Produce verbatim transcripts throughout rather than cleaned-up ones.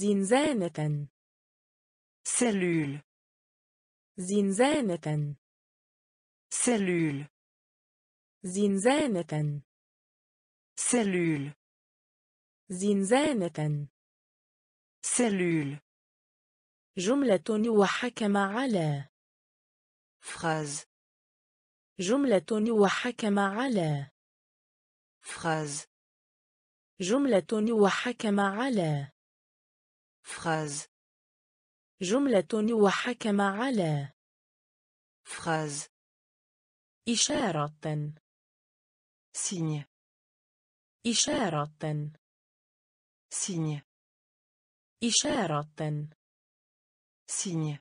زنزانة. cellule زنزانة. cellule زنزانة. cellule زنزانة. cellule جملة وحكم على. phrase جملة وحكم على. phrase جملة وحكم على. phrase جملة وحكم على. phrase إشارة. signe إشارة. signe إشارة. signe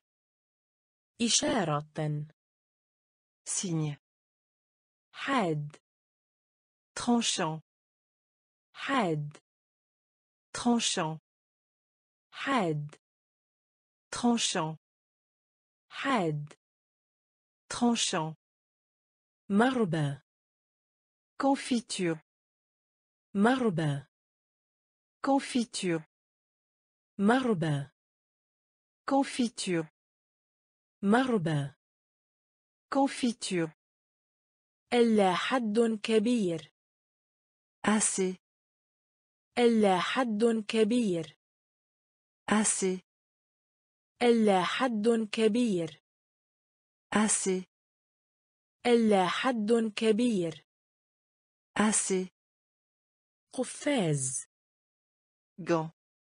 إشارة. signe حاد. tranchant حاد. tranchant حاد. tranchant حاد. tranchant مربى. confiture مربى. confiture مربى. confiture مربى. confiture إلا حد كبير. assez إلا حد كبير. assez إلا حد كبير. assez إلا حد كبير. assez قفاز. gant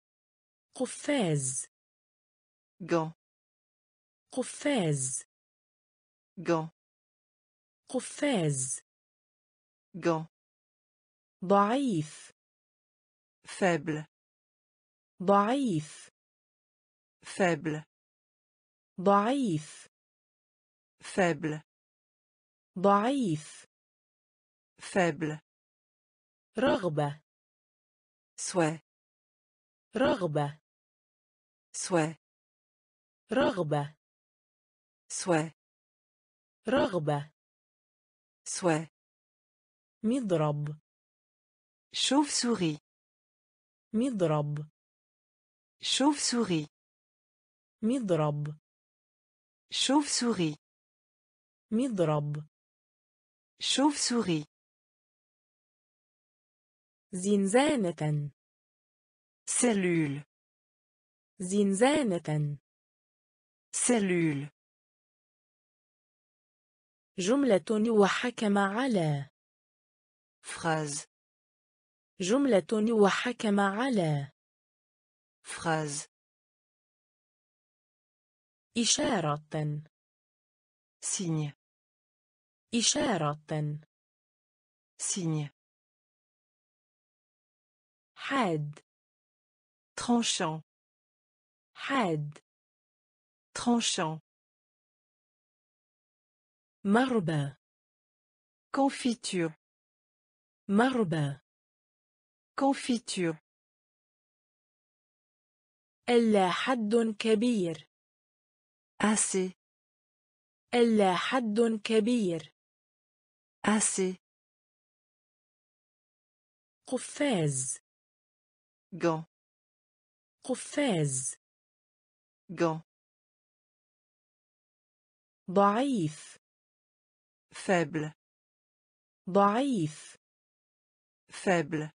قفاز. gant قفاز. gant قفاز. gant ضعيف. faible ضعيف. faible ضعيف. faible ضعيف. faible رغبة. souhait رغبة. souhait رغبة. souhait رغبة. souhait مضرب. chauve-souris مضرب. chauve-souris مضرب. chauve-souris مضرب. chauve-souris زنزانة. cellule زنزانة. cellule جملة وحكم على. phrase جملة وحكم على. phrase إشارة. signe إشارة. signe حاد. tranchant حاد. tranchant مربى. confiture مربى. confiture إلا حد كبير. assez إلا حد كبير. assez قفاز. gant قفاز. gant ضعيف. faible ضعيف. faible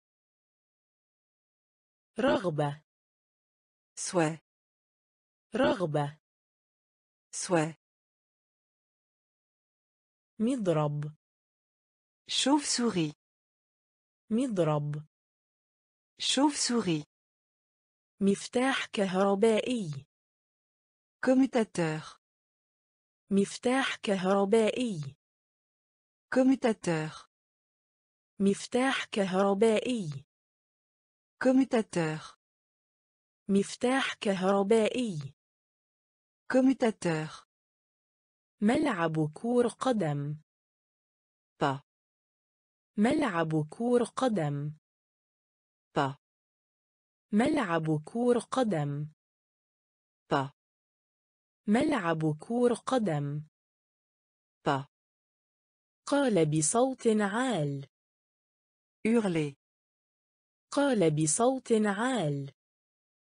رغبة. souhait رغبة. souhait مضرب. chauve-souris مضرب. chauve-souris مفتاح كهربائي. commutateur مفتاح كهربائي. commutateur مفتاح كهربائي. commutateur مفتاح كهربائي. commutateur ملعب كرة قدم. pas ملعب كرة قدم. pas ملعب كرة قدم. pas ملعب كرة قدم. pas قال بصوت عال. hurler قال بصوت عال.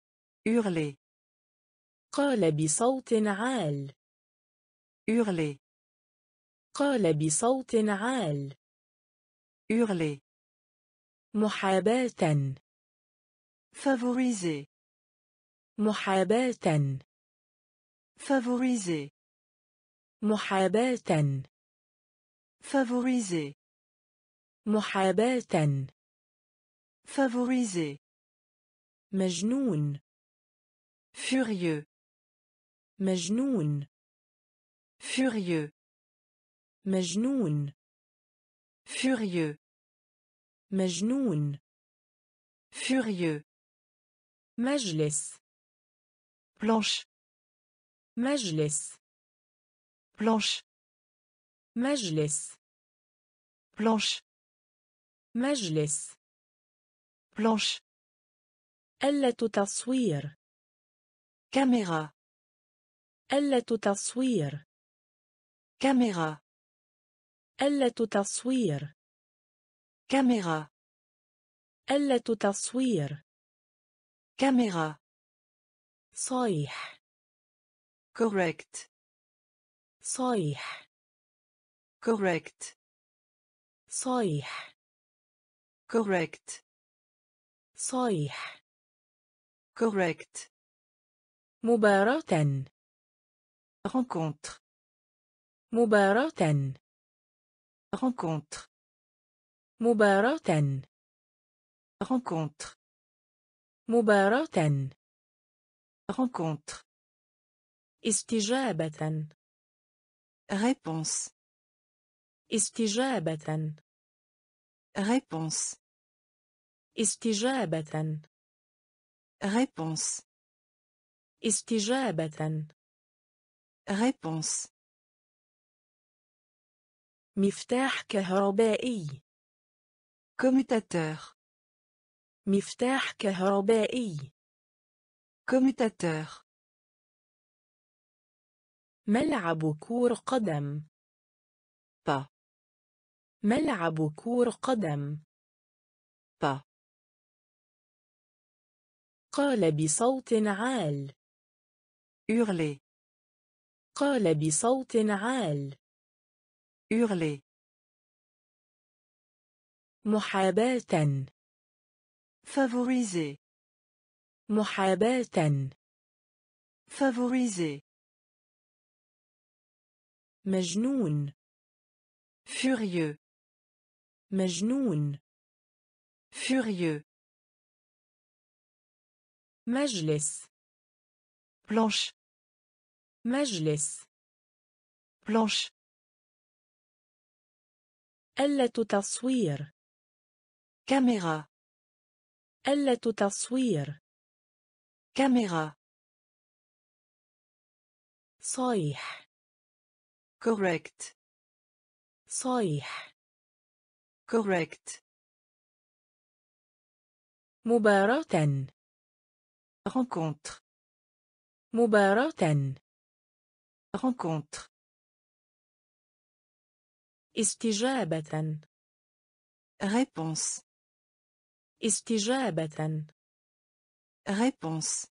hurler قال بصوت عال. hurler قال بصوت عال. hurler محاباة. favoriser محاباة. favoriser محاباة. favoriser محاباة. favoriser مجنون. furieux مجنون. furieux مجنون. furieux مجنون. furieux مجلس. planche مجلس. planche مجلس. planche مجلس. planche آلة تصوير. caméra آلة تصوير. caméra آلة تصوير. caméra آلة تصوير. caméra صيح. correct صيح. correct صيح. correct صيح. correct مباراة. rencontre مباراة. rencontre مباراة. rencontre مباراة. rencontre استجابة. réponse استجابة. réponse استجابة. réponse استجابة. réponse مفتاح كهربائي. commutateur مفتاح كهربائي. commutateur ملعب كرة قدم. pas ملعب كرة قدم. pas قال بصوت عال. hurler قال بصوت عال. hurler محاباة. favoriser محاباة. favoriser مجنون. furieux مجنون. furieux مجلس. planche مجلس. planche آلة تصوير. caméra آلة تصوير. caméra صيح. correct صيح. correct مباراة. rencontre مباراة. rencontre استجابة. réponse استجابة. réponse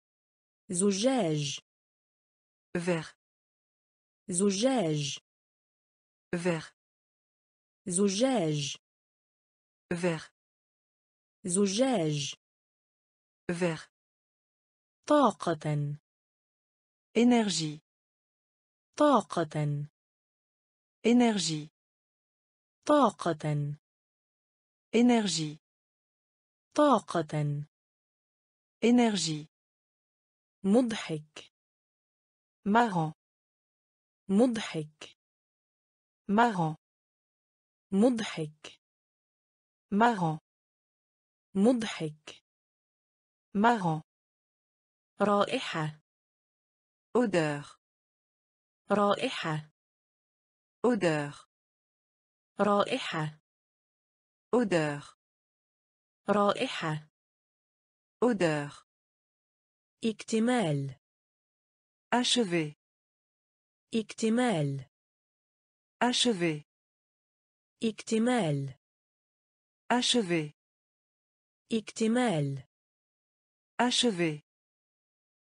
زجاج. vert زجاج. vert زجاج. vert زجاج. vert طاقة. énergie طاقة. énergie طاقة. énergie طاقة. énergie مضحك. marrant مضحك. marrant مضحك. marrant مضحك. marrant رائحة. odeur رائحة. odeur رائحة. odeur رائحة. odeur اكتمال. achever اكتمال. achever اكتمال. achever اكتمال. achever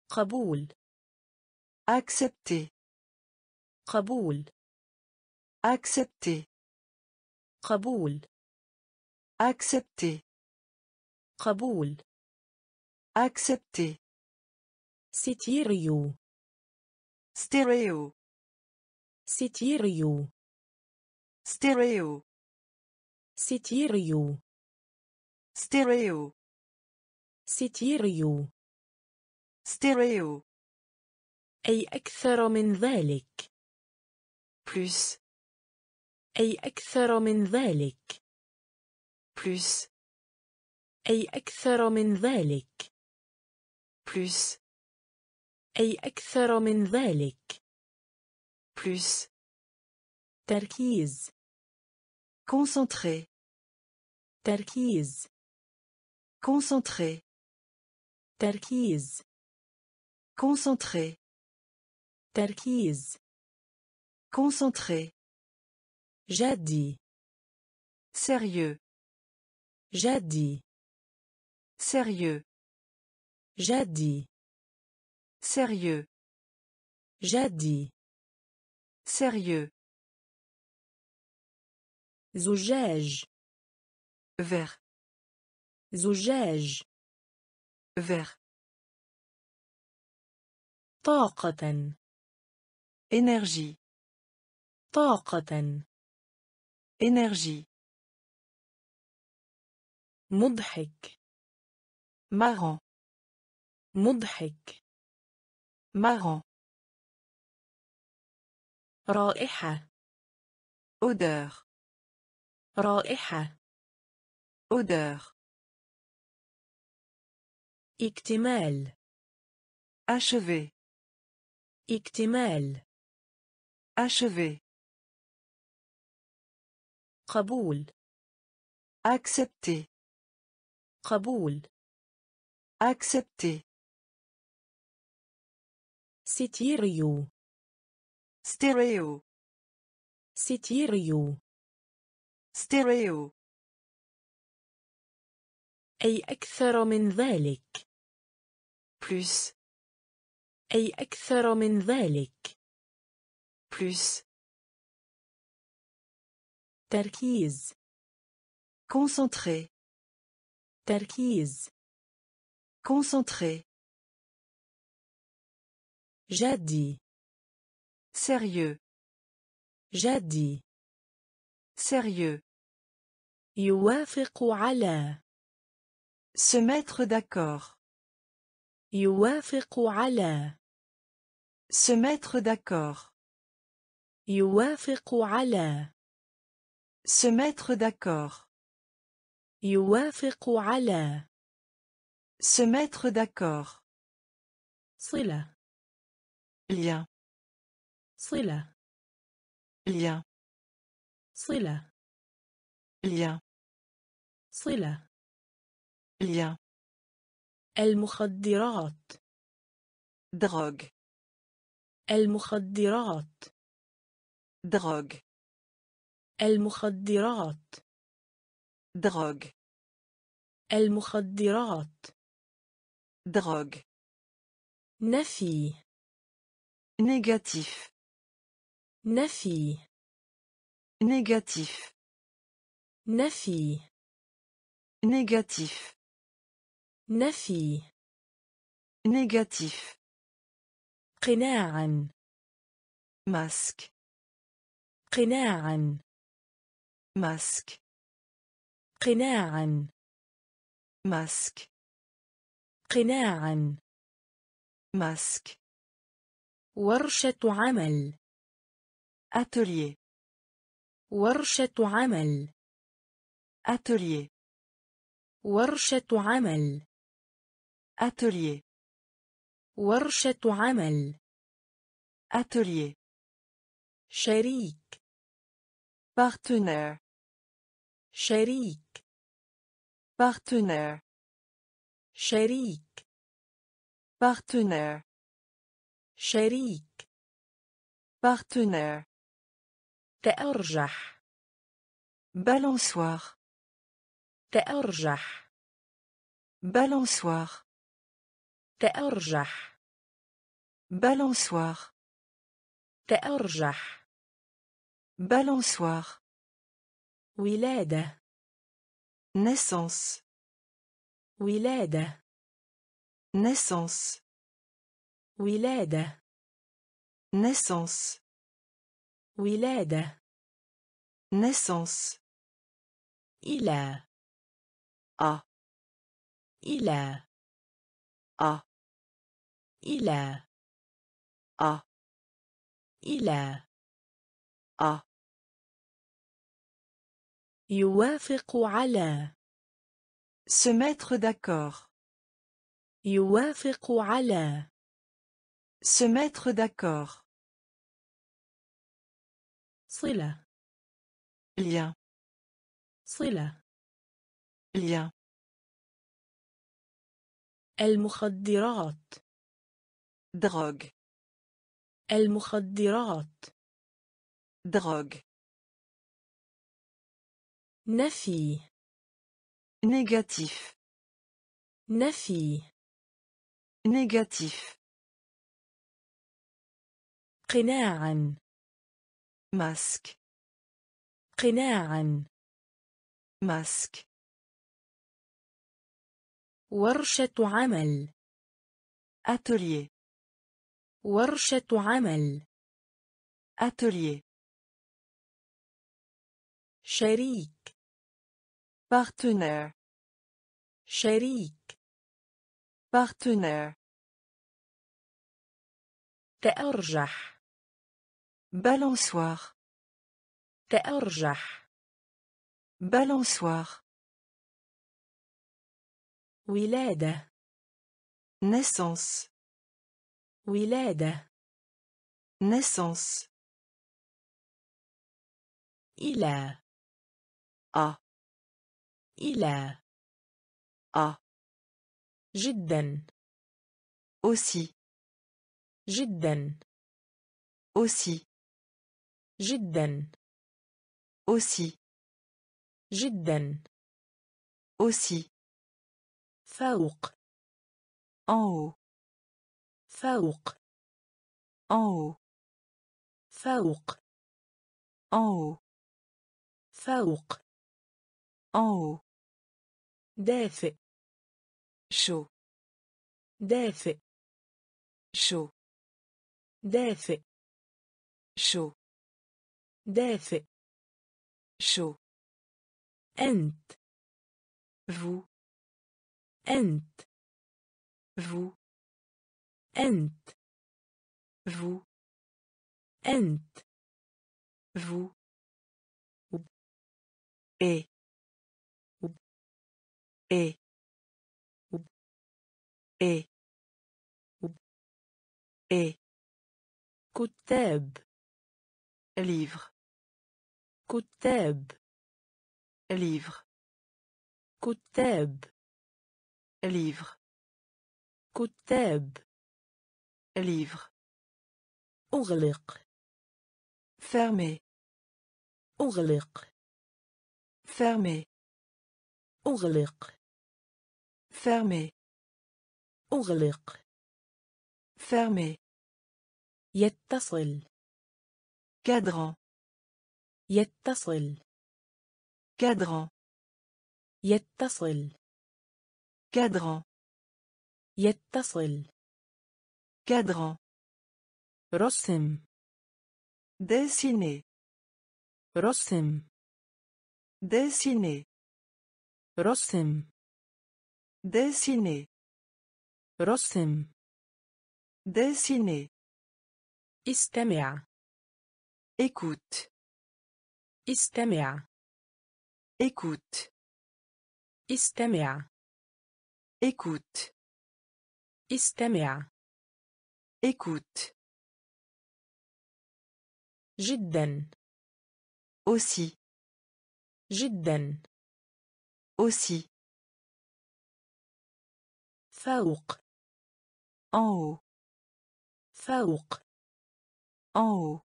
قبول accepter قبول accepter قبول accepter قبول accepter ستيريو stéréo ستيريو stéréo ستيريو stéréo ستيريو stéréo أي أكثر من ذلك plus أي أكثر من ذلك plus أي أكثر من ذلك plus أي أكثر من ذلك plus تركيز concentré تركيز concentré تركيز concentré تركيز concentré جدي sérieux جدي sérieux جدي sérieux جدي sérieux زجاج vert زجاج vert طاقة énergie طاقة énergie مضحك marrant مضحك marrant رائحة odeur رائحة odeur اكتمال achever اكتمال achever قبول accepter قبول accepter ستيريو stéréo ستيريو stéréo أي أكثر من ذلك plus أي أكثر من ذلك plus تركيز concentré تركيز concentré جدي sérieux جدي sérieux يوافق على se mettre d'accord يوافق على se mettre d'accord يوافق على se mettre d'accord يوافق على se mettre d'accord صلة lien صلة lien صلة lien صلة lien المخدرات drogue المخدرات drogue المخدرات drogue المخدرات drogue نفي négatif نفي négatif نفي négatif نفي négatif قناعا masque قناعا masque قناعا masque قناعا masque ورشة عمل atelier ورشة عمل atelier ورشة عمل atelier ورشة عمل atelier شريك partenaire شريك partenaire شريك partenaire شريك partenaire تأرجح balançoire تأرجح balançoire تأرجح balançoire, تأرجح. balançoire, ولادة. naissance, ولادة. naissance, ولادة. naissance, ولادة. naissance, إلى. à, إلى. à, إلى. à, إلى. à, يوافق على. se mettre d'accord, يوافق على. se mettre d'accord, صلة. lien, صلة. lien, المخدرات. drogue, المخدرات. drogue, نفي. négatif, نفي. négatif, قناعا. masque, قناعا. masque, ورشة عمل. atelier, ورشة عمل. atelier, شريك. partenaire, شريك. partenaire, تأرجح. balançoire, تأرجح. balançoire, ولادة. naissance, ولادة. naissance, إلى. à, إلى. à, جدا. aussi, جدا. aussi, جدا. aussi, جدا. aussi, فوق. en haut, فوق. en haut, فوق. en haut, فوق. en haut, دافئ. chaud, دافئ. chaud, دافئ. chaud, دافئ. chaud, أنت. vous, أنت. vous, أنت. vous, أنت. vous, وب. et, وب. et, وب. et, وب. et, كتاب. livre, كتاب. livre, كتاب. livre, كتاب. livre, أغلق. fermé, أغلق. fermé, أغلق. fermé, أغلق. fermé, يتصل. cadran, يتصل. cadran, يتصل. cadran, يتصل. cadran, رسم. dessiner, رسم. dessiner, رسم. dessiner, رسم. dessiner, استمع. écoute, استمع. écoute, استمع. écoute, استمع. écoute, جدا. aussi, جدا. aussi, فوق. en haut, فوق. en haut,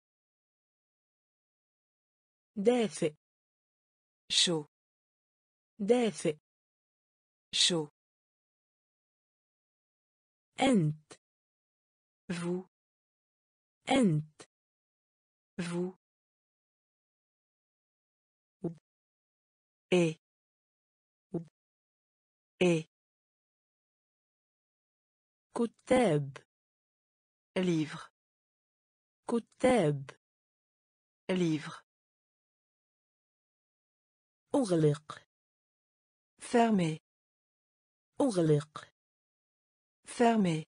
دافئ. chaud, دافئ. chaud, أنت. vous, أنت. vous, et et كتاب. livre, كتاب. livre, أغلق. fermé, أغلق. fermé,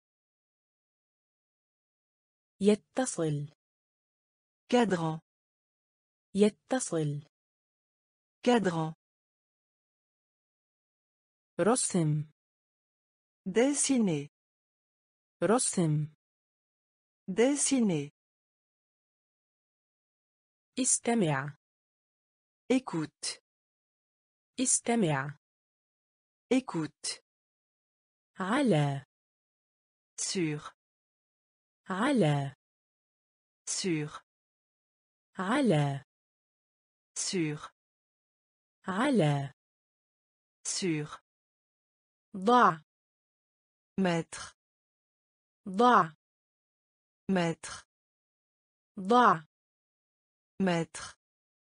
يتصل. cadran, يتصل. cadran, رسم. dessiner, رسم. dessiner, استمع. écoute, استمع. écoute, على. sur, على. sur, على. sur, على. sur, ضع. mettre, ضع. mettre, ضع. mettre,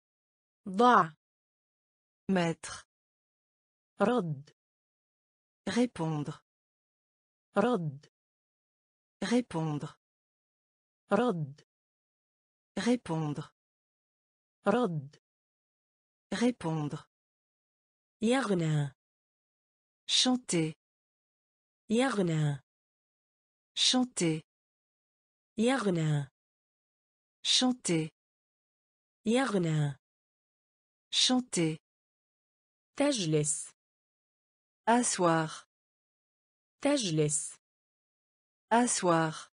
ضع. mettre, رد. répondre, رد. répondre, رد. répondre, رد. répondre, يغنى. chanter, يغنى. chanter, يغنى. chanter, يغنى. chanter, تجلس. asseoir, تجلس. asseoir,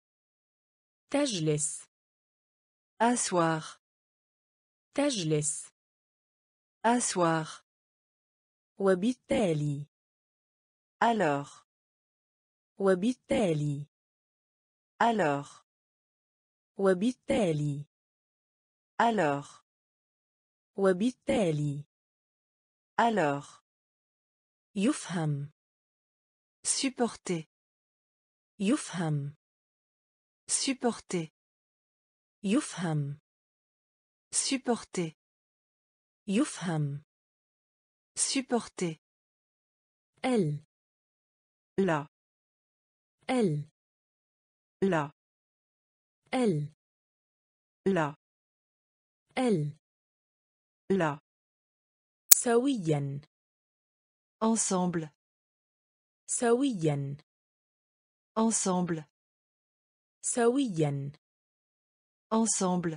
تجلس. asseoir, تجلس. asseoir, وبالتالي. alors, وبالتالي. alors, وبالتالي. alors, وبالتالي. alors, يفهم. supporter, يفهم. supporter, يفهم. supporter, يفهم. supporter, ال. là, ال. là, ال. là, ال. là, سويا. ensemble, سويا. ensemble, سويا. ensemble,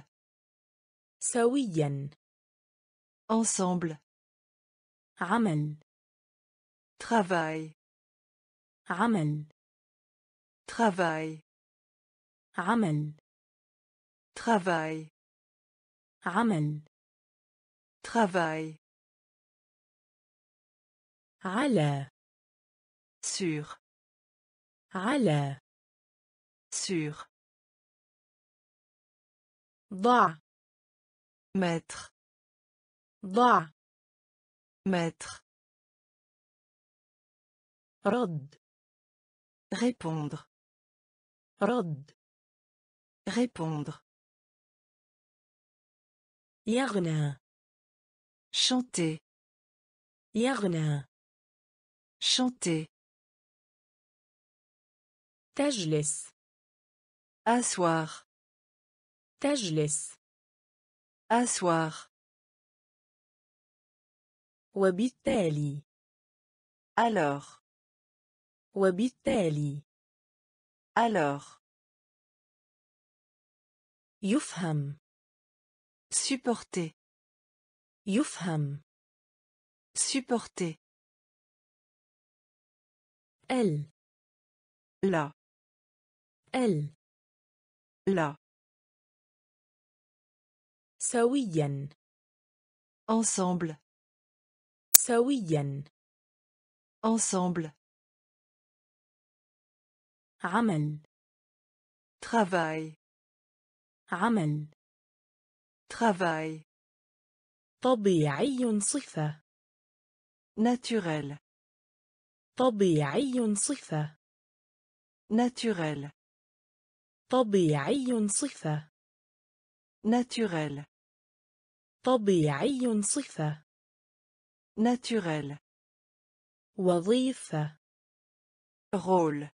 سويا. ensemble, عمل. travail, عمل. travail, عمل. travail, عمل. travail, على. sur, على. sur, ضع. mettre, ضع. mettre, رد. répondre, رد. répondre, يغنى. chanter, يغنى. chanter, تجلس. asseoir, تجلس. asseoir, وبالتالي. alors, وبالتالي. alors, يفهم. supporter, يفهم. supporter, ال. là, ال. là, سويا. ensemble, سويا. ensemble, عمل. travail, عمل. travail, طبيعي صفة. naturel, طبيعي صفة. naturel, طبيعي صفة. Naturel. طبيعي صفة. Naturel. وظيفة. Rôle.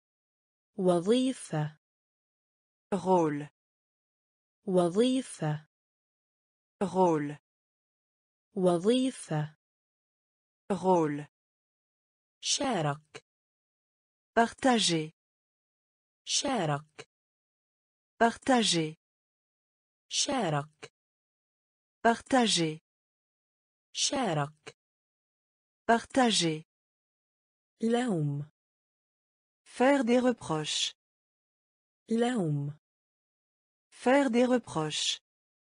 وظيفة. Rôle. وظيفة. Rôle. وظيفة. Rôle. شارك. Partager. شارك. Partager. شارك. Partager. شارك. Partager. لوم. Faire des reproches. لوم. Faire des reproches.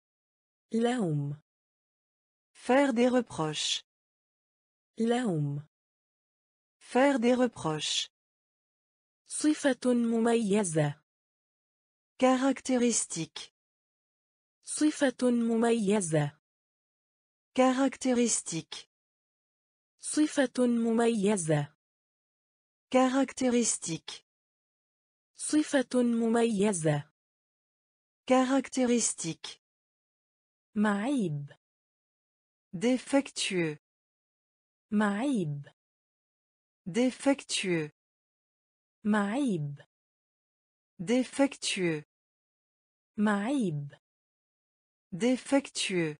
لوم. Faire des reproches. لوم. Faire des reproches. صفة مميزة. Caractéristique. صفة مميزة. Caractéristique. صفة مميزة. Caractéristique. صفة مميزة. Caractéristique. معيب. Défectueux. معيب. Défectueux. معيب. Défectueux. معيب. Défectueux.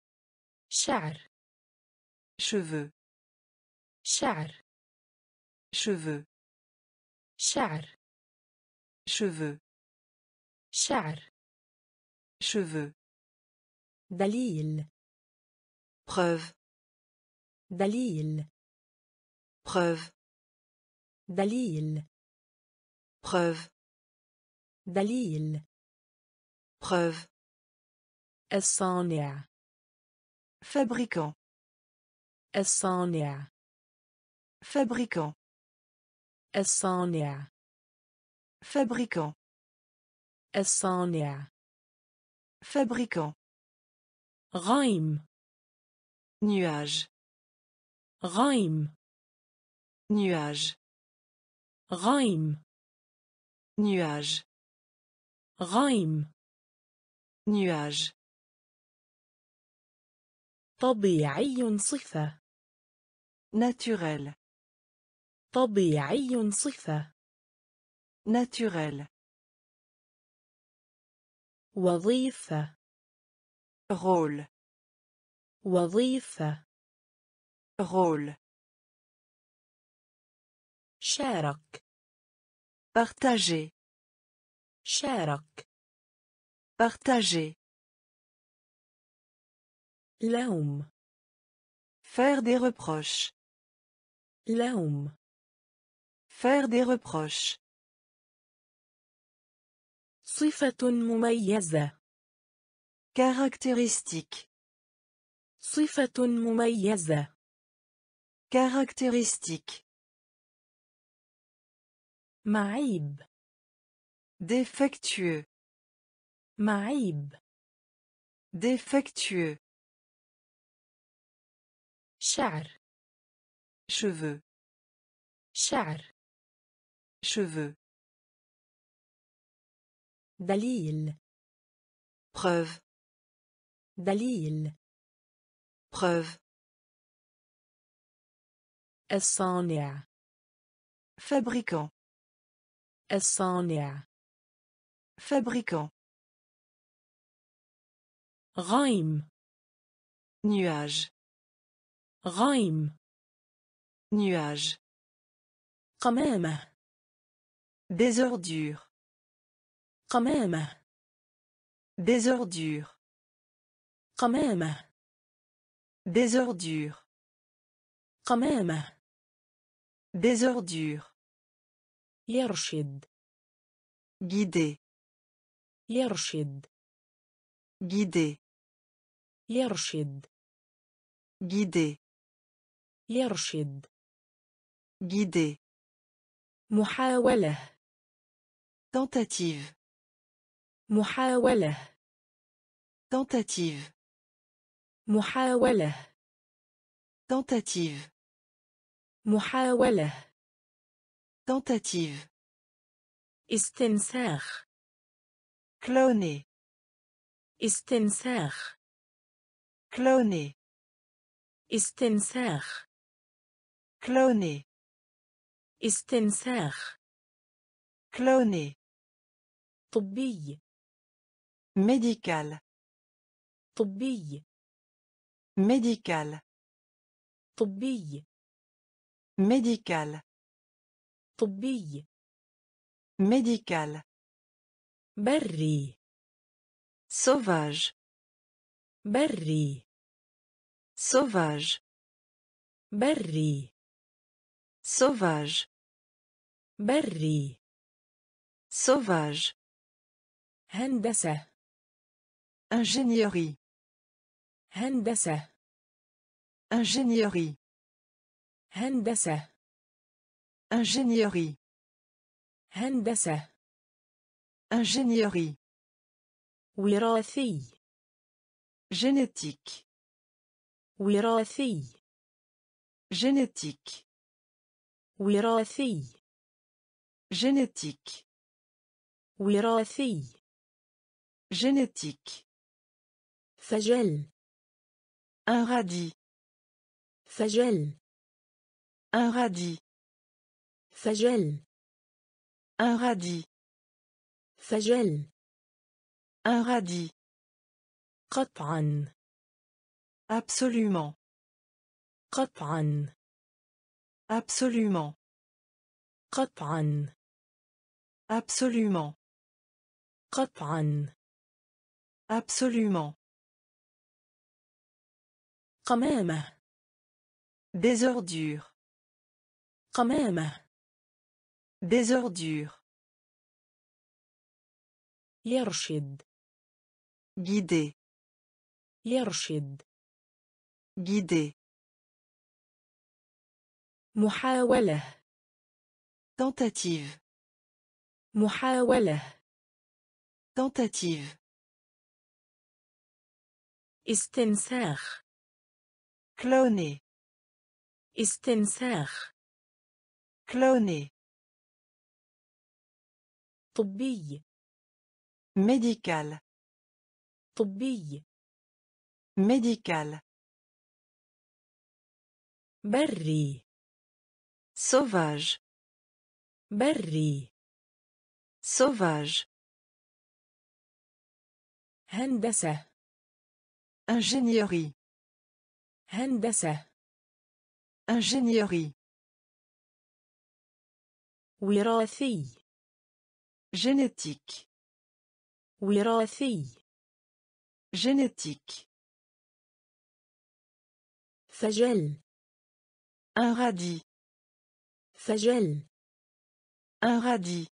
شعر. Cheveux. شعر. Cheveux. شعر. Cheveux. شعر. Cheveux. دليل. Preuve. دليل. Preuve. دليل. Preuve. دليل. Preuve. الصانع. Fabricant. الصانع. Fabricant. الصانع. Fabricant. الصانع. Fabricant. غيم. Nuage. غيم. Nuage. غيم. Nuage. غيم. Nuage. طبيعي صفة. Naturel. طبيعي صفة. Naturel. وظيفة. Rôle. وظيفة. Rôle. شارك. Partager. شارك. Partager. لوم. Faire des reproches. لوم. Faire des reproches. صفة مميزة. Caractéristique. صفة مميزة. Caractéristique. معيب. Défectueux. معيب. Défectueux. شعر. Cheveux. شعر. Cheveux. دليل. Preuve. دليل. Preuve. الصانع. Fabricant. الصانع. Fabricant. غيم. Nuage. غيم. Nuage. قمامة. Des ordures. قمامة. Des ordures. قمامة. Des ordures. قمامة. Des ordures. يرشد. Guider. يرشد. Guider. يرشد. Guider. يرشد. Guider. محاولة. Tentative. محاولة. Tentative. محاولة. Tentative. محاولة. استنساخ. cloner, استنساخ. cloner, استنساخ. cloner, طبي. médical, طبي. médical, طبي. médical, طبي. médical, بري. sauvage, بري. sauvage, بري. sauvage, بري. sauvage, هندسة. ingénierie, هندسة. ingénierie, هندسة. ingénierie, هندسة. ingénierie, وراثي. génétique, وراثي. génétique, وراثي. génétique, وراثي. génétique, فجل. un radis, فجل. un radis, فجل. un radis, فجل. un radis, قطعا. absolument, قطعا. absolument, قطعا. absolument, قطعا. absolument, قمامة. des ordures, قمامة. des ordures, يرشد. guider, يرشد. guider, محاولة. tentative, محاولة. tentative, استنساخ. cloner, استنساخ. cloner, طبي. médical, طبي. médical, بري. sauvage, بري. sauvage, هندسة. ingénierie, هندسة. ingénierie, وراثي. génétique, وراثي. génétique, فجل. un radis, فجل. un radis,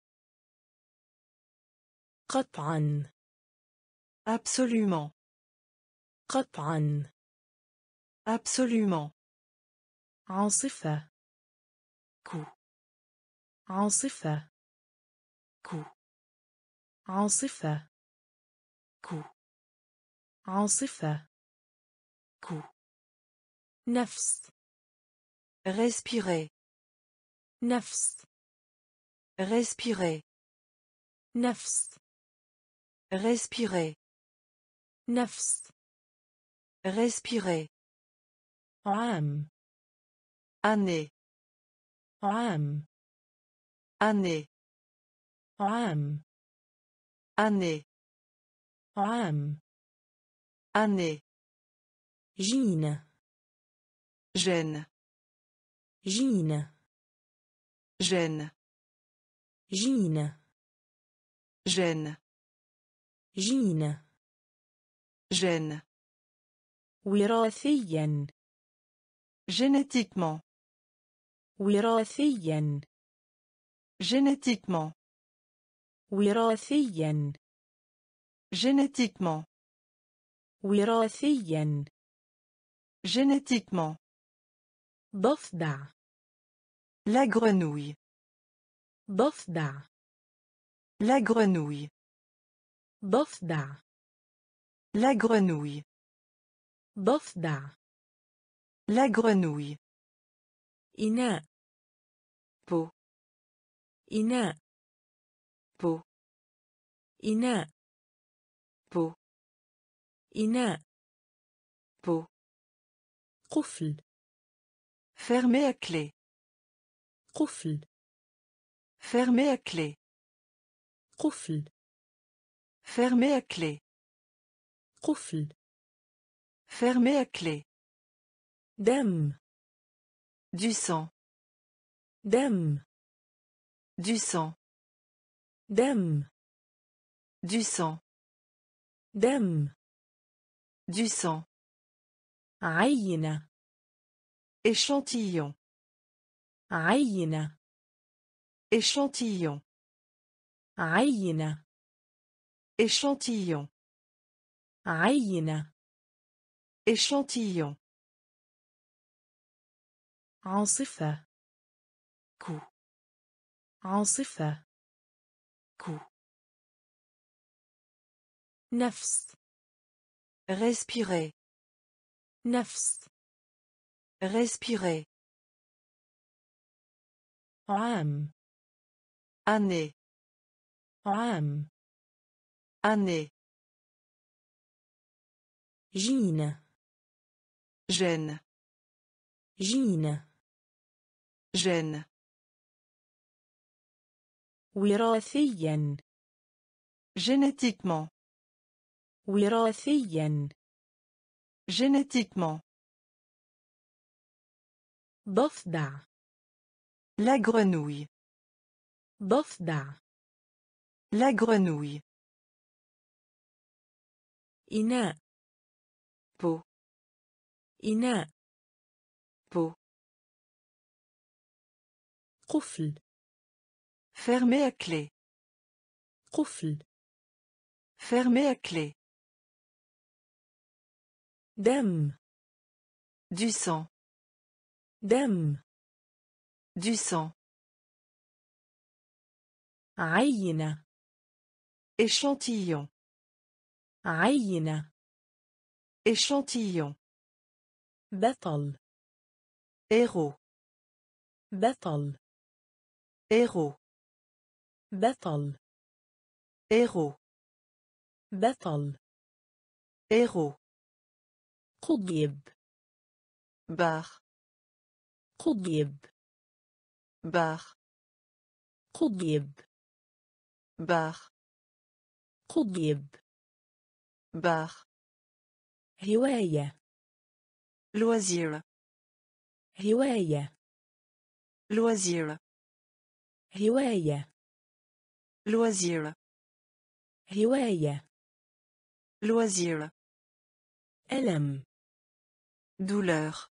قطعا. absolument, قطعا. absolument, عاصفة. coup, عاصفة. coup, عاصفة. coup, عاصفة. coup, نفس. respirer, نفس. respirer, نفس. respirer, نفس. respirer, عام. année, عام. année, عام. année, عام. année, جينة. gêne, جينة. gêne, جينة. gêne, جينة. gêne, وراثيا. génétiquement, وراثيا. génétiquement, وراثيا. génétiquement, وراثيا. génétiquement, ضفدع. la grenouille, ضفدع. la grenouille, ضفدع. la grenouille, ضفدع. la grenouille, إناء. pot, إناء. pot, إناء. pot, إناء. Pot. قفل. Fermé à clé. قفل. Fermé à clé. قفل. Fermé à clé. قفل. Fermé à clé. دم. Du sang. دم. Du sang. دم. Du sang. دم. Du sang. عينة. Échantillon. عينة. Échantillon. عينة. Échantillon. عينة. Échantillon. عاصفة. Coup. عاصفة. Coup. نفس. Respirer. نفس. Respirer. عام. Année. عام. Année. جينة. Gène. جينة. Gène. وراثيا. Génétiquement. وراثيا. Génétiquement. ضفدع. La grenouille. ضفدع. La grenouille. إناء. Pot. إناء. Pot. قفل. Fermé à clé. قفل. Fermé à clé. دم. Du sang. دم. Du sang. عينة. Échantillon. عينة. Échantillon. بطل. Héros. بطل. Héros. بطل. Héros. بطل. Héros. قضيب. Bar. قضيب. Bar. قضيب. Bar. قضيب. Bar. هواية. Loisir. هواية. Loisir. هواية. Loisir. هواية. Loisir. ألم. Douleur.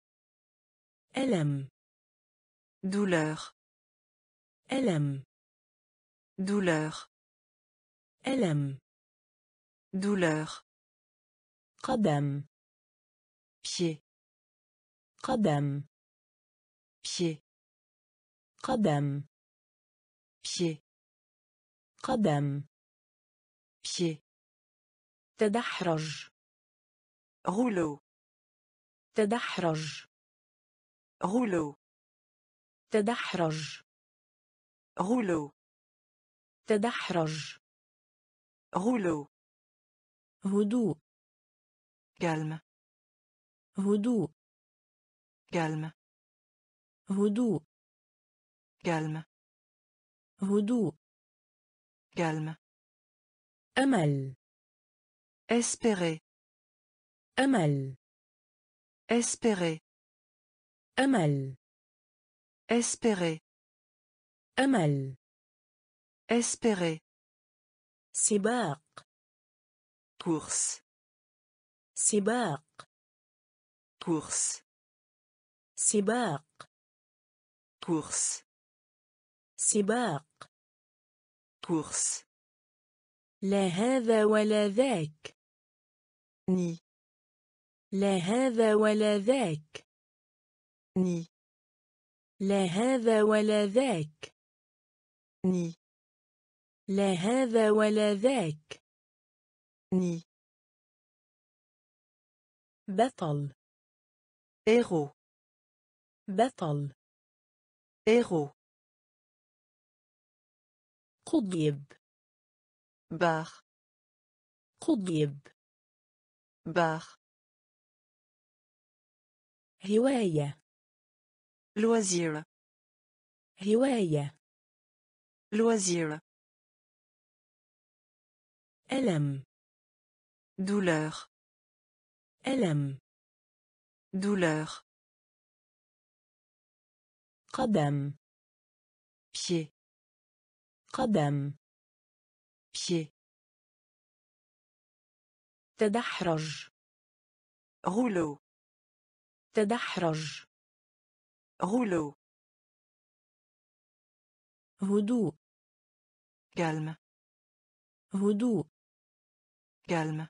ألم. Douleur. ألم. Douleur. ألم. Douleur. قدم. Pied. قدم. Pied. قدم. Pied. قدم. Pied. تدحرج. Rouleau. تدحرج. Rouleau. تدحرج. Rouleau. تدحرج. Rouleau. هدوء. Calme. هدوء. Calme. هدوء. Calme. هدوء. Calme. أمل. Espérer. أمل. Espérer. أمل. Espérer. أمل. Espérer. سباق. Course. سباق. Course. سباق. Course. سباق. Course. لا هذا ولا ذاك. Ni. لا هذا ولا ذاك. Ni. لا هذا ولا ذاك. Ni. لا هذا ولا ذاك. Ni. بطل. Héros. بطل. Héros. قضيب. Bar. قضيب. bar, هواية loisir, هواية loisir, ألم douleur, ألم douleur, قدم pied, قدم pied, تدحرج rouleau, تدحرج rouleau, هدوء calme, هدوء calme,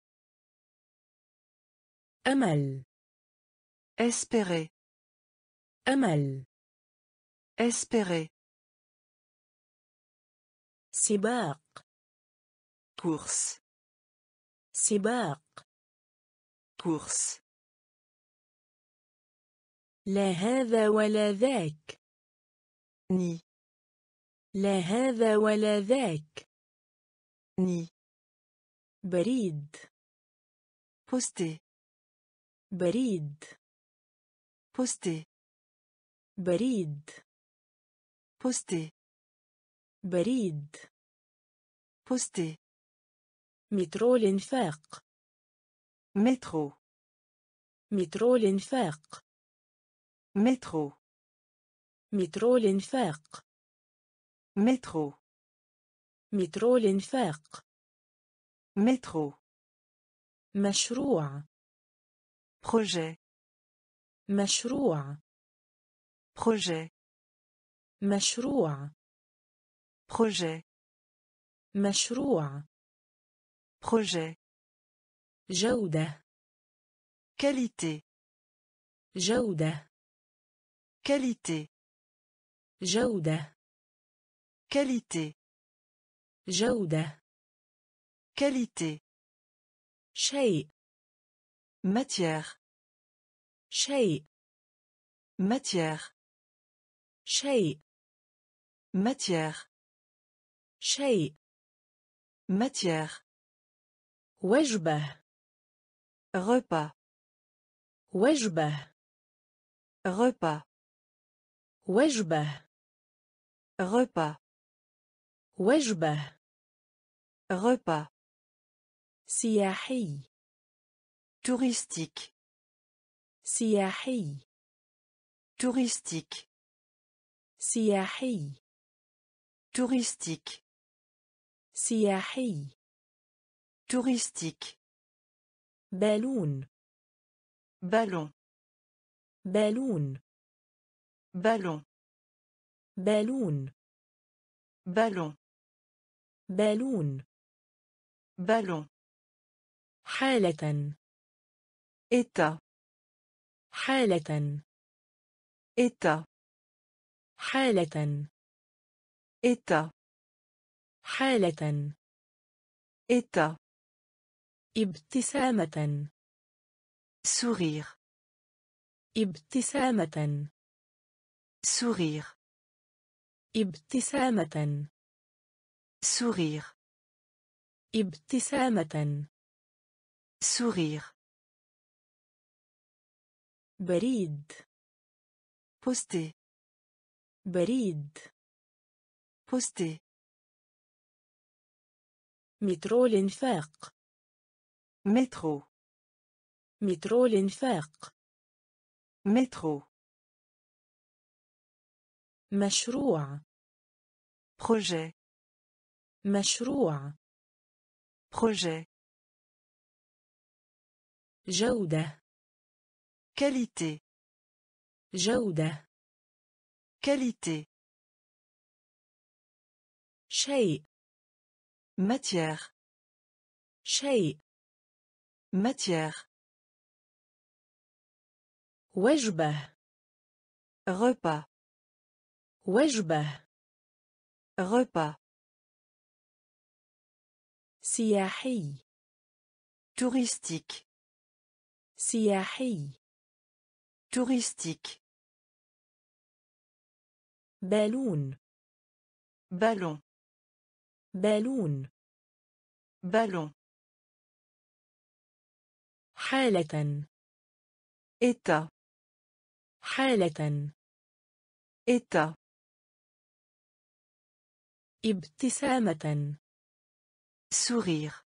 أمل espérer, أمل espérer, سباق course, سباق course, لا هذا ولا ذاك ni, لا هذا ولا ذاك ni, بريد poster, بريد poster, بريد poster, بريد poster, مترو الإنفاق métro, مترو الإنفاق métro, مترو الإنفاق métro, مترو الإنفاق métro, مشروع projet, مشروع projet, مشروع projet, مشروع projet, جودة qualité, جودة qualité, جودة qualité, جودة qualité, شيء matière, شيء matière, شيء matière, شيء matière, وجبة repas, وجبة repas, وجبة repas, وجبة repas, سياحي touristique, سياحي touristique, سياحي touristique, سياحي touristique, بالون ballon, بالون ballon, بالون ballon, بالون ballon, حالة état, حالة état, حالة état, حالة état, ابتسامة sourire, ابتسامة sourire, ابتسامة sourire, ابتسامة sourire, بريد poster, بريد poster, مترو الإنفاق métro, مترو الإنفاق métro, مشروع projet, مشروع projet, جودة qualité, جودة qualité, شيء matière, شيء matière, وجبة repas, وجبة repas, سياحي touristique, سياحي touristique, بالون ballon, بالون ballon, حالة. état, حالة. état, ابتسامة. sourire,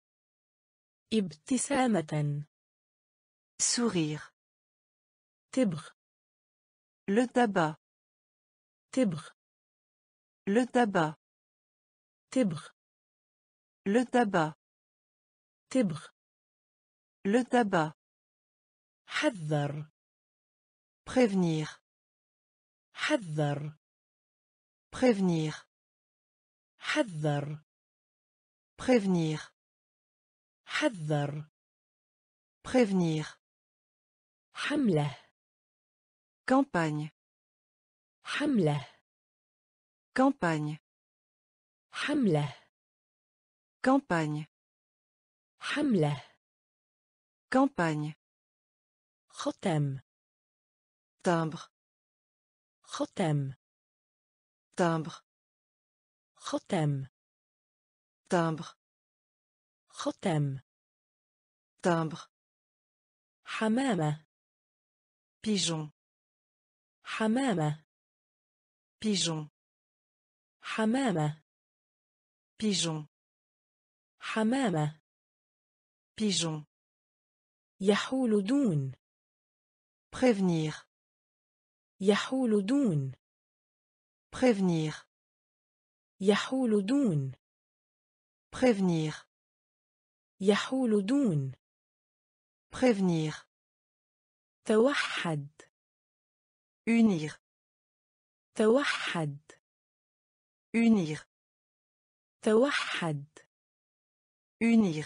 ابتسامة. sourire, تبغ. le tabac, تبغ. le tabac, تبغ. le tabac, تبغ. le tabac, حذر. prévenir, حذر. prévenir, حذر. prévenir, حذر. prévenir, حملة. campagne, حملة. campagne, حملة. campagne, حملة. campagne, ختم. timbre, ختم. timbre, ختم. timbre, ختم. timbre, حمامة. pigeon, حمامة. pigeon, حمامة. pigeon, حمامة. pigeon, يحول دون. prévenir, يحول دون. prévenir, يحول دون. prévenir, يحول دون. prévenir, توحد. unir, توحد. unir, توحد. unir,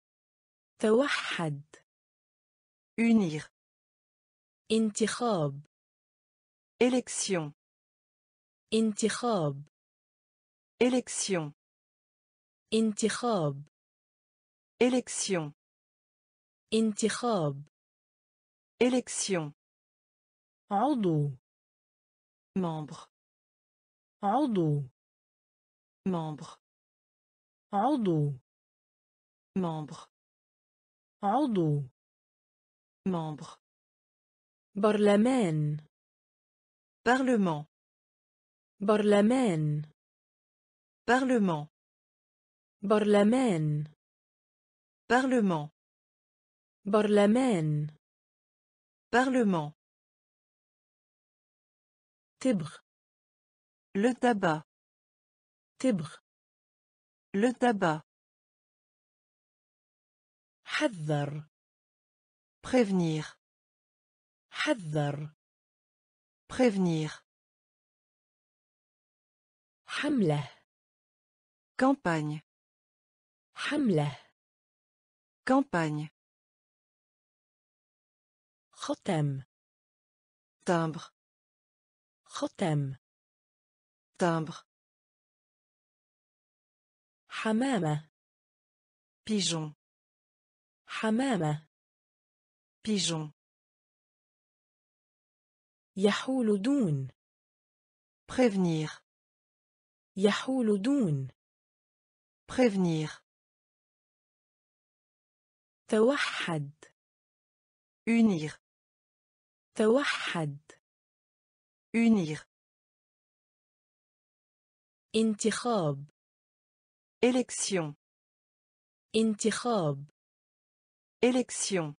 توحد. unir, انتخاب. élection, انتخاب. élection, انتخاب. élection, انتخاب. élection, عضو. membre, عضو. membre, عضو. membre, عضو. membre, برلمان. parlement, برلمان. parlement, برلمان. parlement, برلمان. parlement, تبغ. le tabac, تبغ. le tabac, حذر. prévenir, حذر. prévenir, حملة. campagne, حملة. campagne, ختم. timbre, ختم. timbre, حمامة. pigeon, حمامة. pigeon, يحول دون. prévenir, يحول دون. prévenir, توحد. unir, توحد. unir, انتخاب. élection, انتخاب. élection,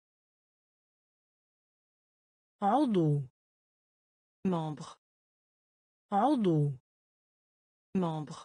عضو. membre, عضو. membre,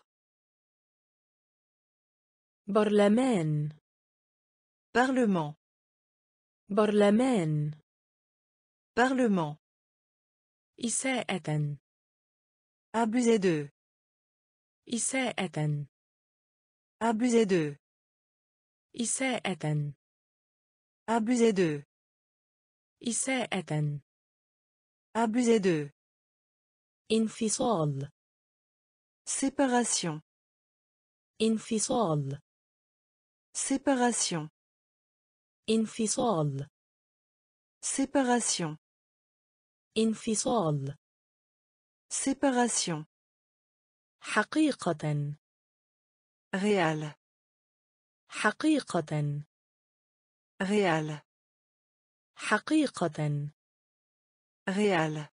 برلمان. parlement, برلمان. parlement, إساءة. abuser d'eux, إساءة. abuser d'eux, إساءة. abuser d'eux, إساءة. abuser d'eux, انفصال. séparation, انفصال. séparation, انفصال. séparation, انفصال. séparation, حقيقة. réel, حقيقة. réel, حقيقة. réal,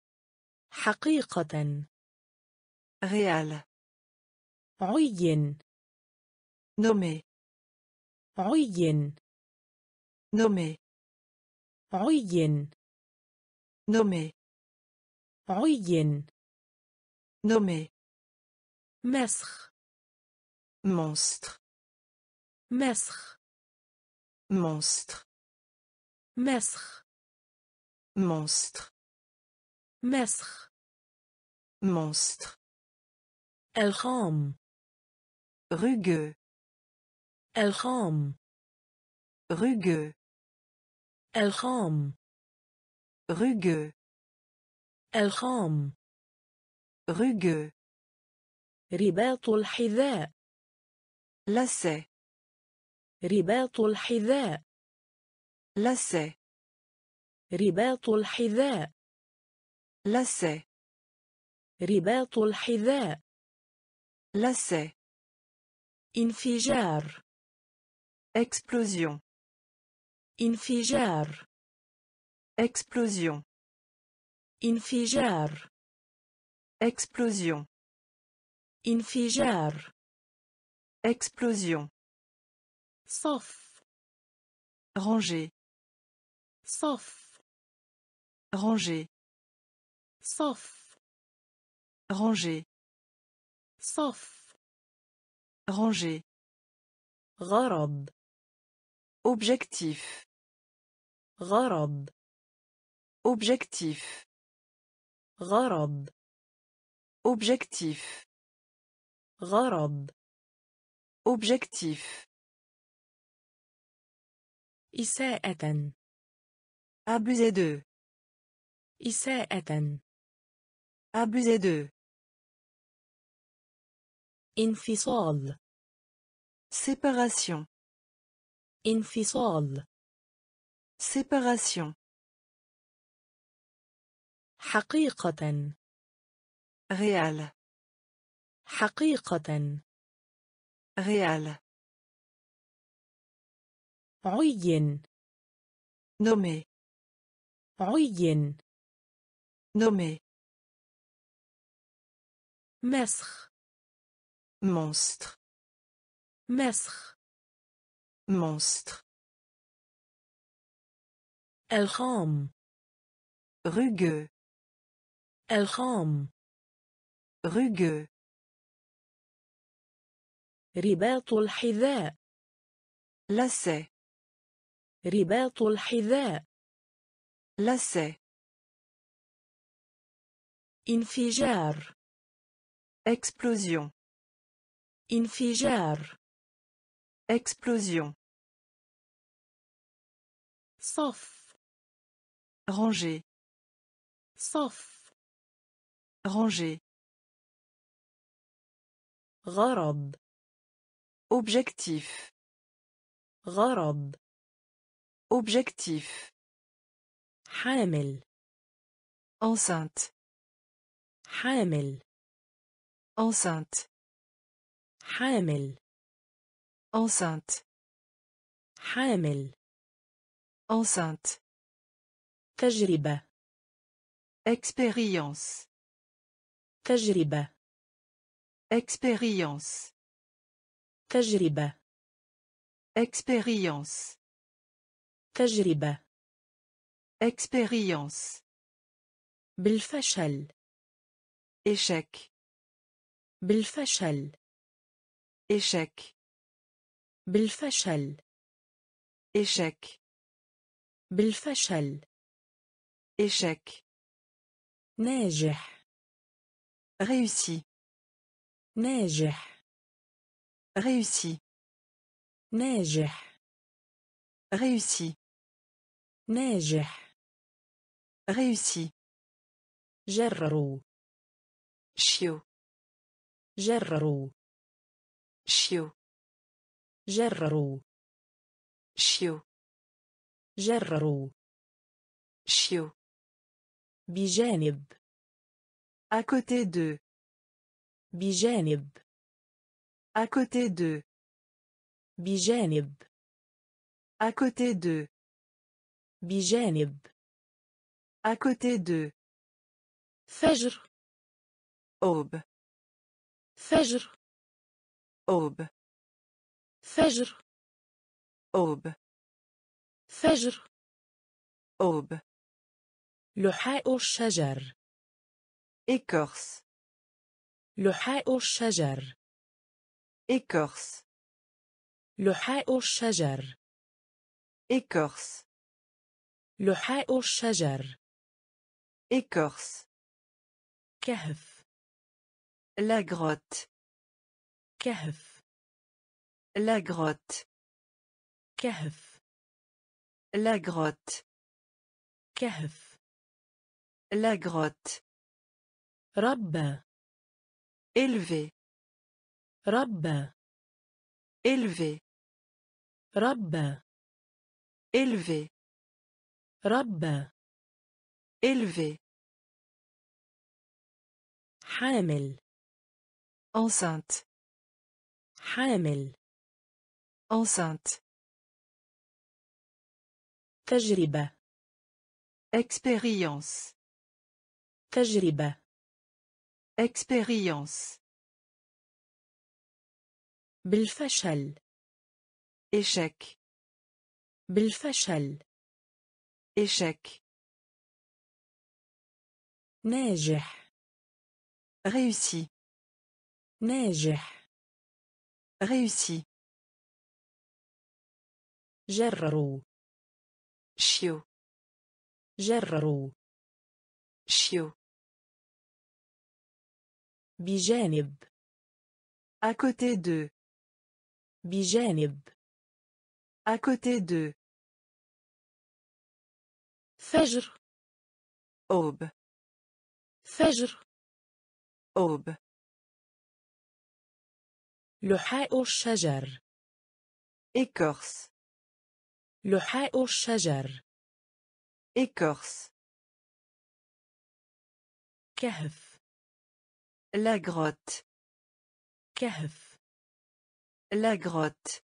حقيقة. réal, عين. nommé, عين. nommé, عين. nommé, عين. nommé, مسخ. monstre, مسخ. monstre, مسخ. monstre, مسخ. monstre, الخام. rugueux, الخام. rugueux, الخام. rugueux, الخام. rugueux, رباط الحذاء. lacet, رباط الحذاء. lacet, رباط الحذاء. lacet, رباط الحذاء. lacet, انفجار. explosion, انفجار. explosion, انفجار. explosion, انفجار. explosion, صف. ranger, صف. ranger, صف. ranger, صف. ranger, غرض. objectif, غرض. objectif, غرض. objectif, غرض. objectif, إساءة. abuser de, إساءة. abuser de, انفصال. séparation, انفصال. séparation, حقيقة. réal, حقيقة. réal, عين. nommé, عين. nommé, مسخ. monstre, مسخ. monstre, الخام. rugueux, الخام. rugueux, رباط الحذاء. lacet, رباط الحذاء. lacet, انفجار. explosion, انفجار. explosion, صف. ranger, صف. ranger, غرض. objectif, غرض. objectif, حامل. enceinte, حامل. enceinte, حامل. enceinte, حامل. enceinte, تجربة. expérience, تجربة. expérience, تجربة. expérience, تجربة. expérience, بالفشل. échec, بالفشل. échec, بالفشل. échec, بالفشل. échec, ناجح. réussi, ناجح. réussi, ناجح. réussi, ناجح. réussi, جرروا. chiot, جرروا. chiot, جرروا. chiot, جرروا. chiot, بجانب. à côté de, بجانب. à côté de, بجانب. à côté de, بجانب. À côté de. فجر. Aube. فجر. Aube. فجر. Aube. فجر. Aube. لحاء الشجر. Écorce. لحاء الشجر. Écorce. لحاء الشجر. Écorce. لحاء الشجر. Écorce. كهف. La grotte. كهف. La grotte. كهف. La grotte. كهف. La grotte. ربى. Élevé. ربى. Élevé. ربى. Élevé. ربى. Élevé. حامل. Enceinte. حامل. Enceinte. تجربة. Expérience. تجربة. Expérience. بالفشل. Échec. بالفشل. Échec. ناجح. Réussi. ناجح. Réussi. جرروا. Chiot. جرروا. Chiot. بجانب. À côté de. بجانب. À côté de. فجر. Aube. فجر. Aube. لحاء الشجر. Écorce. لحاء الشجر. Écorce. كهف. La grotte. كهف. La grotte.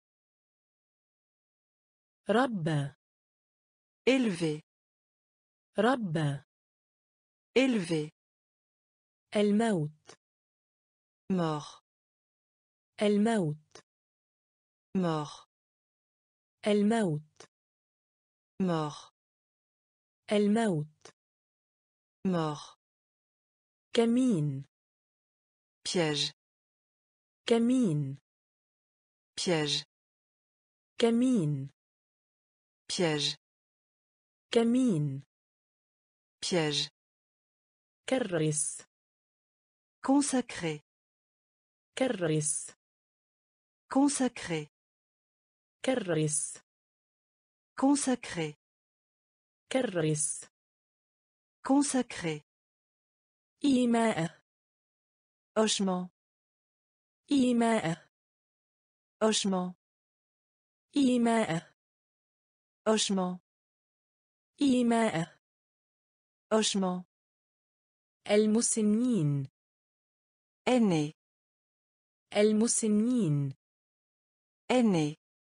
ربى. Élevé. ربى. Élevé. الموت. Mort. الموت. Mort. الموت. Mort. الموت. Mort. كمين. Piège. كمين. Piège. كمين. Piège. كمين. Piège. كرس. Consacré. كرس. Consacré. كرس. Consacré. كرس. Consacré. إيماء. Hochement. إيماء. Hochement. إيماء. Hochement. إيماء. Hochement. المسنين. Aîné. المسنين. Aîné.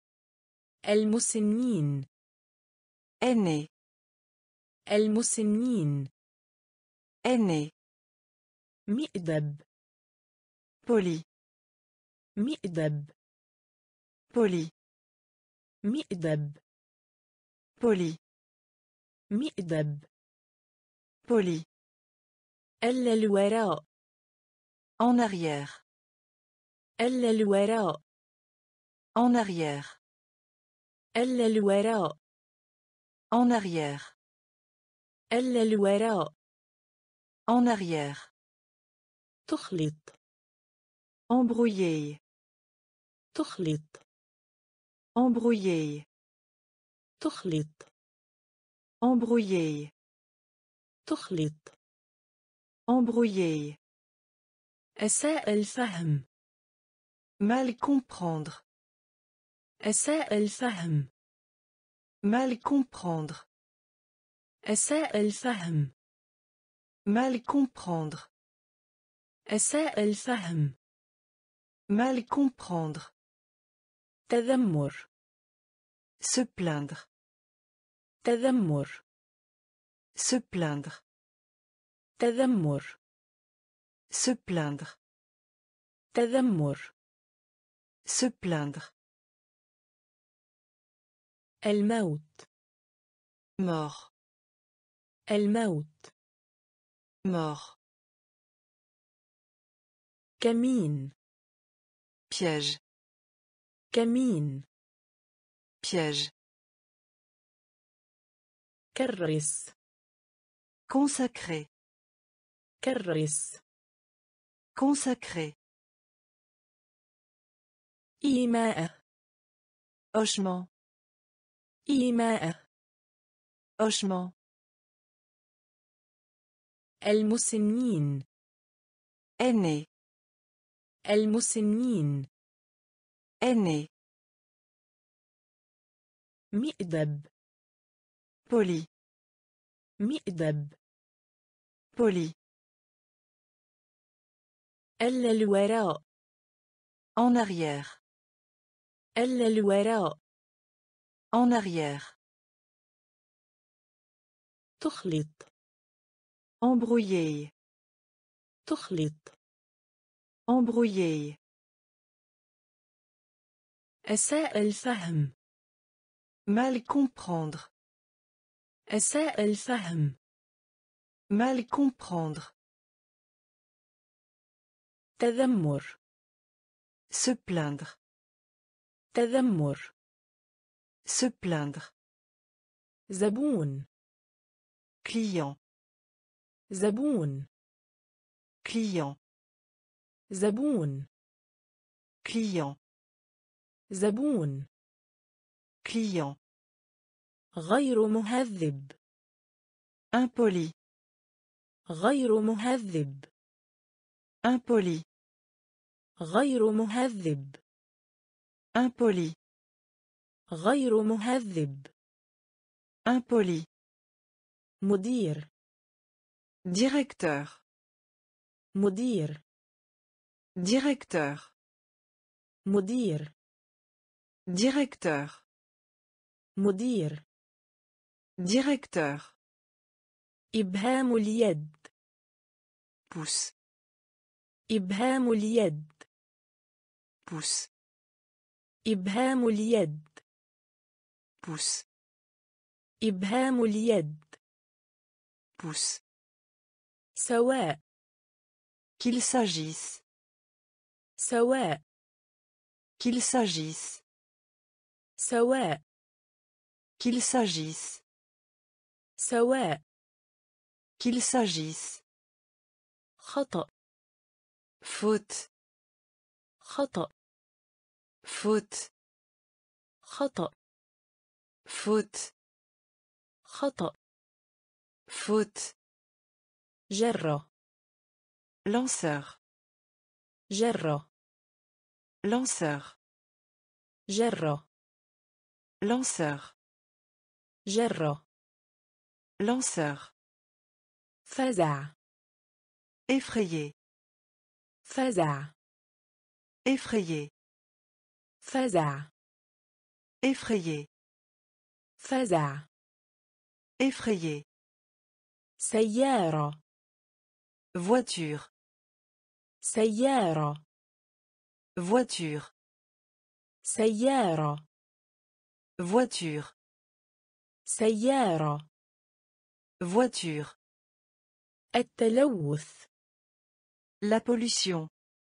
المسنين. Aîné. المسنين. Aîné. مئدب. Poli. مئدب. Poli. مئدب. Poli. مئدب. Poli. ألا الوراء. En arrière. ألا الوراء. En arrière. ألا الوراء. En arrière. ألا الوراء. En arrière. تخلط. Embrouiller. تخلط. Embrouiller. تخلط. Embrouiller. تخلط. Embrouiller. أساء الفهم. Mal comprendre. أساء الفهم. Mal comprendre. أساء الفهم. Mal comprendre. أساء الفهم. Mal comprendre. تذمر. Se plaindre. تذمر. Se plaindre. تذمر. Se plaindre. تذمر. Se plaindre. الموت. Mort. الموت. Mort. كمين. Piège. كمين. Piège. كرس. Consacré. كرس. Consacré. إيماء. Hochement. إيماء. Hochement. المسنين. Aîné. المسنين. Aîné. مئدب. Poli. مئدب. Poli. إلا الوراء. En arrière. إلا الوراء. En arrière. تخلط. Embrouiller. تخلط. Embrouiller. أساء الفهم. Mal comprendre. أساء الفهم. Mal comprendre. تذمر. Se plaindre. تذمر. Se plaindre. زبون. Client. زبون. Client. زبون. Client. زبون. Client. غير مهذب. Impoli. غير مهذب. Impoli. غير مهذب. Impoli. غير مهذب. Impoli. مدير. Directeur. مدير. Directeur. مدير. Directeur. مدير. Directeur. إبهام اليد. Pouce. إبهام اليد. Pouce. إبهام اليد. Pouce. إبهام اليد. Pouce. سواء. Qu'il s'agisse. سواء. Qu'il s'agisse. سواء. Qu'il s'agisse. سواء. Qu'il s'agisse. خطأ. Faute. خطأ. Faute. خطأ. Faute. خطأ. Faute. جرة. Lanceur. جرة. Lanceur. جرة. Lanceur. جرة. Lanceur. فزع. Effrayé. فزع. Effrayé. فزع. Effrayé. فزع. Effrayé. سيارة. Voiture. سيارة. Voiture. سيارة. Voiture. سيارة. Voiture. التلوث. La pollution.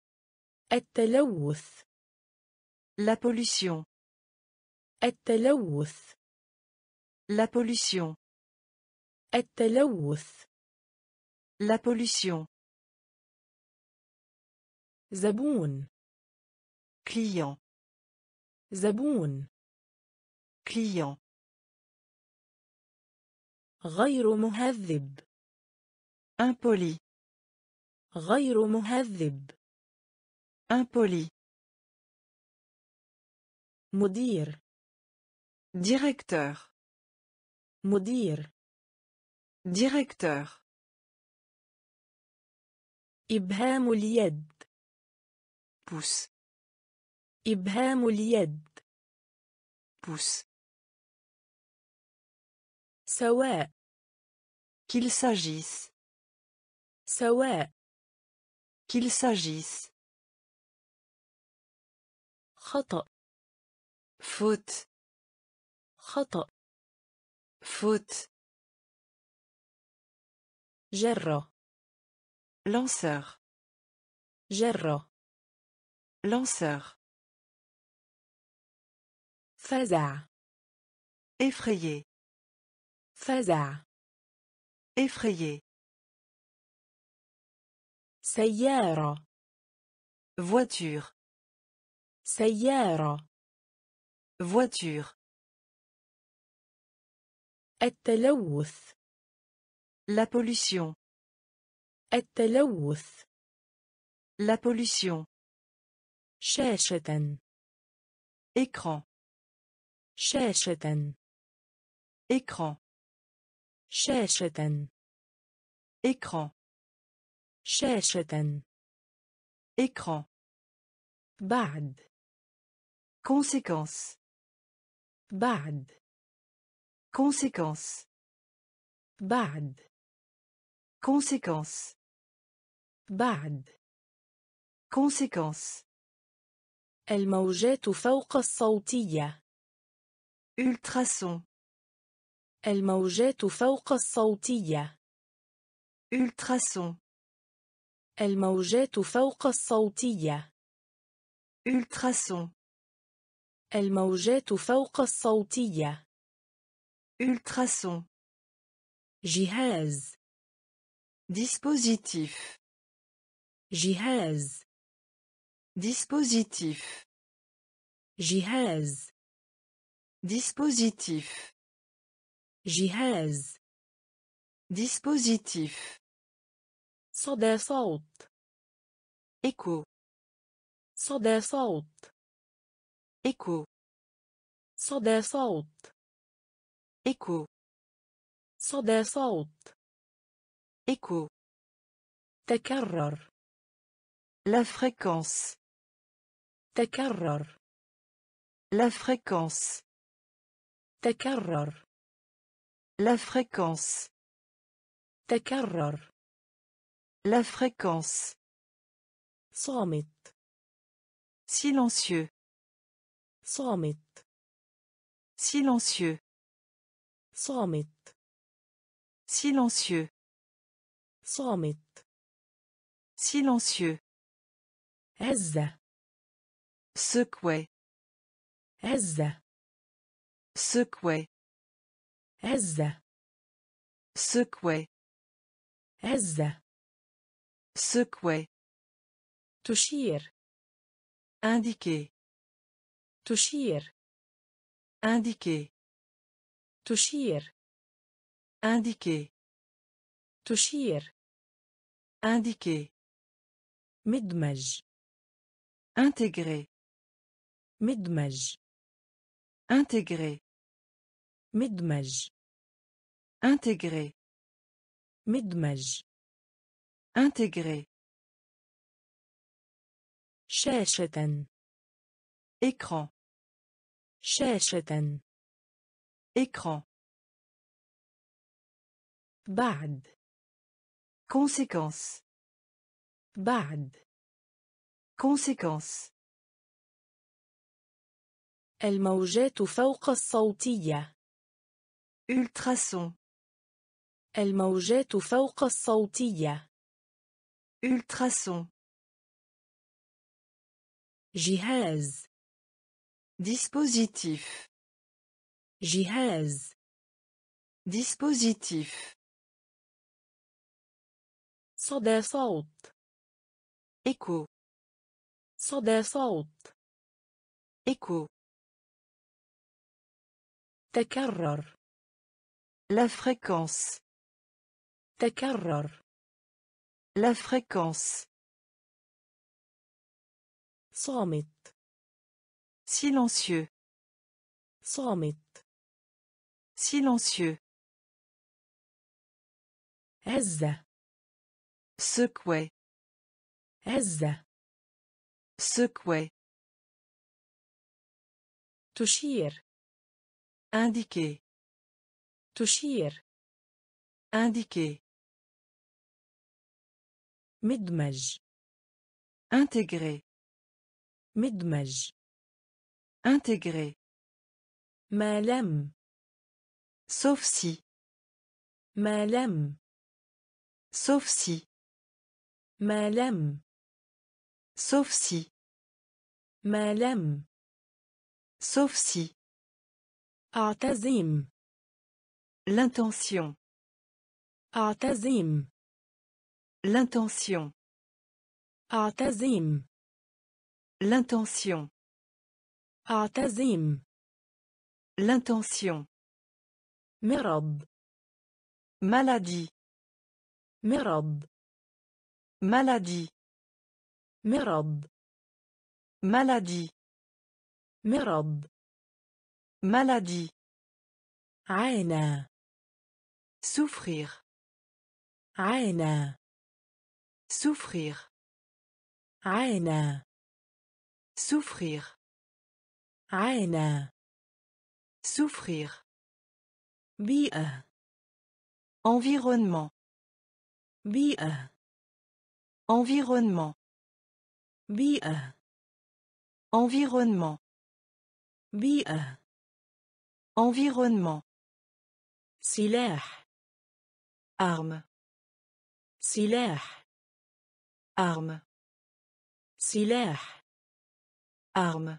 التلوث. La pollution. التلوث. La pollution. التلوث. La pollution. زبون. Client. زبون. Client. غير مهذب. Impoli. غير مهذب. Impoli. مدير. Directeur. مدير. Directeur. إبهام اليد. Pouce. إبهام اليد. Pouce. سواء. Qu'il s'agisse. سواء. Qu'il s'agisse. خطأ. Faute. خطأ. Faute. جرة. Lanceur. جرة. Lanceur. فزع. Effrayé. فزع. Effrayé. سيارة. Voiture. سيارة. Voiture. التلوث. La pollution. التلوث. La pollution. شاشة. Écran. شاشة. Écran. شاشة. Écran. شاشة. Écran. بعد. Conséquence. بعد. Conséquence. بعد. Conséquence. بعد. Conséquence. الموجات فوق الصوتية. Ultrason. الموجات فوق الصوتية. Ultrason. الموجات فوق الصوتية. Ultrason. الموجات فوق الصوتية. Ultrason. جهاز. Dispositif. جهاز. Dispositif. جهاز. Dispositif. جهاز. Dispositif. صدى صوت. Écho. صدى صوت. Écho. صدى صوت. Écho. صدى صوت. Écho. تكرر. La fréquence. تكرر. La fréquence. تكرر. La fréquence. تكرر. La fréquence. صامت. Silencieux. صامت. Silencieux. صامت. Silencieux. صامت. Silencieux. هزة. Secouer. هزة. Secouer. هزة. Secouer. هزة. Secouer. تشير. Indiquer. تشير. Indiquer. تشير. Indiquer. تشير. Indiquer. مدمج. Intégrer. مدمج. Intégrer. مدمج. Intégrer. مدمج. Intégrer. شاشة. Écran. شاشة. Écran. بعد. Conséquence. بعد. Conséquence. الموجات فوق الصوتية. Ultrason. الموجات فوق الصوتية. Ultrason. جهاز. Dispositif. جهاز. Dispositif. صدى صوت. Écho. صدى صوت. Écho. تكرر. La fréquence. تكرر. La fréquence. صامت. Silencieux. صامت. Silencieux. هزة. Secouer. هزة. Secouer. تشير. Indiquer. تشير. indiquer, مدمج. intégrer, مدمج. intégrer, ما لم. sauf si, ما لم. sauf si, ما لم. sauf si, ما لم. sauf si, أعتزم. l'intention, أعتزم. l'intention, أعتزم. l'intention, أعتزم. l'intention, مرض. maladie, مرض. maladie, مرض. maladie, مرض. maladie, عانى. souffrir, عانى. souffrir, عانى. souffrir, عانى. souffrir, بيئة. environnement, بيئة. environnement, بيئة. environnement, بيئة. environnement, سلاح. arme, سلاح. arme, سلاح. arme,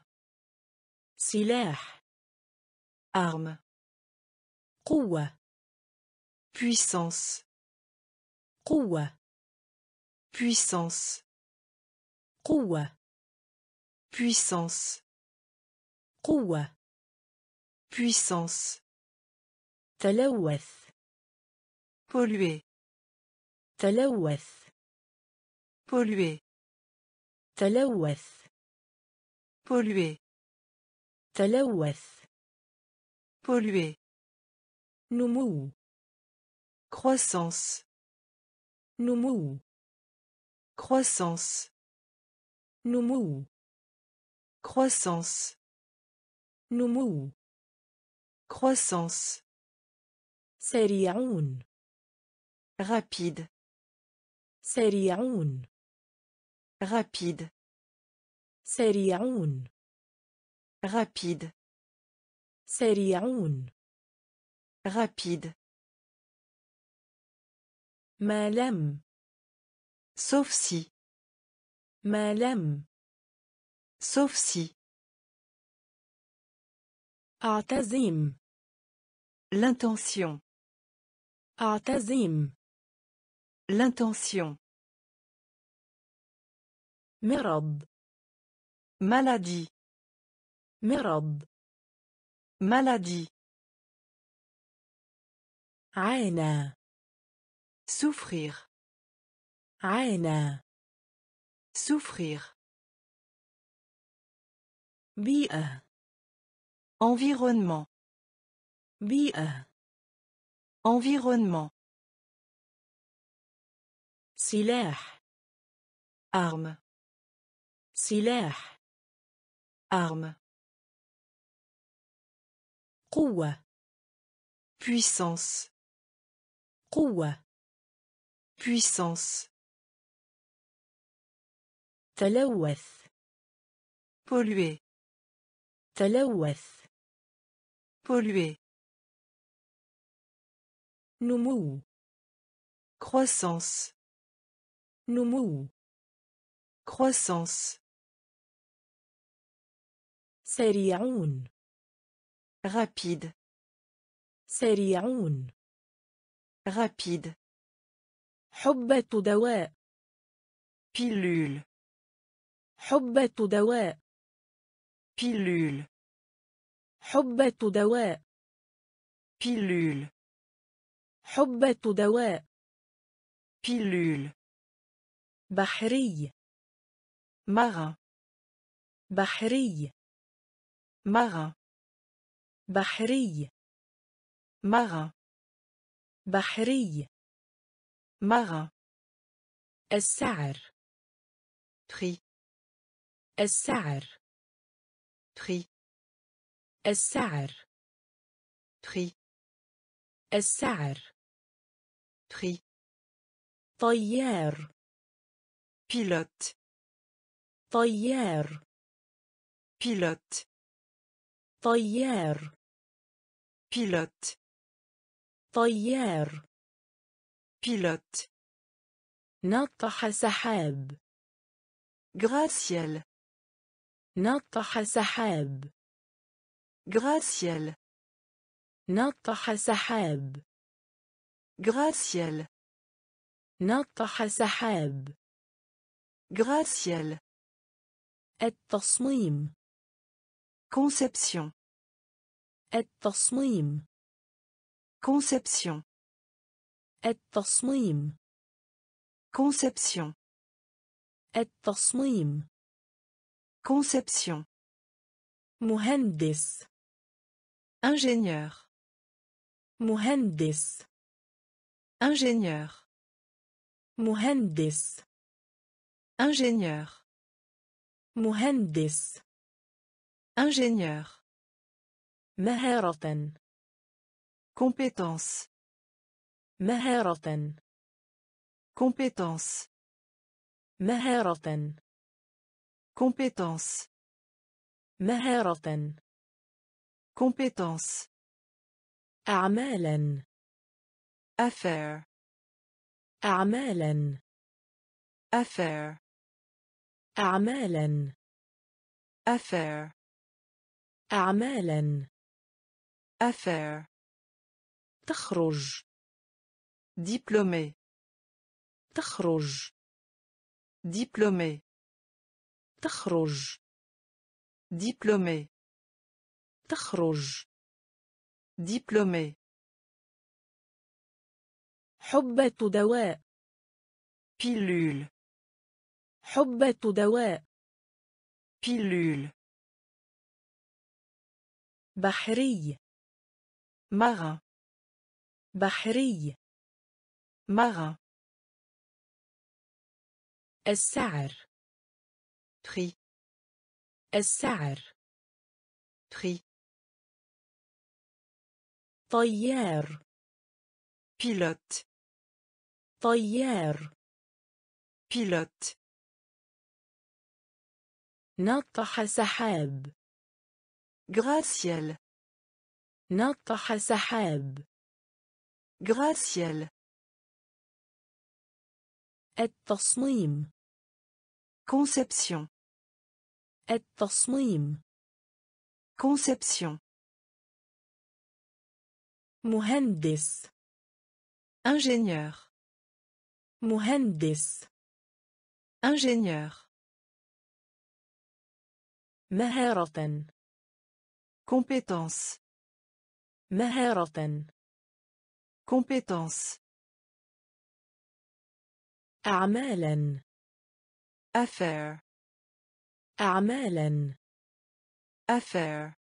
سلاح. arme, قوة. puissance, قوة. puissance, قوة. puissance, قوة. puissance, تلوث. polluer, تلوث. polluer, تلوث. polluer, تلوث. polluer, نمو. croissance, نمو. croissance, نمو. croissance, نمو. croissance, سريعون. rapide, سريعون. rapide, سريعون. rapide, سريعون. rapide, ما لم. sauf si, ما لم. sauf si, أعتزم. l'intention, أعتزم. l'intention, مرض. maladie, مرض. maladie, عانى. souffrir, عانى. souffrir, بيئة. environnement, بيئة. environnement, سلاح. arme, سلاح. arme, قوة. puissance, قوة. puissance, تلوث. polluer, تلوث. polluer, نمو. croissance, نمو. croissance, سريعون. rapide, سريعون. rapide, حبة دواء. pilule, حبة دواء. pilule, حبة دواء. pilule, حبة دواء. pilule, بحري. marin, بحري. marin, بحري. marin, بحري. marin, السعر. prix, السعر. prix, السعر. prix, السعر. Prix. طيار. Pilote. طيار. Pilote. طيار. Pilote. طيار. Pilote. نطح سحاب. Gratte-ciel. نطح سحاب. Gratte-ciel. نطح سحاب. Gratte-ciel. نطح سحاب. Gratte-ciel. التصميم. Conception. التصميم. Conception. التصميم. Conception. التصميم. Conception. مهندس. Ingénieur. مهندس. Ingénieur. مهندس. Ingénieur. مهندس. Ingénieur. مهارة. Compétence. مهارة. Compétence. مهارة. Compétence. مهارة. Compétence. أعمالا. Affaire. أعمالا. Affaire. أعمالا. Affaire. أعمالا. Affaire. تخرج. Diplômé. تخرج. Diplômé. تخرج. Diplômé. تخرج. Diplômé. حبة دواء. Pilule. حبة دواء. Pilule. بحري. Marin. بحري. Marin. السعر. Prix. السعر. Prix. طيار. Pilote. طيار. Pilote. نطح سحاب. Gratte-ciel. نطح سحاب. Gratte-ciel. التصميم. Conception. التصميم. Conception. مهندس. Ingénieur. مهندس. Ingénieur. مهارة. Compétence. مهارة. Compétence. أعمالا. Affaire. أعمالا. Affaire.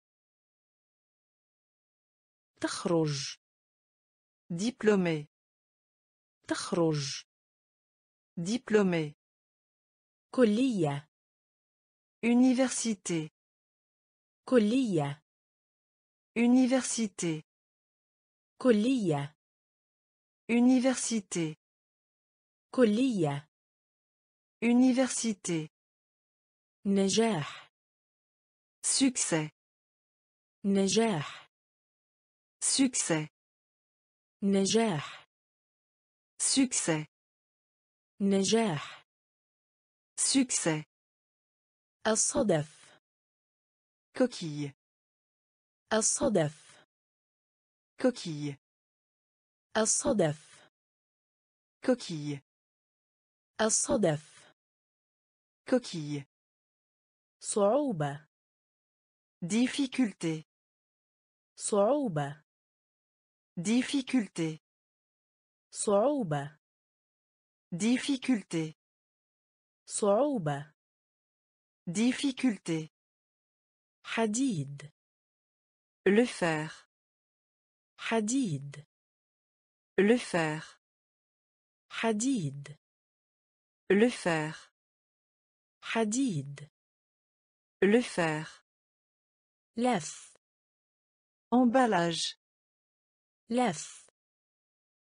تخرج. Diplômé. تخرج. Diplômé. كلية. Université. كلية. Université. كلية. Université. كلية. Université. نجاح. Succès. نجاح. Succès. نجاح. Succès. نجاح. Succès. الصدف. Coquille. الصدف. Coquille. الصدف. Coquille. الصدف. Coquille. صعوبة. Difficulté. صعوبة. Difficulté. صعوبة. Difficulté. صعوبة. Difficulté. حديد. Le fer. حديد. Le fer. حديد. Le fer. حديد. Le fer. لف. Emballage. لف.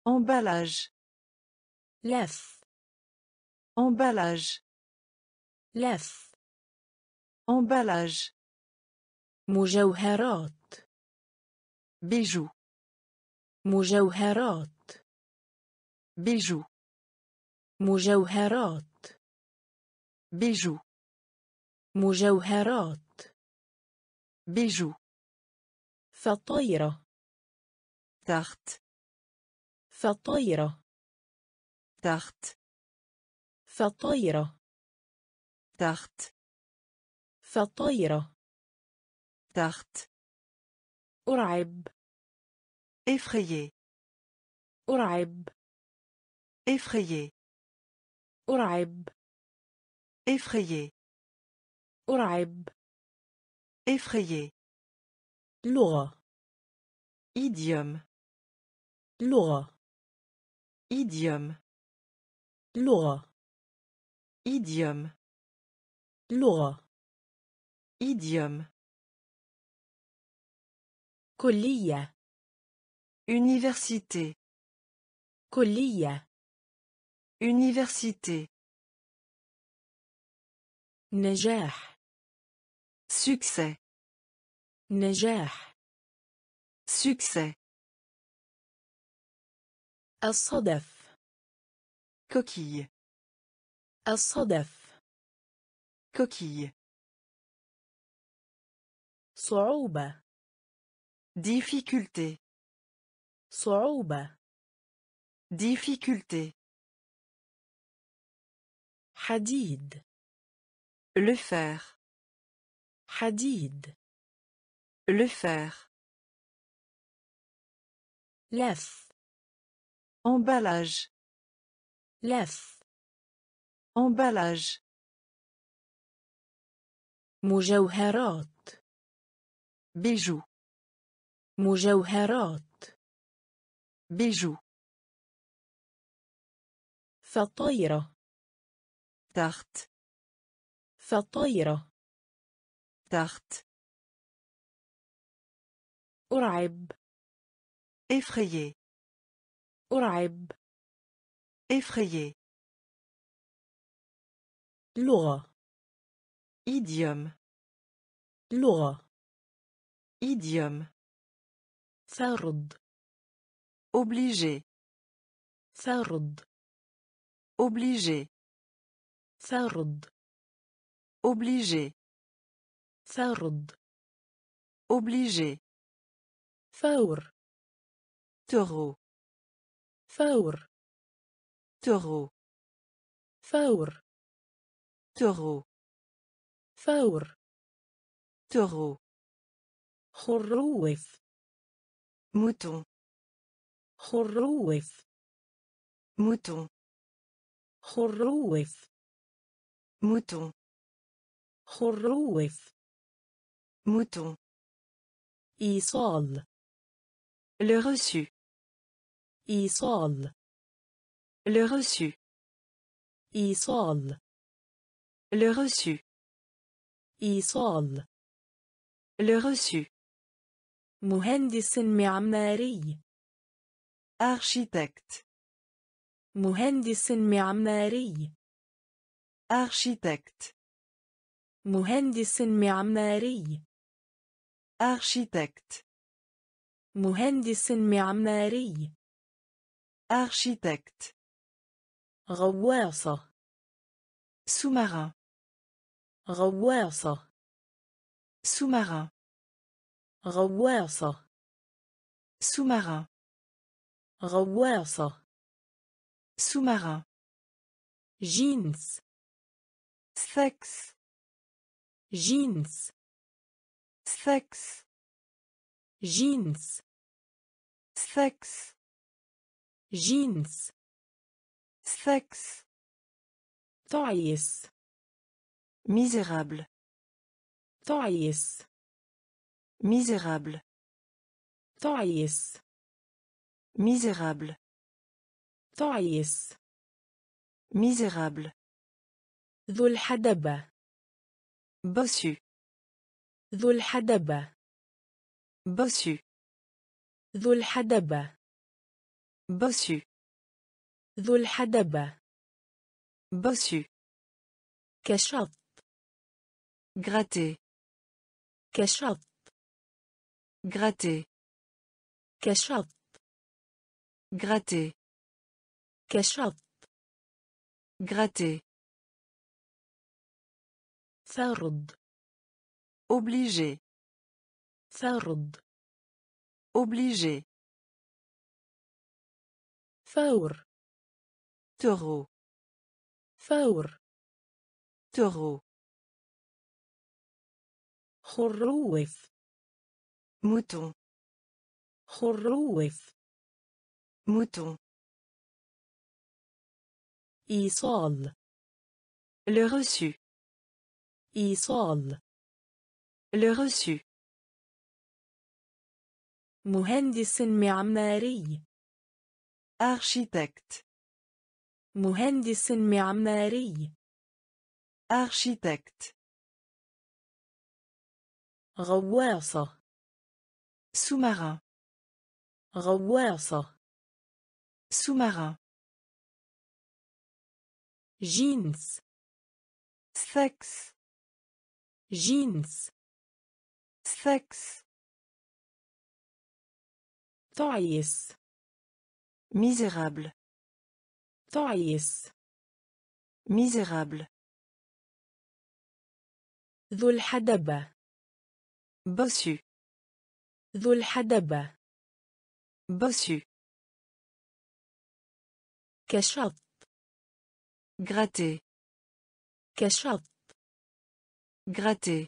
Emballage. لف Emballage. لف Emballage. مجوهرات Bijoux. مجوهرات Bijoux. مجوهرات Bijoux. مجوهرات Bijoux. فطيرة Tarte. فطيرة Tarte. فطيرة Tarte. فطيرة Tarte. أرعب Effrayé. أرعب Effrayé. أرعب Effrayé. أرعب Effrayé. لغة Idiome. لغة Idiome. لغة Idiome. لغة Idiome. كلية Université. كلية Université. نجاح Succès. نجاح Succès. الصدف Coquille. الصدف Coquille. صعوبة Difficulté. صعوبة Difficulté. حديد Le fer. حديد Le fer. لف Emballage. لف Emballage. مجوهرات Bijoux. مجوهرات Bijoux. فطيرة Tarte. فطيرة Tarte. أرعب Effrayé. أرعب Effrayé. لغة Idiome. لغة Idiome. فرض Obligé. فرض Obligé. فرض Obligé. فرض Obligé. فور Taureau. فور Taureau. فور Taureau. فور Taureau. خروف Mouton. خروف Mouton. خروف Mouton. خروف Mouton. إيصال Le reçu. إيصال Le reçu. إيصال Le reçu. إيصال Le reçu. مهندس معماري Architecte. مهندس معماري Architecte. مهندس معماري Architecte. مهندس معماري Architecte. غواصة Sous-marin. غواصة Sous-marin. غواصة Sous-marin. غواصة Sous-marin. جينز Sexe. جينز Sexe. جينز Sexe. جينز Sexe. تعيس Misérable. تعيس Misérable. تعيس Misérable. تعيس Misérable. ذو الحدبة Bossu. ذو الحدبة Bossu. ذو الحدبة Bossu. ذو الحدبة. Bossu. كشط. Gratter. كشط. Gratter. كشط. Gratter. كشط. Gratter. فرض. Obligé. فرض. Obligé. فور. Taureau. فور. Taureau. خروف. Mouton. خروف. Mouton. إيصال. Le reçu. إيصال. Le reçu. مهندس معماري. Architecte. مهندس معماري. Architecte. غواصة. Sous-marin. غواصة. Sous-marin. جينز. Sexe. جينز. Sexe. تعيس. Misérable. تعيس. Misérable. ذو الحدبة. Bossu. ذو الحدبة. Bossu. كشط. Gratter. كشط. Gratter.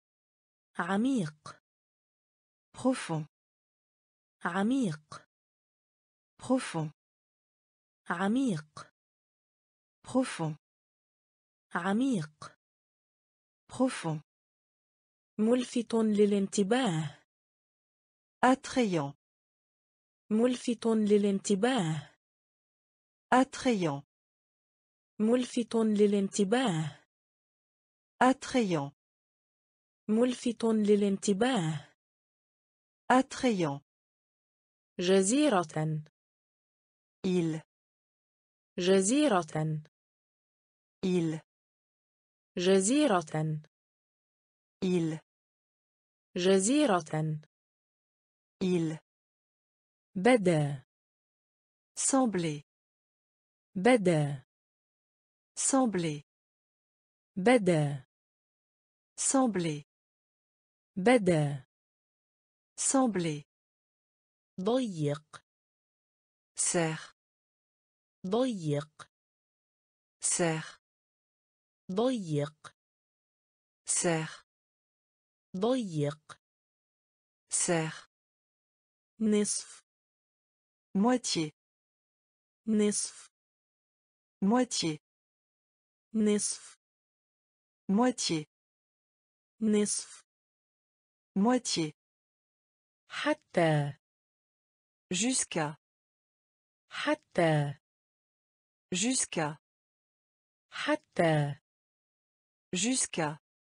عميق. Profond. عميق. Profond. عميق. Profond. عميق. Profond. ملفت للانتباه. Attrayant. ملفت للانتباه. Attrayant. ملفت للانتباه. Attrayant. ملفت للانتباه. Attrayant. جزيرة. Île. جزيرة. Île. جزيرة. Île. جزيرة. Île. بدا. Sembler. بدا. Sembler. بدا. Sembler. بدا. Sembler. ضيق. Serre. ضيق. Serre. ضيق. Serre. ضيق. Serre. نصف. Moitié. نصف. Moitié. نصف. Moitié. نصف. Moitié. حتى. Jusqu'à. حتى. Jusqu'à. حتى. Jusqu'à.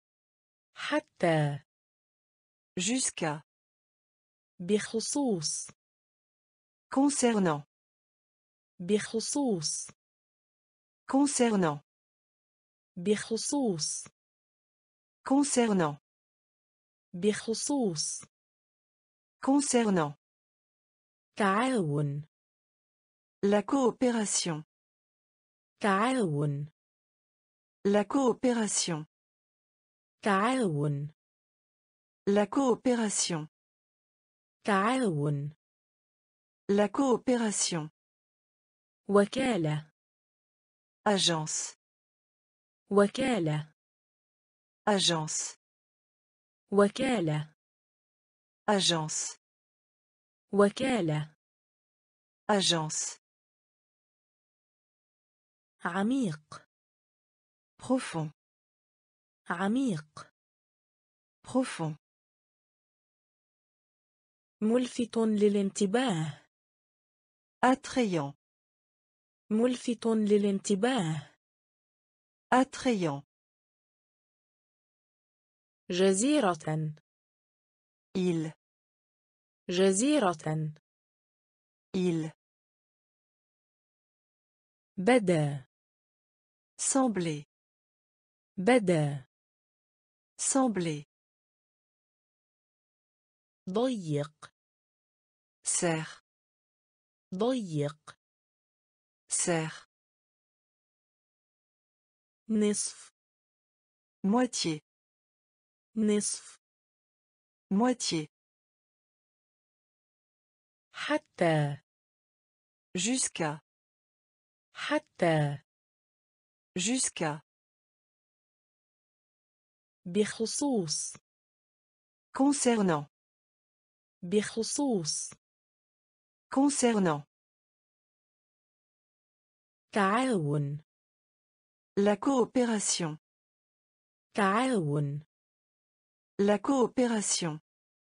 حتى. Jusqu'à. بخصوص. Concernant. بخصوص. Concernant. بخصوص. Concernant. بخصوص. Concernant. تعاون. La coopération. تعاون. La coopération. تعاون. La coopération. تعاون. La coopération. وكالة. Agence. وكالة. Agence. وكالة. Agence. وكالة. Agence. عميق. Profond. عميق. Profond. ملفت للانتباه. Attrayant. ملفت للانتباه. Attrayant. جزيرة. Île. جزيرة. Île. بدا. Sembler. بدا. Sembler. ضيق. Serre. ضيق. Serre. نصف. Moitié. نصف. Moitié. حتى. Jusqu'à. حتى. Jusqu'à. بخصوص. Concernant. بخصوص. Concernant. تعاون. La coopération. تعاون. La coopération.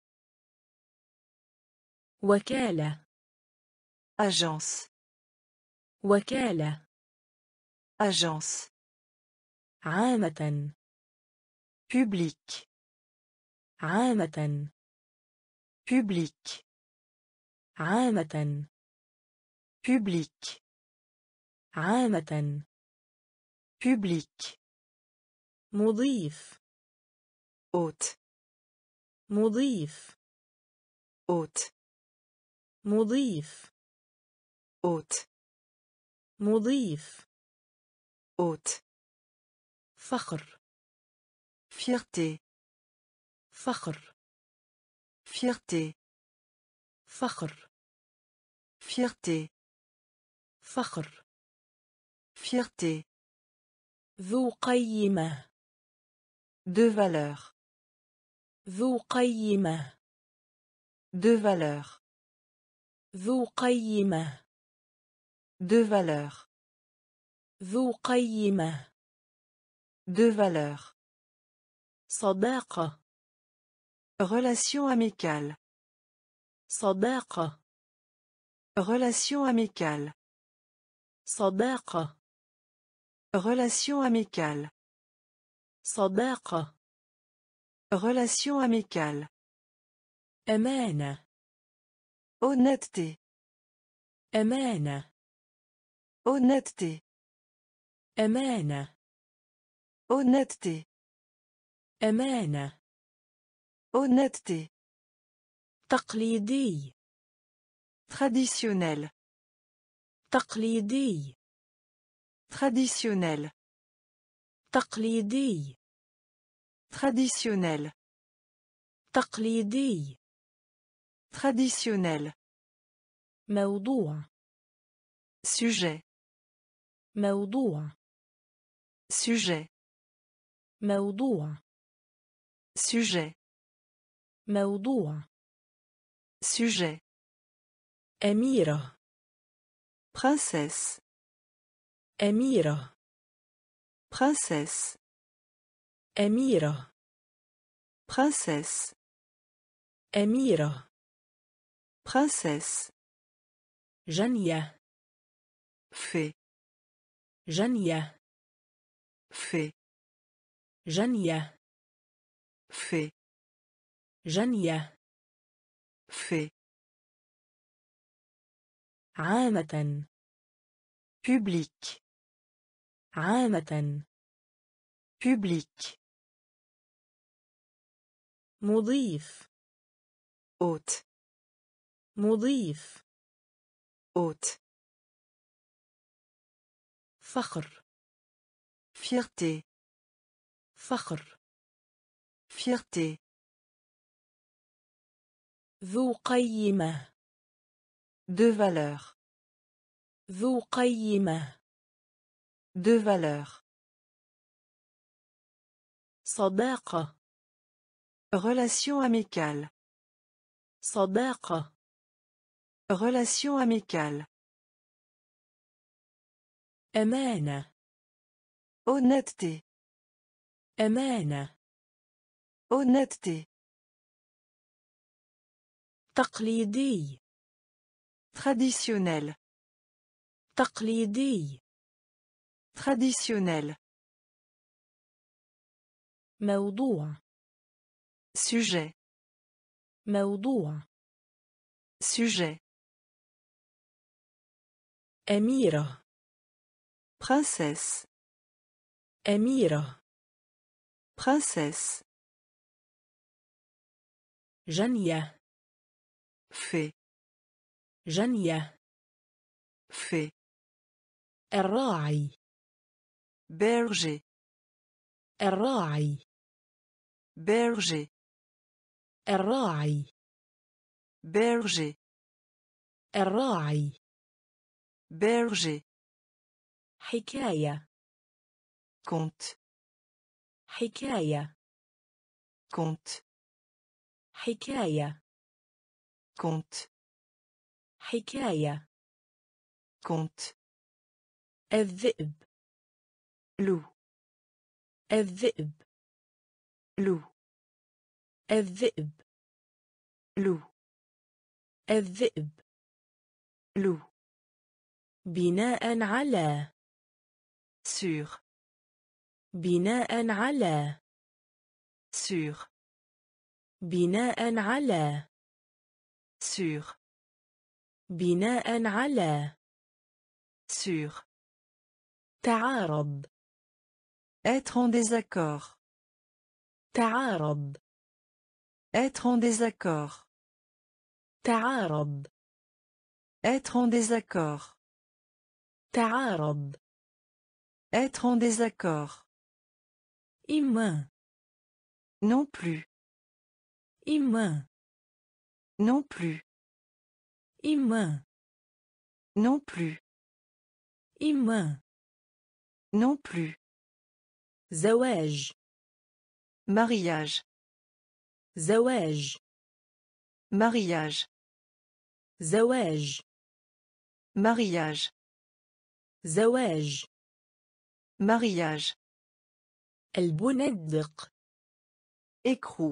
وكالة. Agence. وكالة. Agence. عامة. Public. عامة. Public. عامة. Public. عامة. Public. مضيف. Hôte. مضيف. Hôte. مضيف. Hôte. مضيف. Hôte. فخر. Fierté. فخر. Fierté. فخر. Fierté. فخر. Fierté. ذو قيمة. De valeur. ذو قيمة. De valeur. ذو قيمة. De valeur. ذو قيمة. De valeur. صداقة. Relation amicale. صداقة. Relation amicale. صداقة. Relation amicale. صداقة. Relation amicale. أمانة. Honnêteté. أمانة. Honnêteté. أمانة. Honnêteté. أمانة. Honnêteté. تقليدي. Traditionnel. تقليدي. Traditionnel. تقليدي. Traditionnel. تقليدي. Traditionnel. موضوع. Sujet. موضوع. Sujet. موضوع. Sujet. موضوع. Sujet. أميرة. Princesse. أميرة. Princesse. أميرة. Princesse. أميرة. Princesse. جنية. Fait. جنية. Fait. جنية. Fait. جنية. Fait. عامة. Public. عامة. Public. مضيف. Hôte. مضيف. Hôte. فخر. Fierté. فخر. Fierté. ذو قيمة. De valeur. ذو قيمة. De valeur. صداقة. Relation amicale. صداقة. Relation amicale. أمانة. Honnêteté. أمانة. Honnêteté. تقليدي. Traditionnel. تقليدي. Traditionnel. موضوع. Sujet. موضوع. Sujet. أميرة. Princesse. أميرة. Princesse. جنية. Fée. جنية. Fée. الراعي. Berger. الراعي. Berger. الراعي. Berger. الراعي. Berger. حكاية. Conte. حكاية. Conte. حكاية. Conte. حكاية. Conte. الذئب. Loup. الذئب. Loup. الذئب. Loup. الذئب. Loup. بناء على. Sur. بناء على. Sur. بناء على. Sur. بناء على. Sur. تعارض. Être en désaccord. تعارض. Être en désaccord. تعارض. Être en désaccord. تعارض. Être en désaccord. إما. Non plus. إما. Non plus. إما. Non plus. إما. Non plus. زواج. Mariage. زواج. Mariage. زواج. Mariage. زواج. Mariage. البندق. Écrou.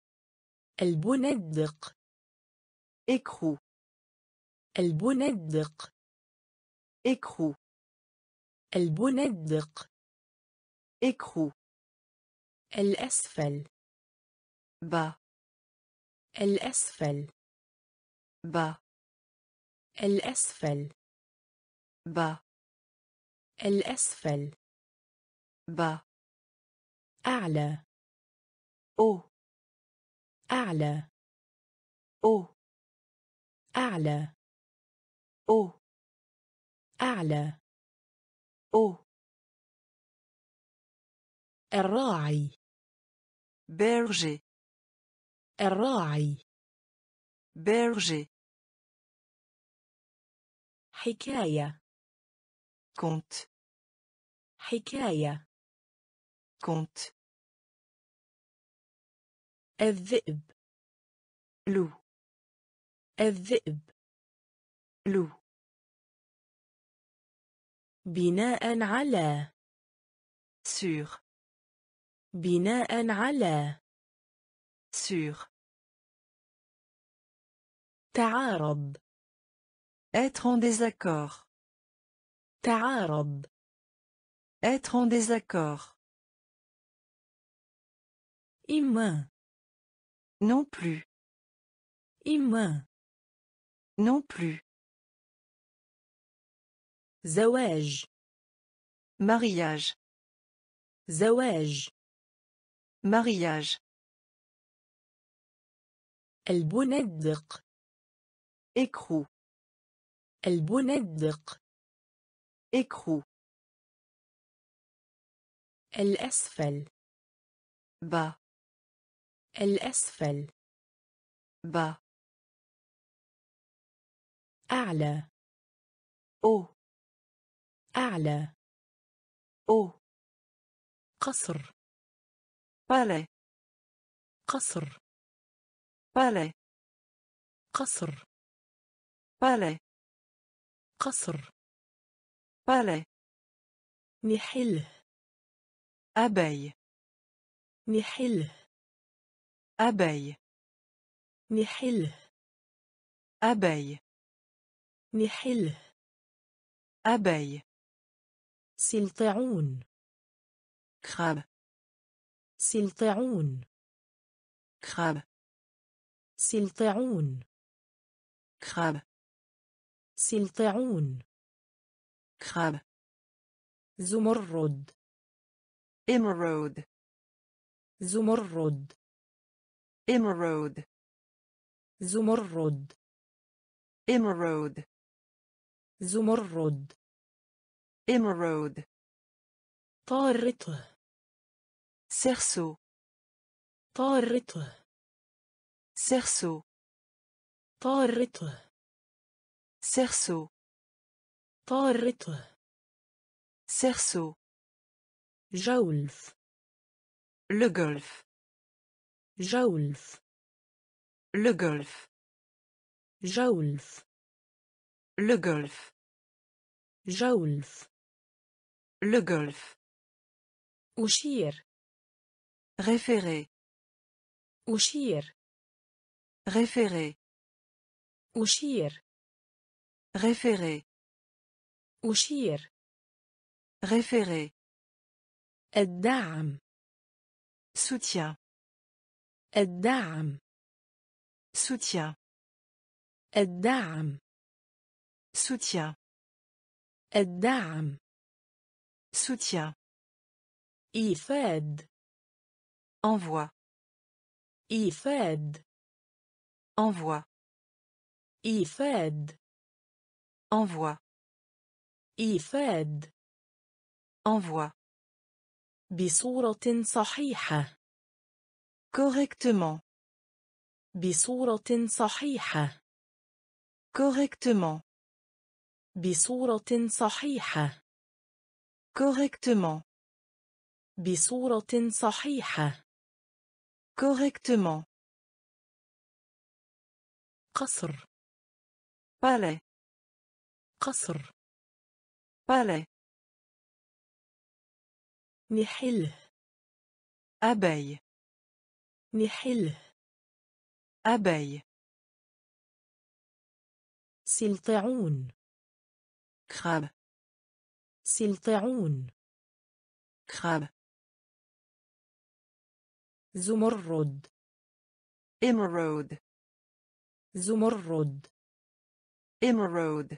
البندق. Écrou. البندق. Écrou. البندق. Écrou. الأسفل. Bas. الأسفل. Bas. الأسفل. Bas. الأسفل. Bas. أعلى. Haut. أعلى. Haut. أعلى. Haut. أعلى. Haut. الراعي. Berger. الراعي. Berger. حكاية. Conte. حكاية. Conte. الذئب. Loup. الذئب. Loup. بناء على. Sur. بناء على. Sur. تعارض. Être en désaccord. تعارض. Être en désaccord. إما. Non plus. إما. Non plus. زواج. Mariage. زواج. Mariage. البندق. Écrou. البندق. Écrou. الأسفل. Bas. الأسفل. Bas. أعلى. Haut. أعلى. Haut. قصر. Palais. قصر. Palais. قصر. Palais. قصر. Palais. نحله. Abeille. نحله. Abeille. نحله. Abeille. نحله. Abeille. سلطعون. Crabe. سلطعون. Crabe. سلطعون. Crabe. سلطعون. Crabe. زمرد emerald زمرد emerald زمرد emerald زمرد emerald طارته cerceau طارته cerceau طارته cerceau طارته cerceau جولف le golf جولف le golf جولف le golf جولف le golf أشير référer أشير référer أشير référer أشير référer الدعم soutien الدعم soutien الدعم soutien الدعم soutien إيفاد envoi إيفاد envoi إيفاد envoi إيفاد envoi بصورة صحيحة correctement بصورة صحيحة correctement بصورة صحيحة correctement بصورة صحيحة correctement قصر palais قصر palais نحله abeille نحله abeille سلطعون crabe سلطعون crabe زمرد emerald زمرد emerald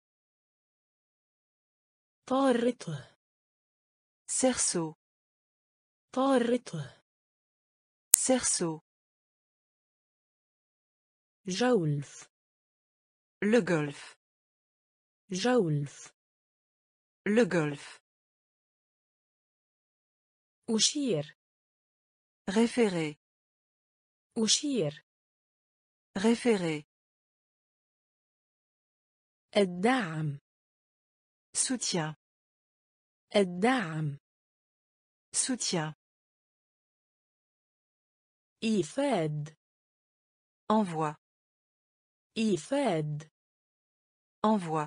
طارته cerceau طارته cerceau جولف le golf جولف le golf أشير référer أشير référer الدعم soutien الدعم soutien إيفاد envoi إيفاد envoi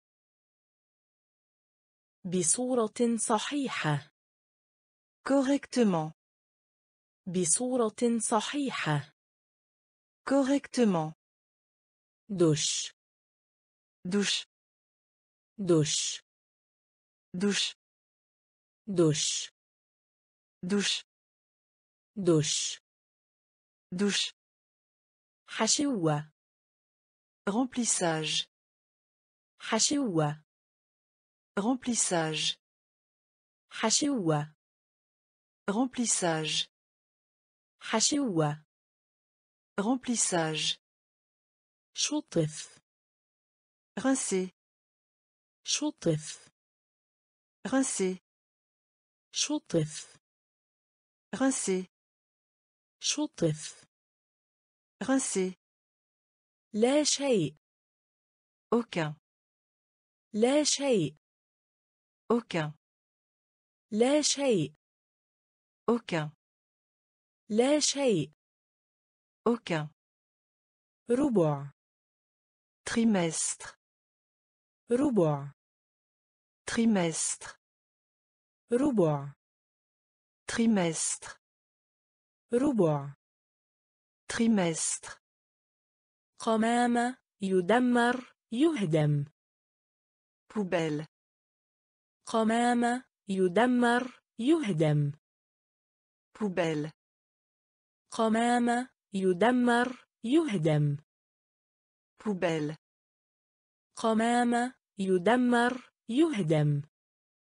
بصورة صحيحة correctement بصورة صحيحة correctement دش douche دش douche دش douche دش douche حشوة remplissage حشوة remplissage حشوة remplissage حشوة remplissage شطف rincer شطف rincer شطف rincer شطف rincer لا شيء aucun لا شيء aucun لا شيء aucun لا شيء aucun ربع trimestre ربع trimestre ربع trimestre ربع trimestre قمامة يدمر يهدم poubelle قمامة يدمر يهدم poubelle قمامة يدمر يهدم poubelle قمامة يدمر يهدم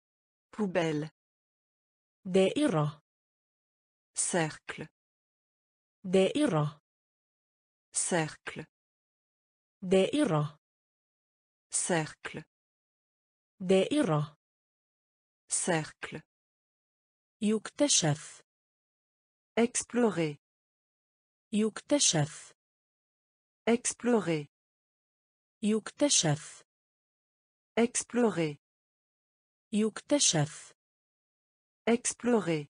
poubelle, دائرة cercle, دائرة cercle, دائرة cercle, دائرة cercle, يكتشف explorer, يكتشف explorer, يكتشف explorer, يكتشف explorer,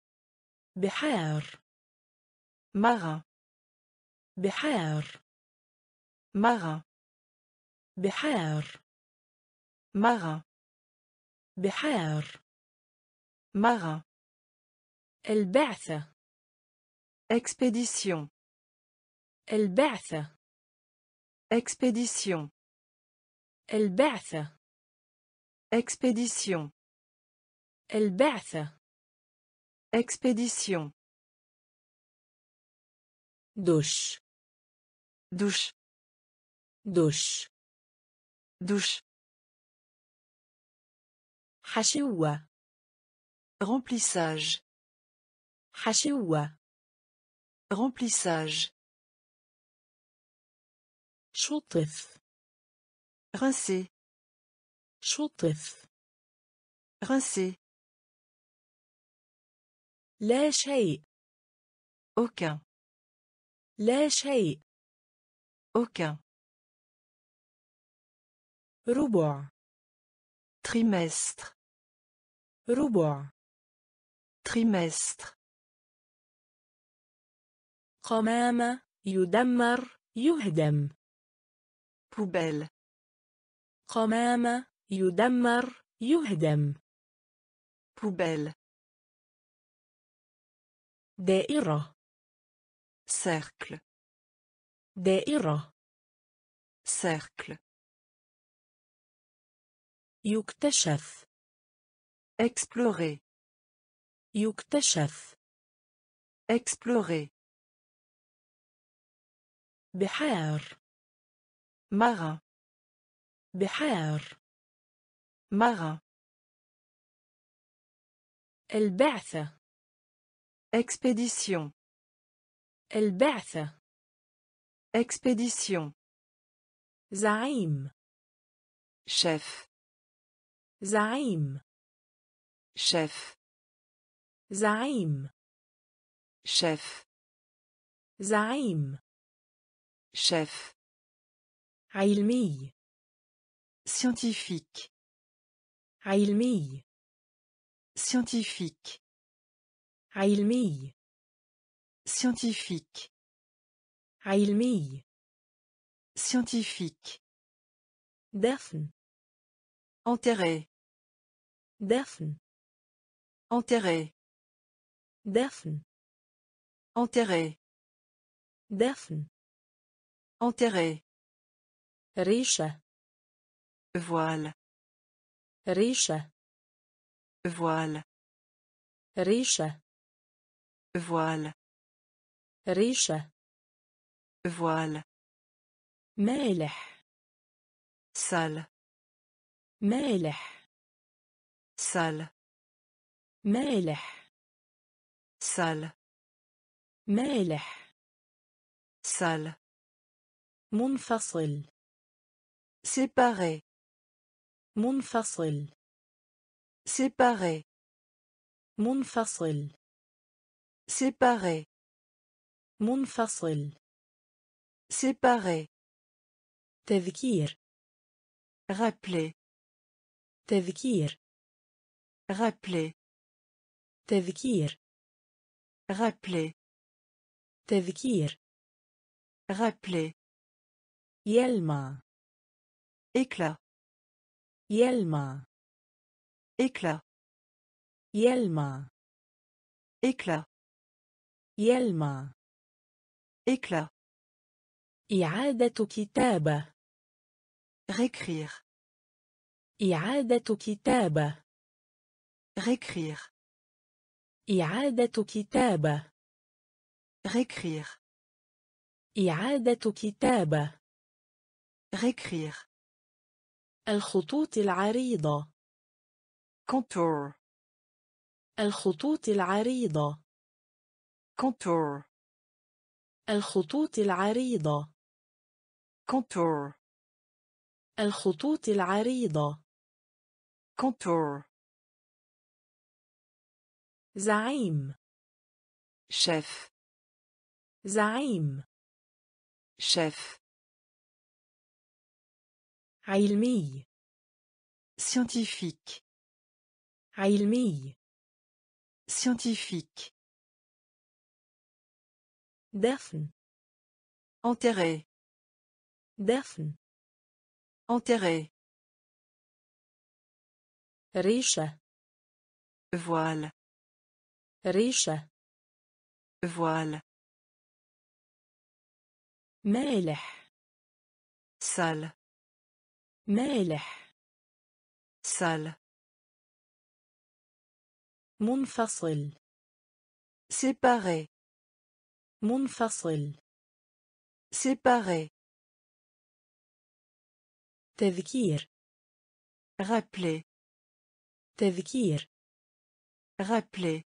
بحار marin, بحار marin, بحار marin, بحار marin, البعثة expédition, البعثة expédition, البعثة expédition, البعثة expédition, دش douche, دش douche, حشوة remplissage, حشوة remplissage, شطف rincer, شطف rincer, لا شيء aucun, لا شيء aucun, ربع trimestre, ربع trimestre, قمامة يدمر يهدم poubelle, قمامة يدمر يهدم poubelle, دائرة cercle, دائرة cercle, يكتشف explorer, يكتشف explorer, بحار marin, بحار marin, البعثة expédition, البعثة expédition, زعيم chef, زعيم chef, زعيم chef, زعيم chef, علمي scientifique, علمي scientifique, علمي scientifique, علمي scientifique, دفن enterré, دفن enterré, دفن enterré, دفن enterré, ريشة voile, ريشة voile, ريشة voile, ريشة voile, مالح salle, مالح salle, مالح salle, مالح salle, منفصل séparé, منفصل séparé, منفصل séparé, منفصل séparé, تذكير rappeler, تذكير rappeler, تذكير rappeler, تذكير rappeler, يلمع éclat, يلمع éclat, يلمع éclat, يلمع éclat, إعادة كتابة réécrire, إعادة كتابة réécrire, إعادة كتابة réécrire, إعادة كتابة réécrire, الخطوط العريضة contour الخطوط العريضة. contour الخطوط العريضة. contour الخطوط العريضة. contour زعيم. chef زعيم. chef علمي. scientifique علمي. scientifique دفن. enterré دفن. enterré ريشة. voile ريشة. voile مالح. sale مالح. sale منفصل. séparé منفصل. séparé تذكير. rappeler تذكير. rappeler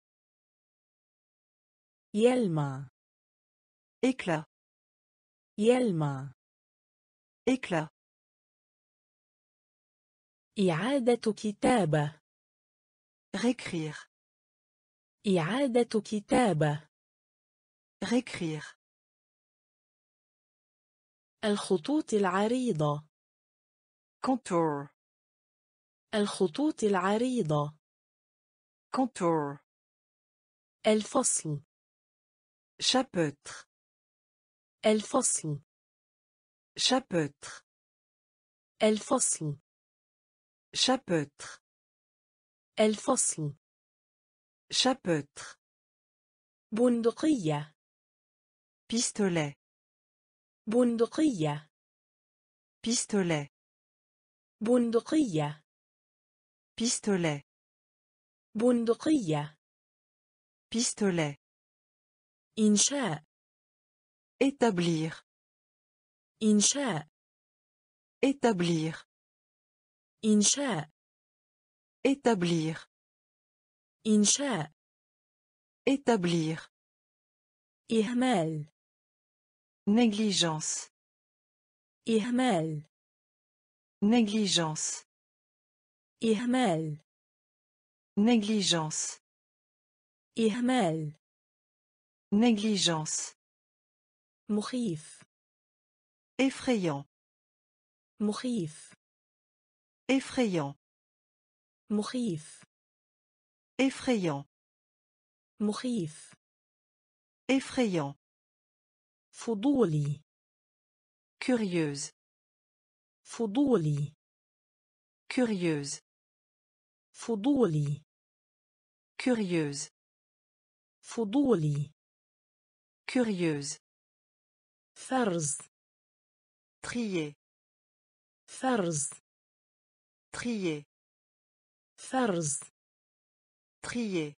يلمع. éclat يلمع. éclat إعادة كتابة. réécrire إعادة كتابة. réécrire الخطوط العريضة. contour الخطوط العريضة. contour الفصل. chapitre الفصل. chapitre الفصل. chapitre الفصل. chapitre بندقية. pistolet بندقية. pistolet بندقية. pistolet بندقية. pistolet إنشاء. établir إنشاء. établir إنشاء. établir إنشاء. établir إهمال. négligence إهمال. négligence إهمال. négligence إهمال. négligence مخيف. effrayant مخيف. effrayant مخيف. effrayant مخيف. effrayant فضولي. curieuse فضولي. curieuse فضولي. curieuse فضولي. curieuse فرز. trier فرز. trier فرز. trier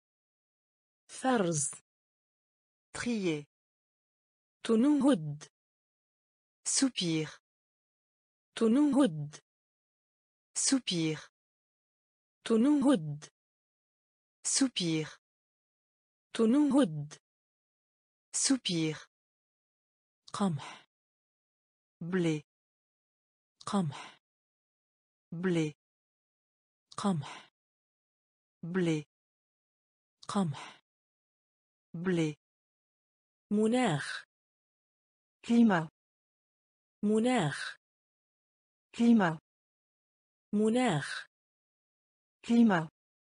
فرز. trier تنهد. soupir تنهد. soupir تنهد. soupir تنهد. soupir قمح. blé قمح. blé قمح. blé قمح. blé مناخ. climat مناخ. climat مناخ. climat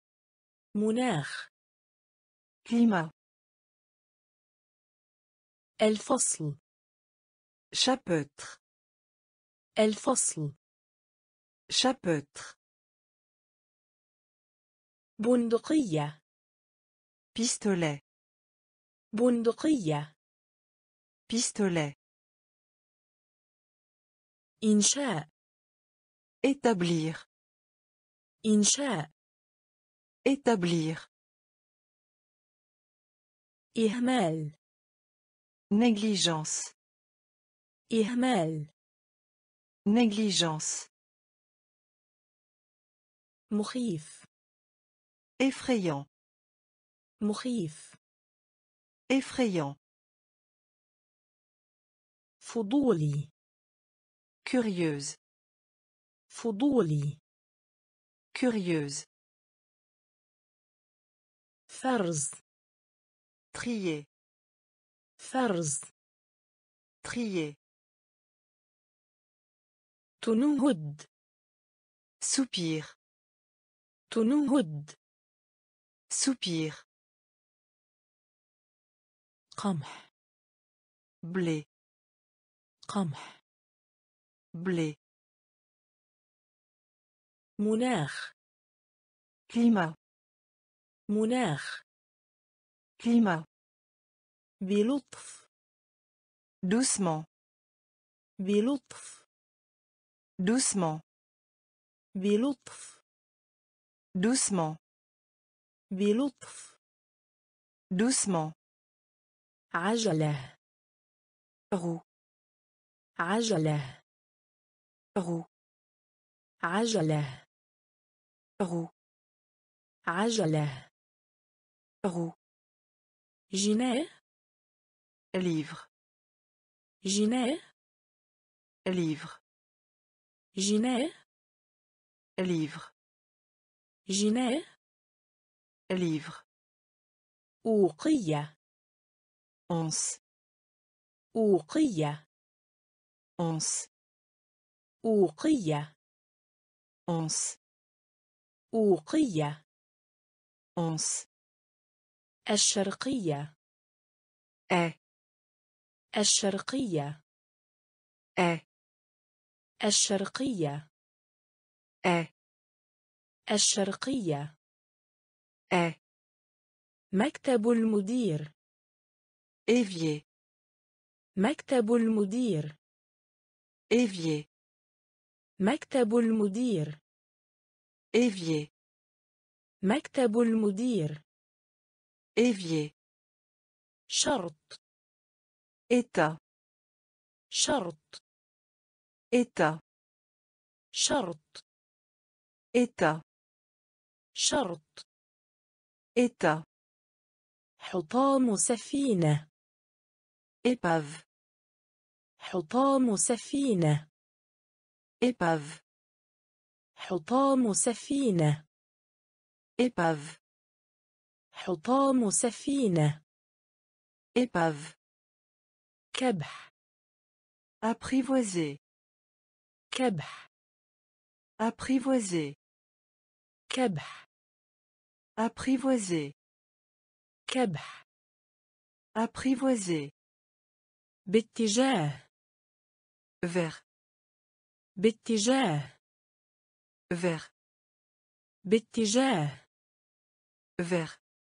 مناخ. climat الفصل. chapitre الفصل. chapitre بندقية. pistolet بندقية. pistolet إنشاء. établir إنشاء. établir إهمال. négligence إهمال. négligence مخيف. Effrayant. مخيف. Effrayant. فضولي. Curieuse. فضولي. Curieuse. فرز. Trier. فرز. Trier. تنهد. Soupir. تنهد. Soupir. قمح. Blé. قمح. Blé. مناخ. Climat. مناخ. Climat. بلطف. Doucement. بلطف. Doucement. بلطف. Doucement. بلطف. Doucement. عجلة. Roue. عجلة. Roue. عجلة. Roue. عجلة. Roue. جناه. Livre. جناه. Livre. جناه. Livre. جناه. Livre. أوقية. Once. أوقية. Once. أوقية. Once. أوقية. Once. الشرقية. Est. الشرقية. Est. الشرقية. Est. الشرقية. Est. مكتب المدير. Évier. مكتب المدير. Évier. مكتب المدير. Évier. مكتب المدير. Évier. شرط. État. شرط. État. شرط. État. شرط. État. حطام سفينة. Épave. حطام سفينة. Épave. حطام سفينة. Épave. حطام سفينة. Épave. كبح. Apprivoiser. كبح. Apprivoiser. كبح. Apprivoiser. كبح. Apprivoiser. باتجاه. Vers. باتجاه. Vers. باتجاه. Vers.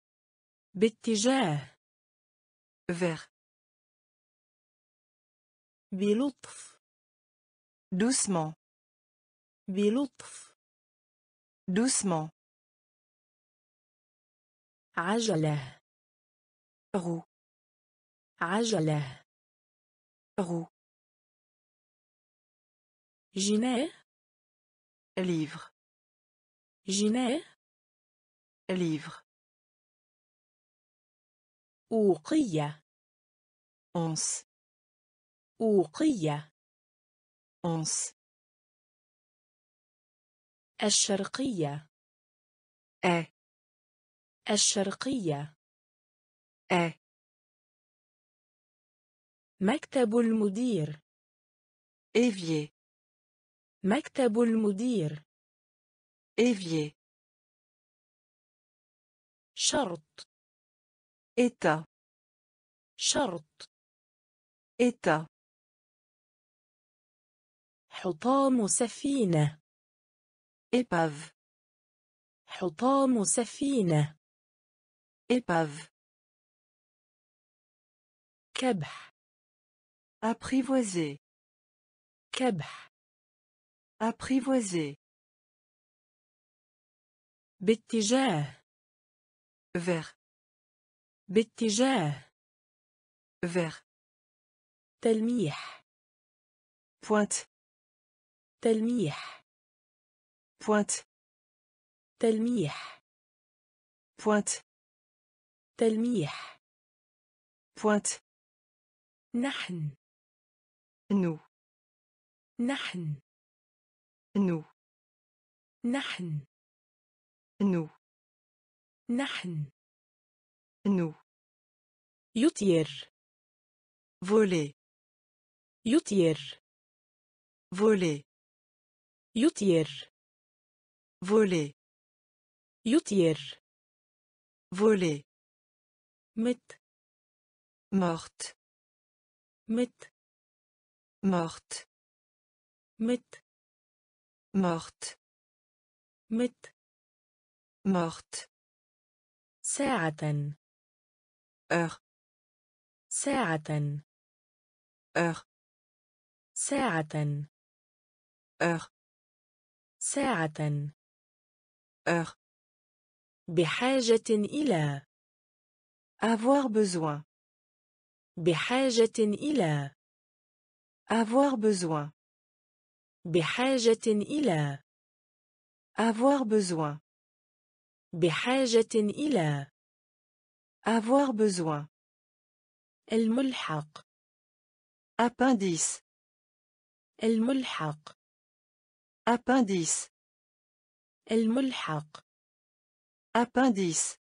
باتجاه. Vers. بلطف. Doucement. بلطف. Doucement. عجلة. Roue. عجلة. Roue. جناه. Livre. جناه. Livre. أوقية. Once. أوقية. Once. الشرقية. Est. الشرقية. Est. مكتب المدير. Évier. مكتب المدير. Évier. شرط. État. شرط. État. حطام سفينة. Épave. حطام سفينة. Épave. كبح. Apprivoiser. كبح. Apprivoiser. باتجاه. Vers. باتجاه. Vers. تلميح. Pointe. تلميح. Pointe. تلميح. Pointe. تلميح. Pointe. نحن. Nous. نحن. Nous. نحن. Nous. نحن. Nous. يطير. Voler. يطير. Voler. يطير. Voler. يطير. Voler. مت. Morte. مت. Morte. مت. Morte. مت. Morte. ساعة. Heure. ساعة. Heure. ساعة. Heure. ساعة. Heure. بحاجة إلى. Avoir besoin. بحاجة إلى. Avoir besoin. بحاجة إلى. Avoir besoin. بحاجة إلى. Avoir besoin. الملحق. Appendice. الملحق. Appendice. الملحق. Appendice.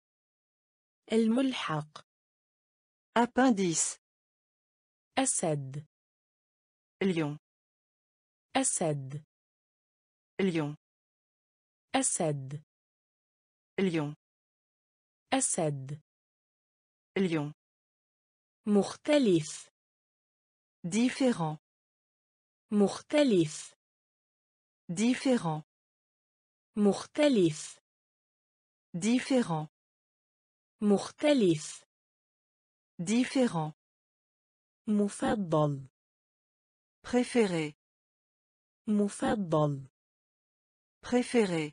الملحق. Appendice. أسد. Lion. أسد. Lion. أسد. Lion. أسد. Lion. مختلف. Différent. مختلف. Différent. مختلف. Différent. مختلف. Différent. مفضل. Préféré. مفضل. Préféré.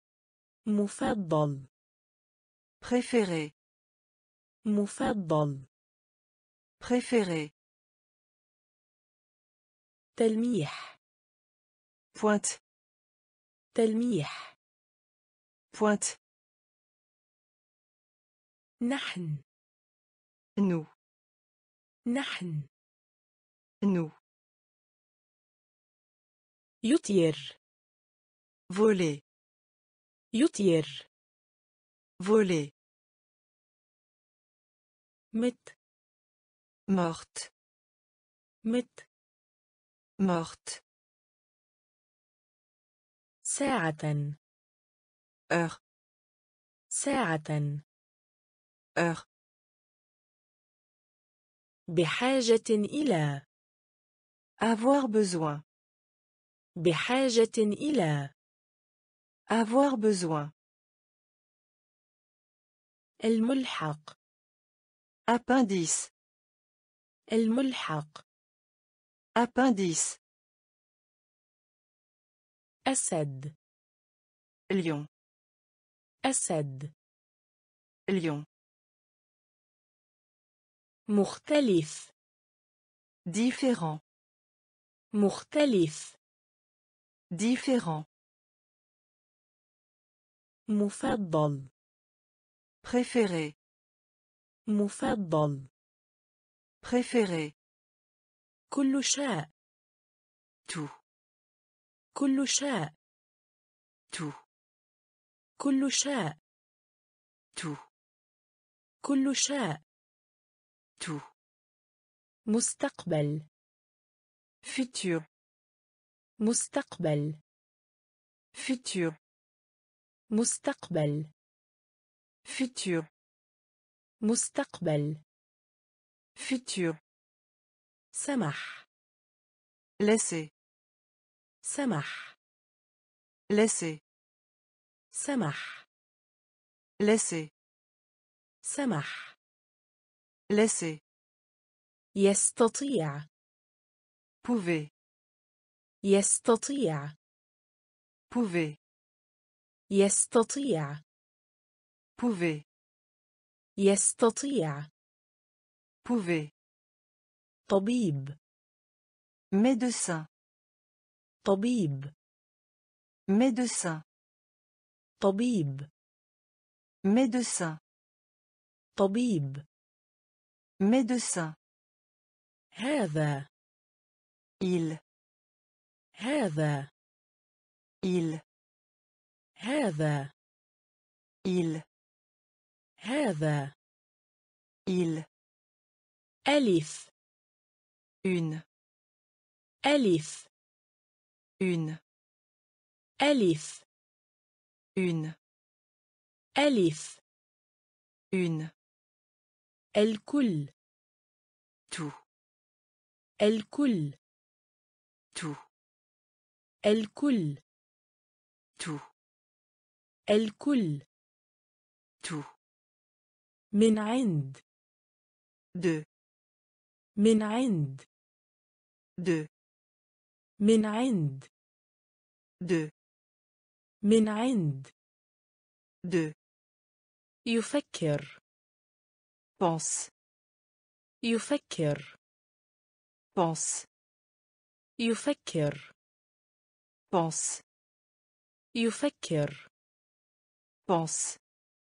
مفضل. Préféré. مفضل. Préféré. تلميح. Pointe. تلميح. Pointe. نحن. Nous. نحن. Nous. يطير. Voler. يطير. Voler. مت. Morte. مت. Morte. ساعة. Heure. ساعة. Heure. بحاجة إلى. Avoir besoin. بحاجة إلى. Avoir besoin. الملحق. Appendice. الملحق. Appendice. أسد. Lion. أسد. Lion. مختلف. Différent. مختلف. Différent. مفضل. Préféré. مفضل. Préféré. كل شاء. Tout. كل شاء. Tout. كل شاء. Tout. كل شاء. Tout. مستقبل. Futur. مستقبل. Futur. مستقبل. Futur. مستقبل. Futur. سمح. Laisser. سمح. Laisser. سمح. Laisser. سمح. Laisser. يستطيع. Pouvez. يستطيع. Pouvez. يستطيع. Pouvez. يستطيع. Pouvez. طبيب. Médecin. طبيب. Médecin. طبيب. Médecin. طبيب. Médecin. هذا. Il. هذا. Il. هذا. Il. هذا. Il. ألف. Une. ألف. Une. ألف. Une. ألف. Une. الكل. Tout. الكل. Tout. الكل. Tout. الكل. Tout. من عند. De. من عند. De. من عند. De. من عند. De. يفكر. Pense. يفكر. Pense. يفكر. Pense. يفكر. Pense.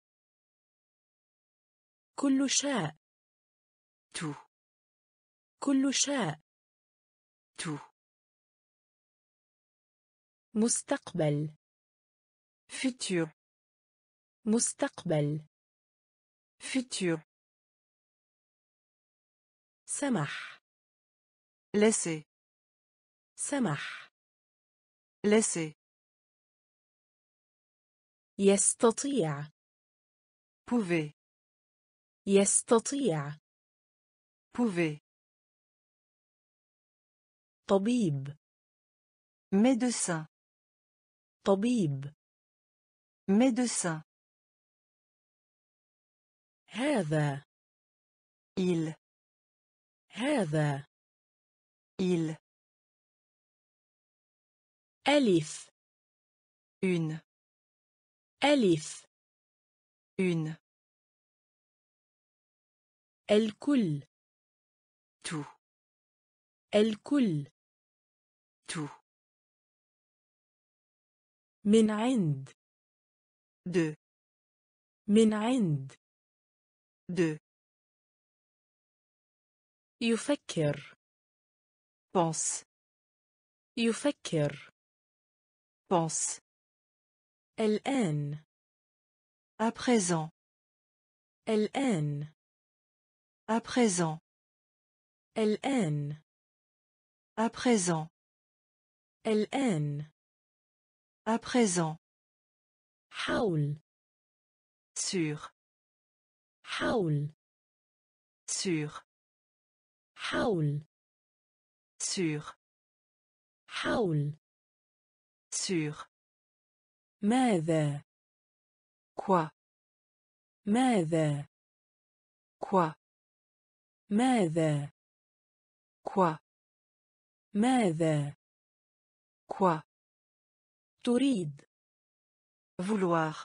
كل شيء. Tout. كل شيء. Tout. مستقبل. Futur. مستقبل. Futur. سمح. Laisser. سمح. Laisser. يستطيع. Pouvez. يستطيع. Pouvez. طبيب. Médecin. طبيب. Médecin. هذا. Il. هذا. Il. ألف. Une. ألف. Une. الكل. Tout. الكل. Tout. من عند. De. من عند. De. يفكر. Pense. يفكر. Pense. الآن. À présent. الآن. À présent. الآن. À présent. الآن. À présent. حول. Sur. حول. Sur. حول. Sur. حول. Sur. ماذا؟ Quoi? ماذا؟ Quoi? ماذا؟ Quoi? ماذا؟ Quoi? تريد. Vouloir.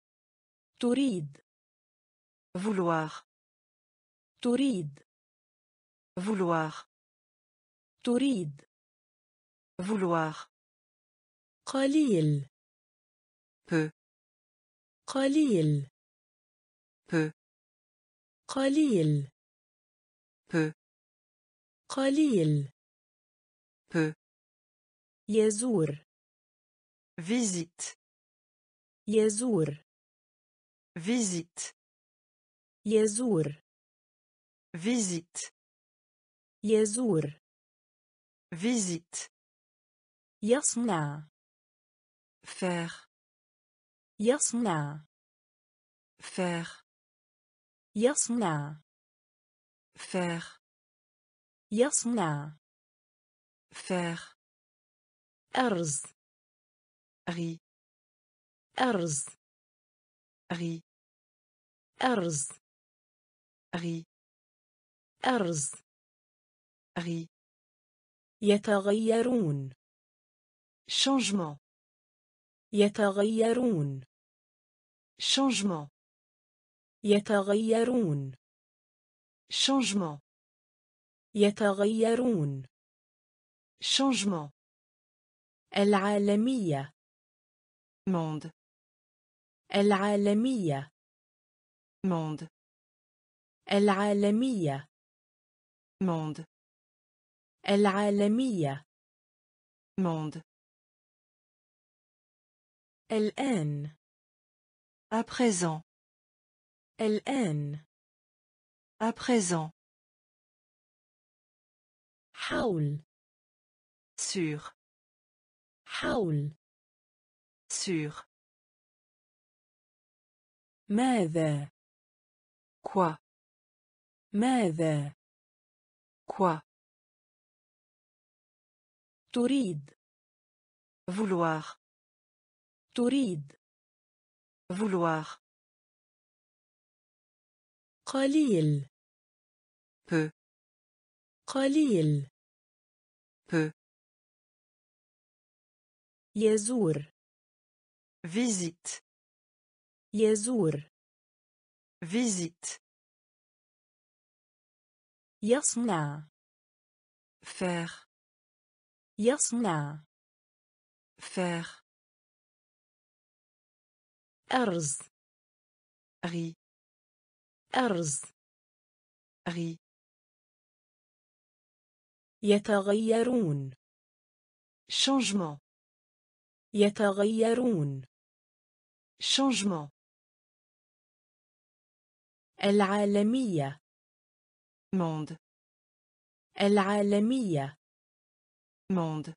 تريد. Vouloir. تريد. Vouloir. تريد. Vouloir. قليل. Peu. قليل. Peu. قليل. Peu. قليل. Peu. يزور. Visite. يزور. Visite. يزور. Visite. يزور. Visite. يصنع. Faire. يصنع. Faire. يصنع. Faire. يصنع. Faire. أرز. Riz. أرز. Riz. أرز. Riz. أرز. Riz. يتغيرون. Changement. يتغيرون. Changement. يتغيرون. Changement. يتغيرون. Changement. العالمية. Monde. العالمية. monde العالمية monde العالمية monde الآن à présent الآن à présent حول sur حول sur ماذا quoi ماذا quoi تريد vouloir تريد vouloir قليل peu قليل peu يزور visite يزور visite يصنع faire يصنع faire أرز riz أرز riz يتغيرون changement يتغيرون changement العالمية monde العالمية monde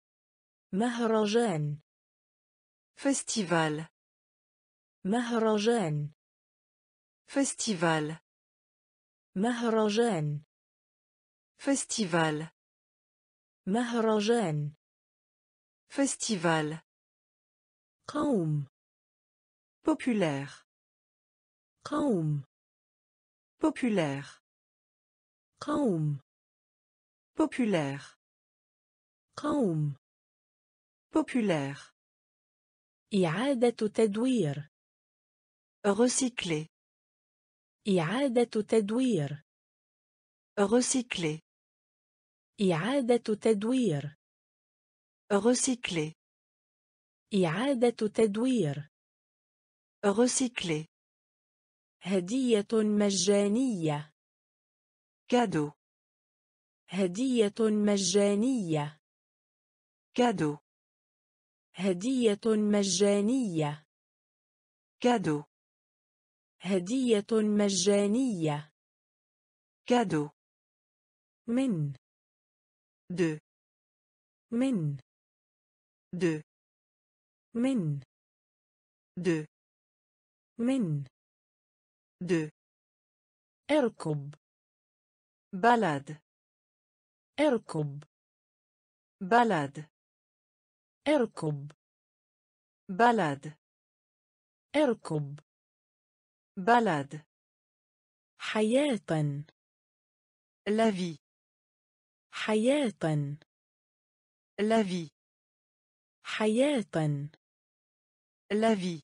مهرجان festival مهرجان festival مهرجان festival مهرجان festival قوم populaire قوم populaire قوم populaire قوم populaire إعادة تدوير recycler إعادة تدوير recycler إعادة تدوير recycler إعادة تدوير recycler هدية مجانية cadeau هدية مجانية cadeau هدية مجانية cadeau هدية مجانية cadeau من de من de من de من de اركب balade اركب balade اركب balade اركب balade حياة la vie حياة la vie حياة la vie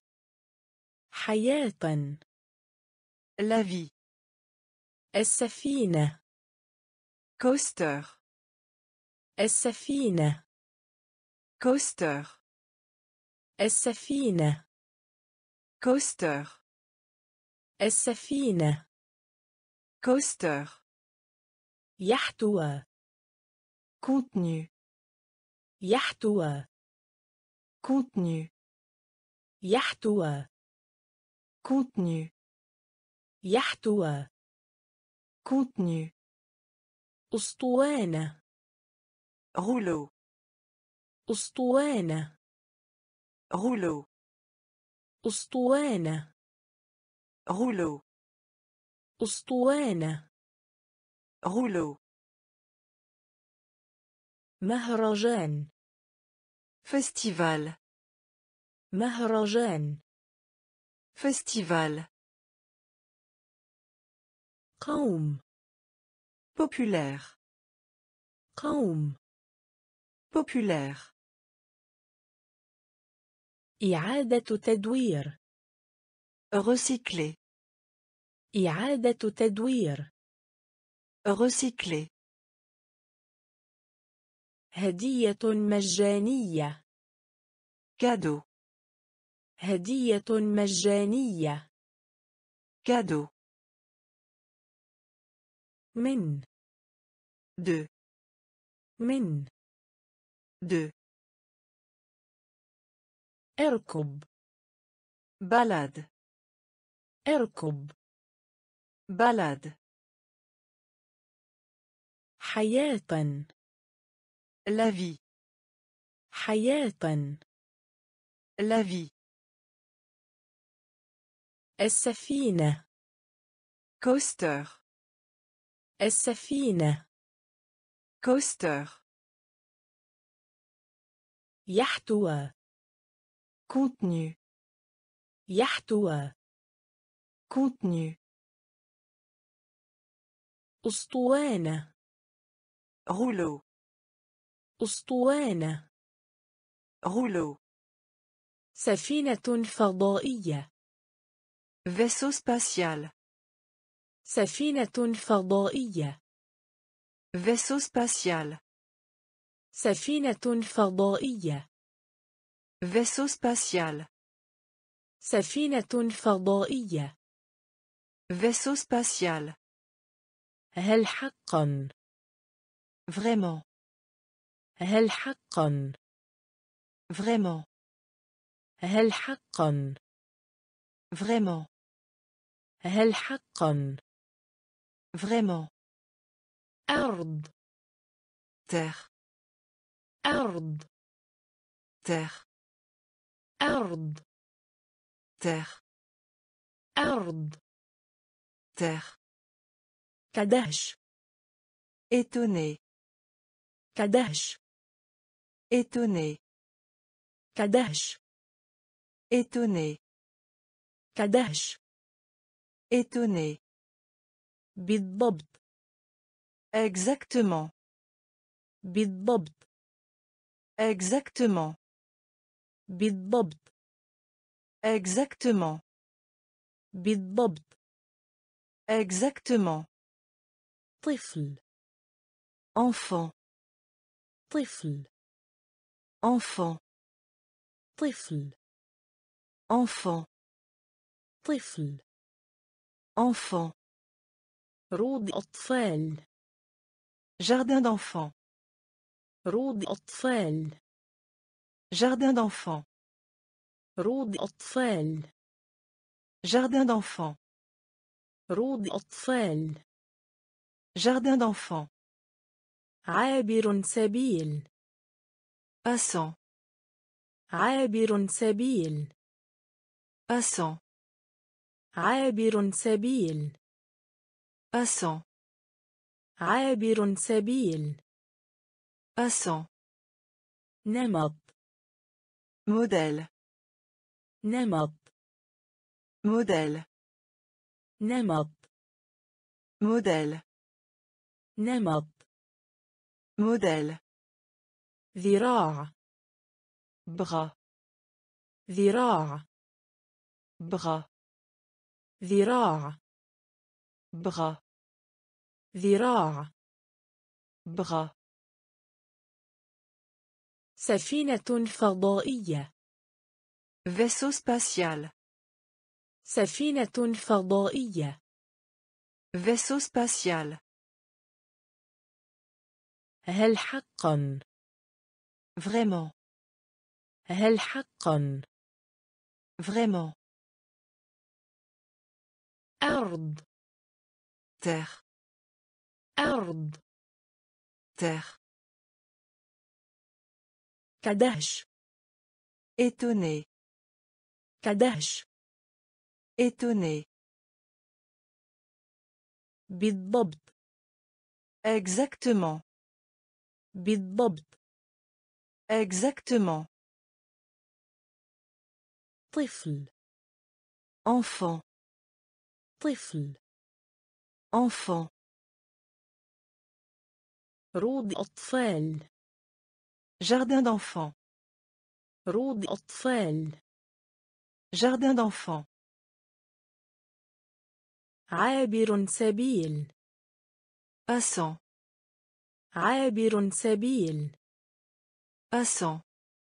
حياة la vie السفينة coaster السفينة coaster السفينة coaster السفينة coaster يحتوى contenu يحتوى contenu يحتوى contenu يحتوى contenu أسطوانة rouleau أسطوانة rouleau أسطوانة rouleau أسطوانة rouleau مهرجان festival مهرجان festival قوم populaire قوم populaire إعادة تدوير recycler إعادة تدوير recycler هدية مجانية cadeau هدية مجانية Cadeau. من. De. من. De. اركب. Balade. اركب. Balade. حياة. La vie. حياة. La vie. السفينة. Coaster. السفينة. Coaster. يحتوى. Contenu. يحتوى. Contenu. أسطوانة. Rouleau. أسطوانة. Rouleau. سفينة فضائية. Vaisseau spatial. سفينة فضائية. Vaisseau spatial. سفينة فضائية. Vaisseau spatial. سفينة فضائية. Vaisseau spatial. هل حقا؟ Vraiment. هل حقا؟ Vraiment. هل حقا؟ Vraiment. هل حقا؟ Vraiment. أرض. Terre. أرض. Terre. أرض. Terre. أرض. Terre. كدهش. Étonné. كدهش. Étonné. كدهش. Étonné. كدهش. Étonné. بالضبط. Exactement. بالضبط. Exactement. بالضبط. Exactement. بالضبط. Exactement. طفل. Enfant. طفل. Enfant. طفل. Enfant. طفل. Enfant. روض أطفال. Jardin d'enfants. روض أطفال. Jardin d'enfants. روض أطفال. Jardin d'enfants. روض أطفال. Jardin d'enfants. عابر سبيل. Passant. عابر سبيل. Passant. عابر سبيل. Passant. عابر سبيل. Passant. نمط. Modèle. نمط. Modèle. نمط. Modèle. نمط. Modèle. ذراع. Bras. ذراع. Bras. ذراع. Bras. ذراع. Bras. سفينة فضائية. Vaisseau spatial. سفينة فضائية. Vaisseau spatial. هل حقا؟ Vraiment. هل حقا؟ Vraiment. أرض. Terre. أرض. Terre. كدهش. Étonné. كدهش. Étonné. بالضبط. Exactement. بالضبط. Exactement. طفل. Enfant. طفل. Enfant. روض أطفال. Jardin d'enfants. روض أطفال. Jardin d'enfants. عابر سبيل. Passant. عابر سبيل. Passant.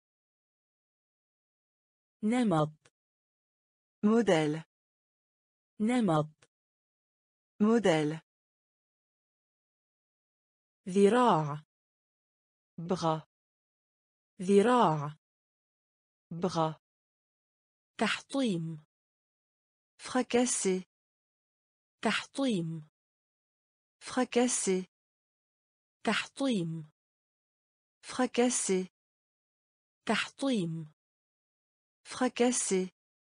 نمط. Modèle. نمط. modèle, ذراع. bras, ذراع. bras, تحطيم. fracasser, تحطيم. fracasser, تحطيم. fracasser, تحطيم. fracasser,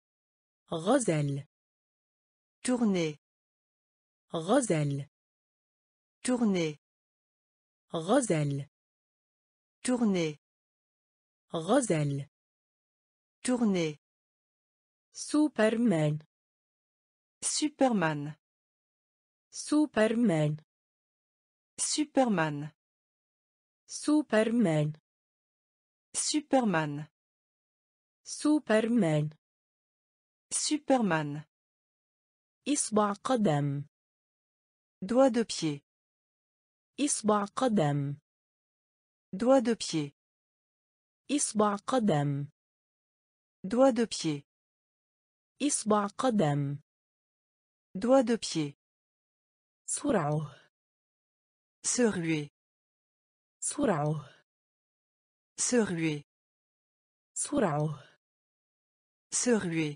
غزل. tourner, غزل. tourner, غزل. tourner, غزل. tourner, سوبرمان. Superman, سوبرمان. Superman, سوبرمان. Superman, سوبرمان. Superman, إصبع قدم. doigt de pied, إصبع قدم. doigt de pied, إصبع قدم. doigt de pied, إصبع قدم. doigt de pied, سرعه. se ruer, سرعه. se ruer, سرعه. se ruer,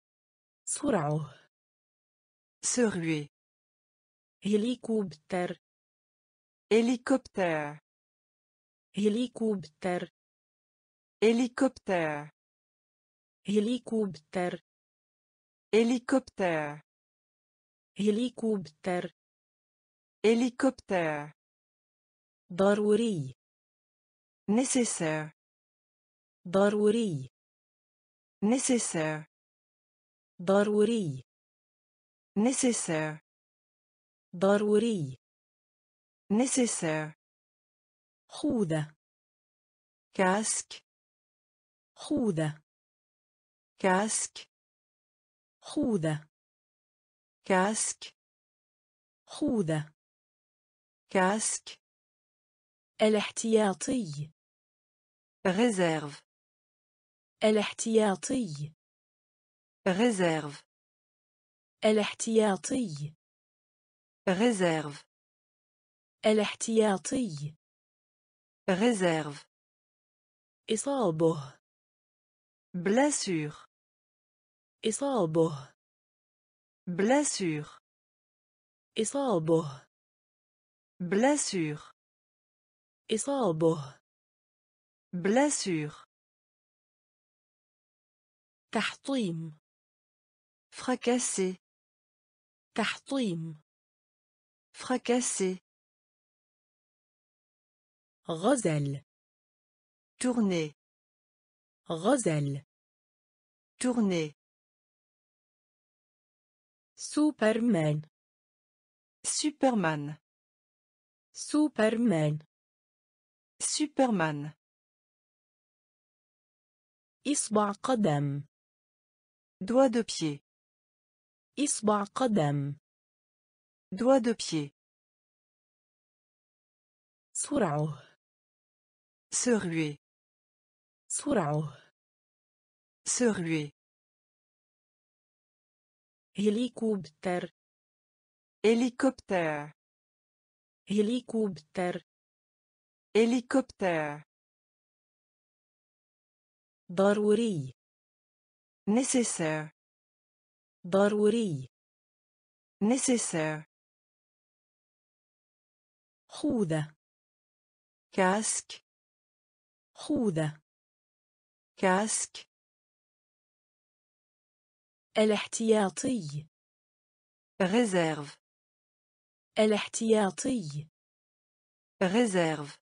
سرعه. se ruer, هليكوبتر. hélicoptère, هليكوبتر. hélicoptère, هليكوبتر. hélicoptère, هليكوبتر. hélicoptère, ضروري. nécessaire, ضروري. nécessaire, ضروري. nécessaire, ضروري. nécessaire, خوذة. casque, خوذة. casque, خوذة. casque, خوذة. casque, الاحتياطي. réserve, الاحتياطي. réserve, الاحتياطي. réserve, الاحتياطي. réserve, إصابه. blessure, إصابه. blessure, إصابه. blessure, إصابه. blessure, تحطيم. fracasser, تحطيم. fracasser, غزل. tourner, غزل. tourner, سوبرمان. Superman, سوبرمان. Superman, إصبع قدم. doigt de pied, إصبع قدم. doigt de pied, سرعه. se ruer, سرعه. se ruer, هليكوبتر. hélicoptère, هليكوبتر. hélicoptère, ضروري. nécessaire, ضروري. nécessaire, خوذة. casque, خوذة. casque, الاحتياطي. réserve, الاحتياطي. réserve,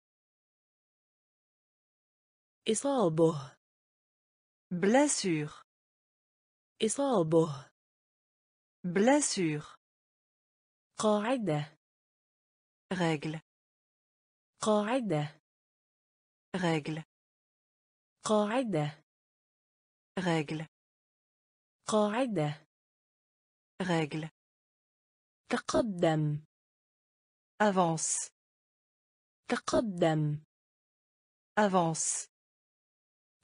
إصابه. blessure, إصابه. blessure, قاعدة. règle, قاعدة. règle, قاعدة. règle, قاعدة. règle, تقدم. avance, تقدم. avance,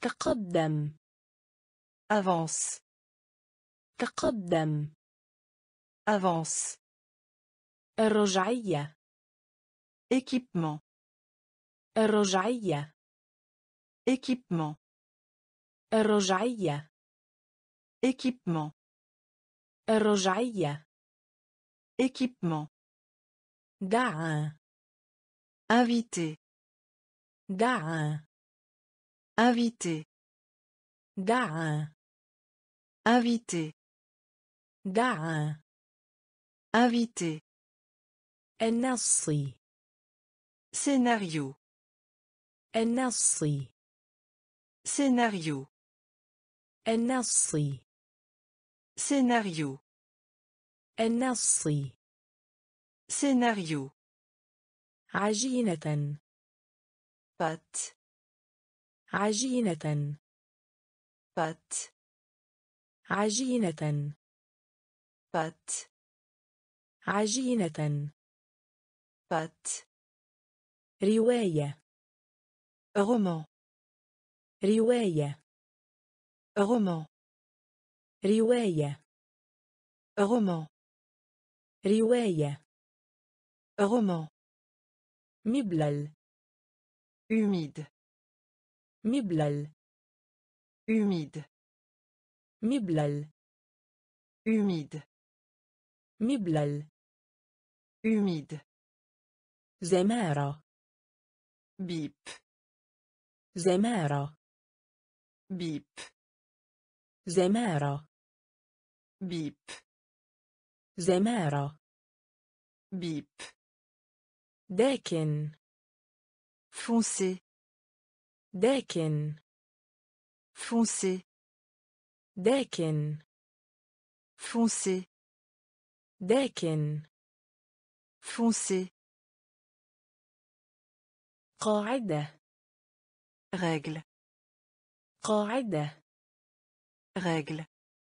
تقدم. avance, تقدم. avance, الرجعية. équipement, الرجعية. équipement, الرجعية. équipement, الرجعية. équipement, دعا. invité, دعا. invité, دعا. invité, دعا. invité, النصي. scénario, النصي. scénario, النصي. scénario, النصي. scénario, عجينة. pâte, عجينة. pâte, عجينة. pâte, عجينة. pâte, رواية. roman, رواية. roman, رواية. roman, رواية. roman, مبلل. humide, مبلل. humide, مبلل. humide, مبلل. humide, زمارة. bip, زمارة. bip, زمارة. bip, زمارة. bip, داكن. foncé, داكن. foncé, داكن. foncé, داكن. foncé, قاعدة. règle, قاعدة. règle,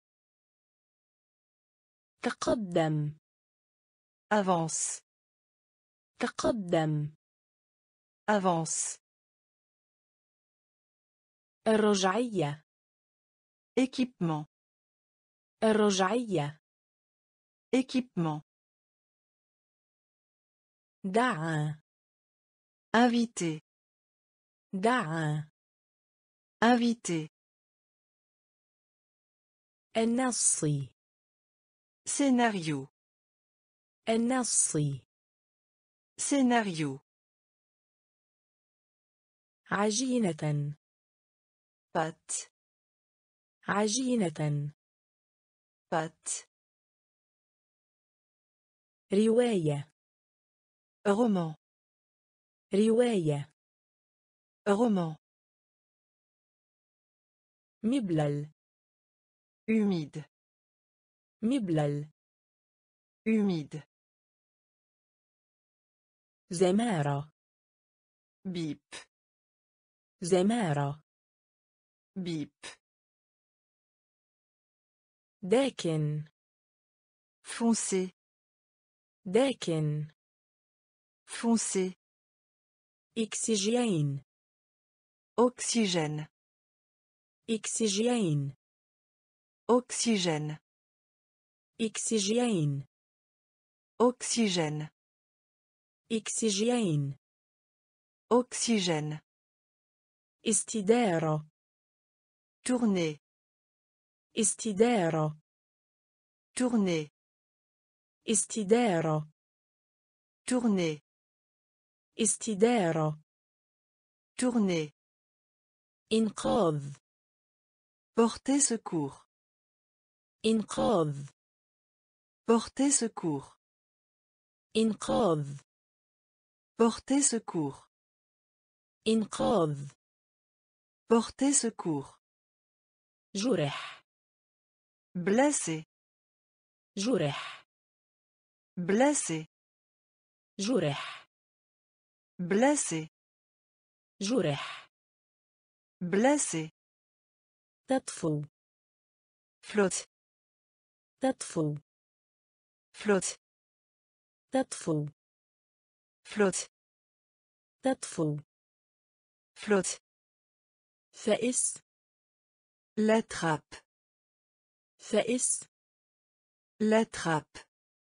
تقدم. avance, تقدم. avance, الرجعية. équipement, الرجعية. équipement, دعا. invité, دعا. invité, النصي. scénario, النصي. scénario, عجينة. pâte, عجينة. pâte, رواية. roman, رواية. roman, مبلل. humide, مبلل. humide, زمارة. bip, زمارة. bip, داكن. foncé, داكن. foncé, إكسجين. oxygène, إكسجين. oxygène, إكسجين. oxygène, إكسجين. oxygène, استدارة. tourner, استدارة. tourner, استدارة. tourner, استدارة. tourner, إنقاذ. porter secours, إنقاذ. porter secours, إنقاذ. porter secours, إنقاذ. porter secours, جرح. blessé, جرح. blessé, جرح. blessé, جرح. blessé, تطفو. flotte, تطفو. flotte, تطفو. flotte, تطفو. flotte, فأس. l'attrape, فأس. l'attrape,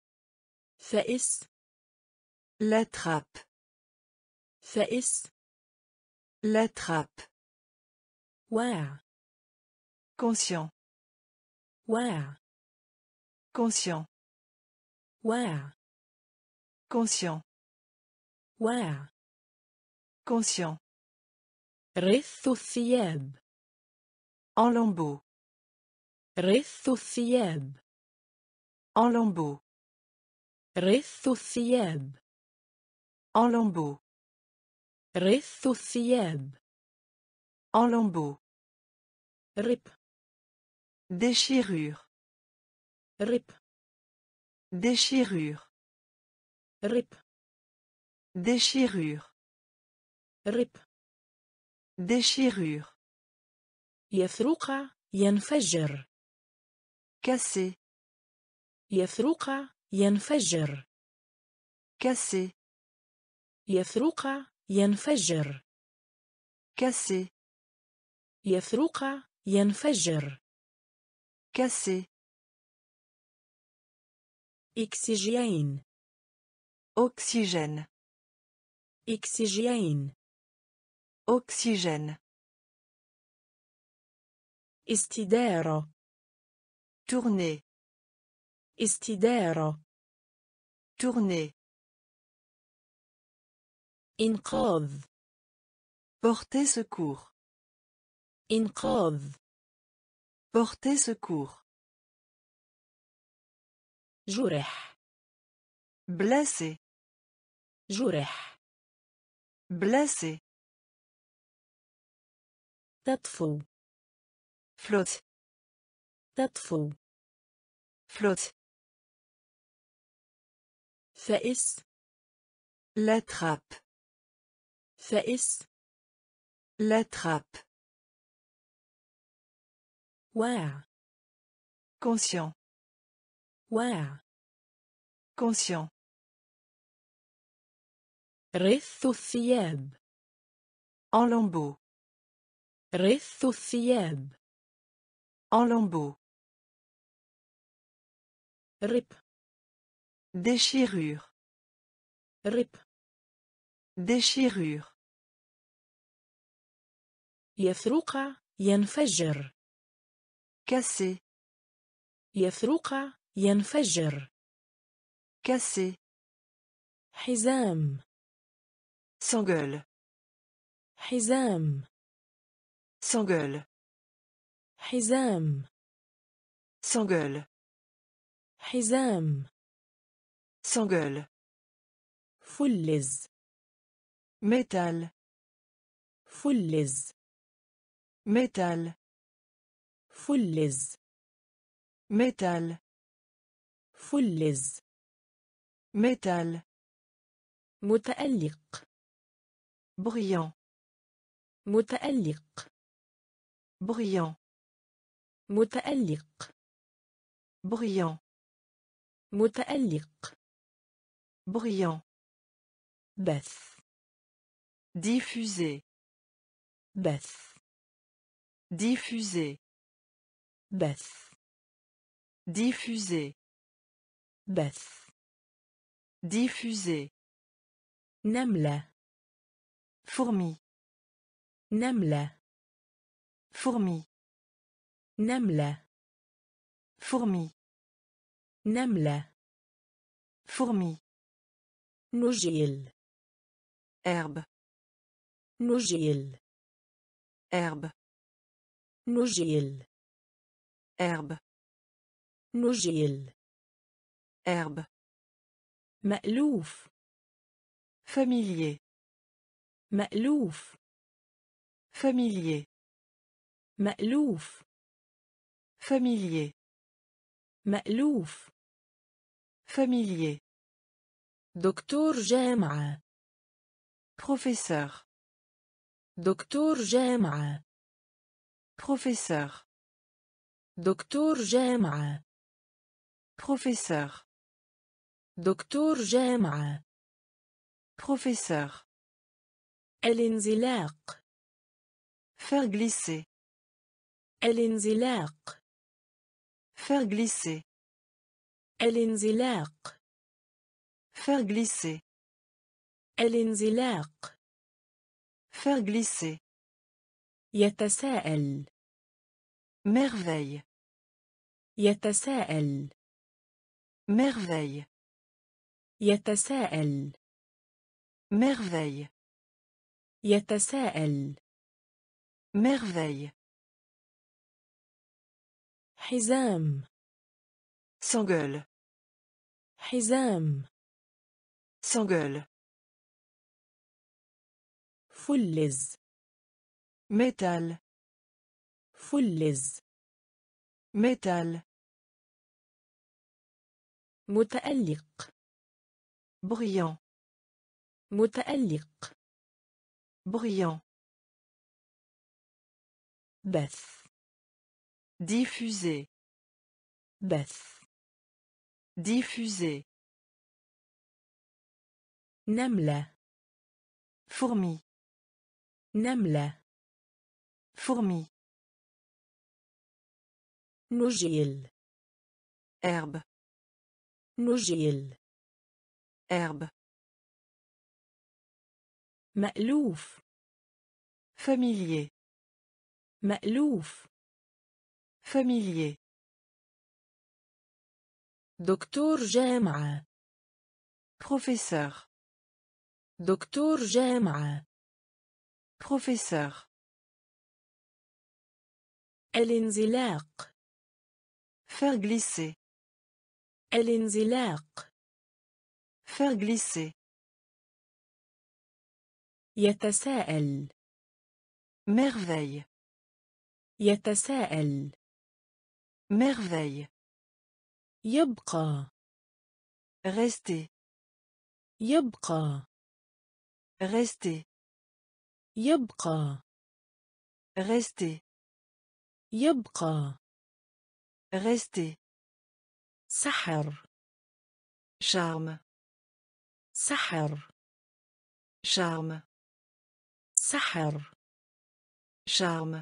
فأس. l'attrape, فأس. l'attrape, واع. conscient, واع. conscient, واع. conscient, واع. conscient, رث الثياب. en lambeaux, رث الثياب. en lambeaux, رث الثياب. en lambeaux, رث الثياب. en lambeaux, رب. déchirure, رب. déchirure, رب. déchirure, رب. déchirure, يثرق. ينفجر. casser, يثرق. ينفجر. casser, يثرق. ينفجر. casser, يثرق. ينفجر. casser, إكسجين. oxygène, إكسجين. oxygène, استدارة. tourner, استدارة. tourner, إنقاذ. porter secours, إنقاذ. porter secours, جرح. blessé, جرح. blessé, تطفو. flotte, تطفو. flotte, فأس. l'attrape, فأس. l'attrape, واع. conscient, واع. conscient, رث الثياب. en lambeaux, رث الثياب. en lambeaux, رب. déchirure, رب. déchirure, يثرق. ينفجر. casser, يثرق. ينفجر. casser, حزام. s'engueule, حزام. s'engueule, حزام. s'engueule, حزام. s'engueule, فلز. métal, فلز. métal, فلز. métal, فلز. métal, متألق. brillant, متألق. brillant, متألق. brillant, متألق. brillant, بث. diffuser, بث. diffuser, بث. diffuser, بث. diffuser, نملة. fourmi, نملة. fourmi, نملة. fourmi, نملة. fourmi, نجيل. herbe, نجيل. herbe, نجيل. herbe, نجيل. herbe, مألوف. familier, مألوف. familier, مألوف. familier, مألوف. familier, دكتور جامعة. professeur, دكتور جامعة. professeur, دكتور جامعة. professeur, دكتور جامعة. professeur, الانزلاق. faire glisser, الانزلاق. faire glisser, الانزلاق. Faire glisser. الانزلاق. Faire glisser. يتساءل. Merveille. يتساءل. Merveille. يتساءل. Merveille. يتساءل. Merveille. حزام. S'engueule. حزام. S'engueule. فلز. Métal. فلز. Métal. متألق. Bruyant. متألق. Bruyant. بث. Diffuser. بث. Diffuser. نملة. Fourmi. نملة. Fourmi. نجيل. Herbe. نجيل. Herbe. مألوف. Familier. مألوف. Familier. دكتور جامعة. Professeur. دكتور جامعة. Professeur. الانزلاق. Faire glisser. الانزلاق. Faire glisser. يتساءل. Merveille. يتساءل. Merveille. يبقى. Rester. يبقى. Rester. يبقى. Rester. يبقى. Rester. سحر. Charme. سحر. Charme. سحر. Charme.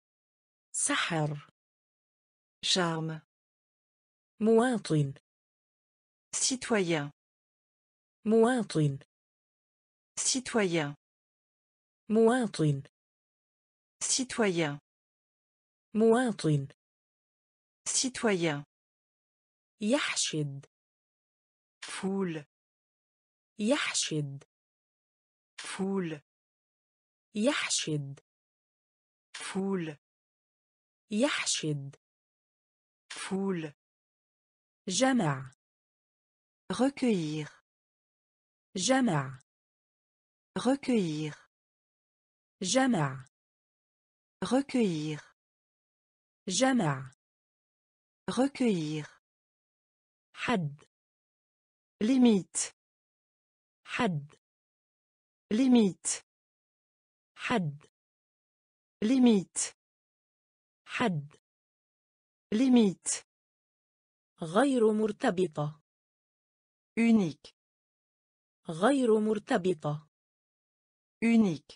سحر. Charme. مواطن. Citoyen. مواطن. Citoyen. مواطن. Citoyen. مواطن. Citoyen. يحشد. Foule. يحشد. Foule. يحشد. Foule. يحشد. Foule. جمع. Recueillir. جمع. Recueillir. جمع. Recueillir. جمع. Recueillir. حد. Limite. حد. Limite. حد. Limite. حد. Limite. غير مرتبطة. Unique. غير مرتبطة. Unique.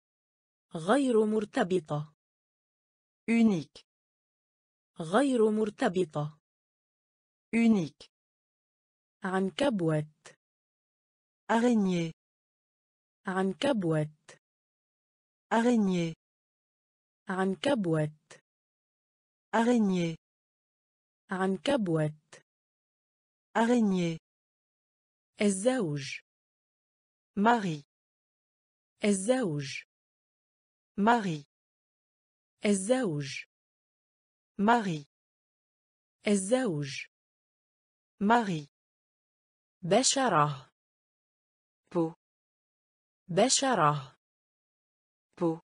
غير مرتبطة. Unique. غير مرتبطة. Unique. عنكبوت. Araignée. عنكبوت. Araignée. عنكبوت. Araignée. عنكبوت. Araignée. الزوج. Mari. الزوج. Mari. الزوج. Mari. الزوج. Mari. بشرة. Peau. بشرة. Peau.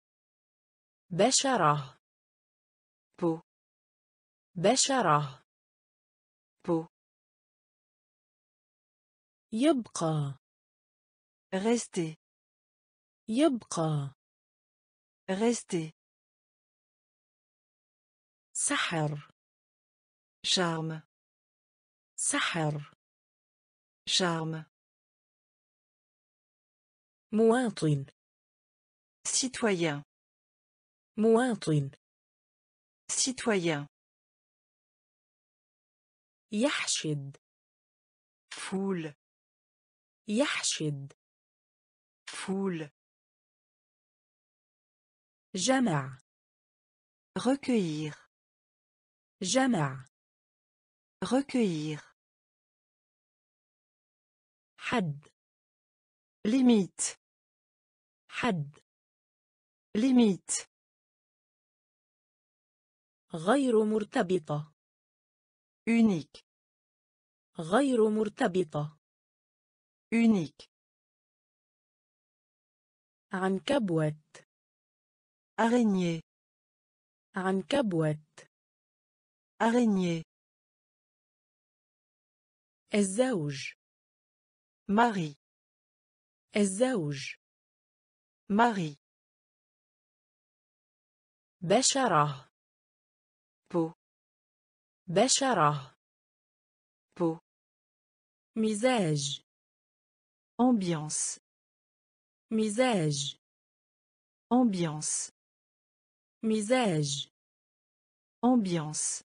بشرة. Peau. بشرة. Peau. يبقى. Rester. يبقى. Rester. سحر. Charme. سحر. Charme. مواطن. Citoyen. مواطن. Citoyen. يحشد. Foule. يحشد. foule, جمع. recueillir, جمع. recueillir, حد. limite, حد. limite, غير مرتبطة. unique, غير مرتبطة. unique, عنكبوت. araignée, عنكبوت. araignée, الزوج. mari, الزوج. mari, بشرة. peau, بشرة. peau, مزاج. ambiance, مزاج. ambiance, مزاج. ambiance,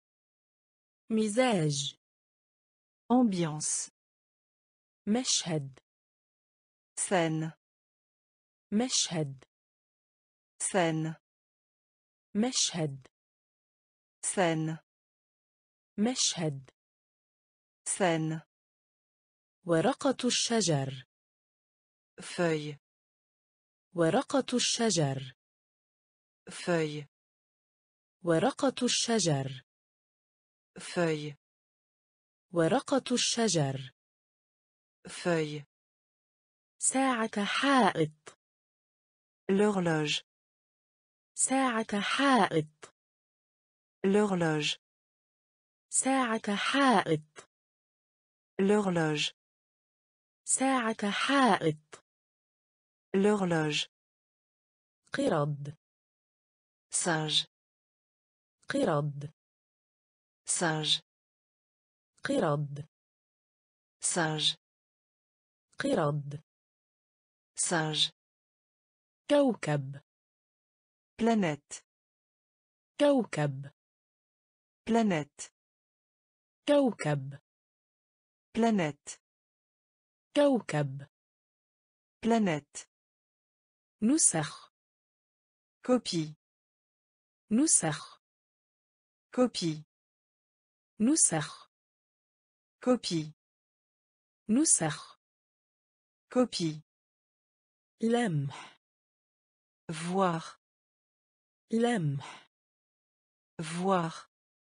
مزاج. ambiance, مشهد. scène, مشهد. scène, مشهد. scène, مشهد. scène, ورقة الشجر. feuille, ورقة الشجر. feuille, ورقة الشجر. feuille, ورقة الشجر. feuille, ساعة حائط. l'horloge, ساعة حائط. l'horloge, ساعة حائط. l'horloge, ساعة حائط. l'horloge, قرد. singe, قرد. singe, قرد. singe, قرد. singe, كوكب. planète, كوكب. planète, كوكب. planète, كوكب. planète, نسخ. copie, نسخ. copie, نسخ. copie, نسخ. copie, لمح. voir, لمح. voir,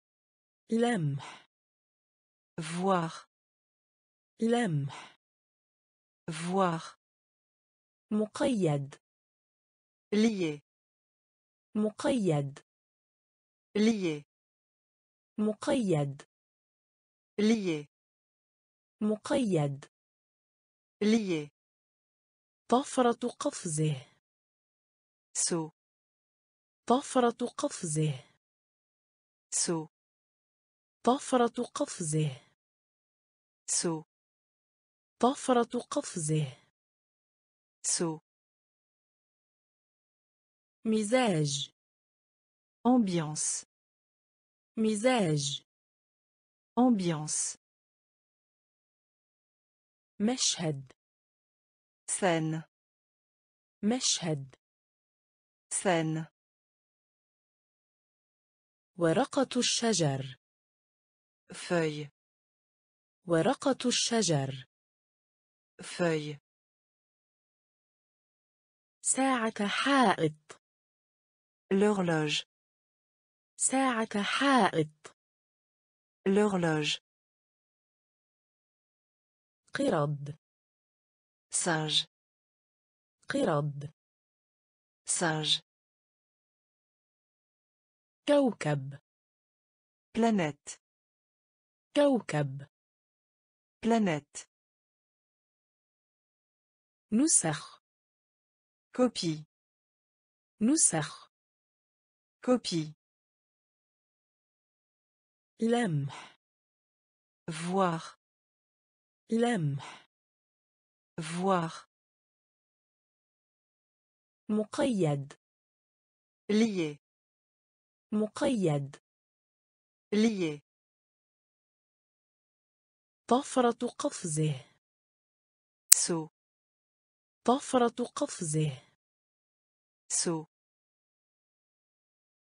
لمح. voir, لمح. voir, مقيد. lié, مقيد. lié, مقيد. lié, مقيد. lié, طفرة قفزه. saut, طفرة قفزه. saut, طفرة قفزه. saut, طفرة قفزه. saut, مزاج. ambiance, مزاج. ambiance, مشهد. scène, مشهد. scène, ورقة الشجر. feuille, ورقة الشجر. feuille, ساعة حائط. l'horloge, ساعة حائط. l'horloge, قرد. singe, قرد. singe, كوكب. planète, كوكب. planète, نسخ. copie, نسخ. copie, لمح. voir, لمح. voir, مقيد. lié, مقيد. lié, طفرة قفزه. saut طفرة قفزه. saut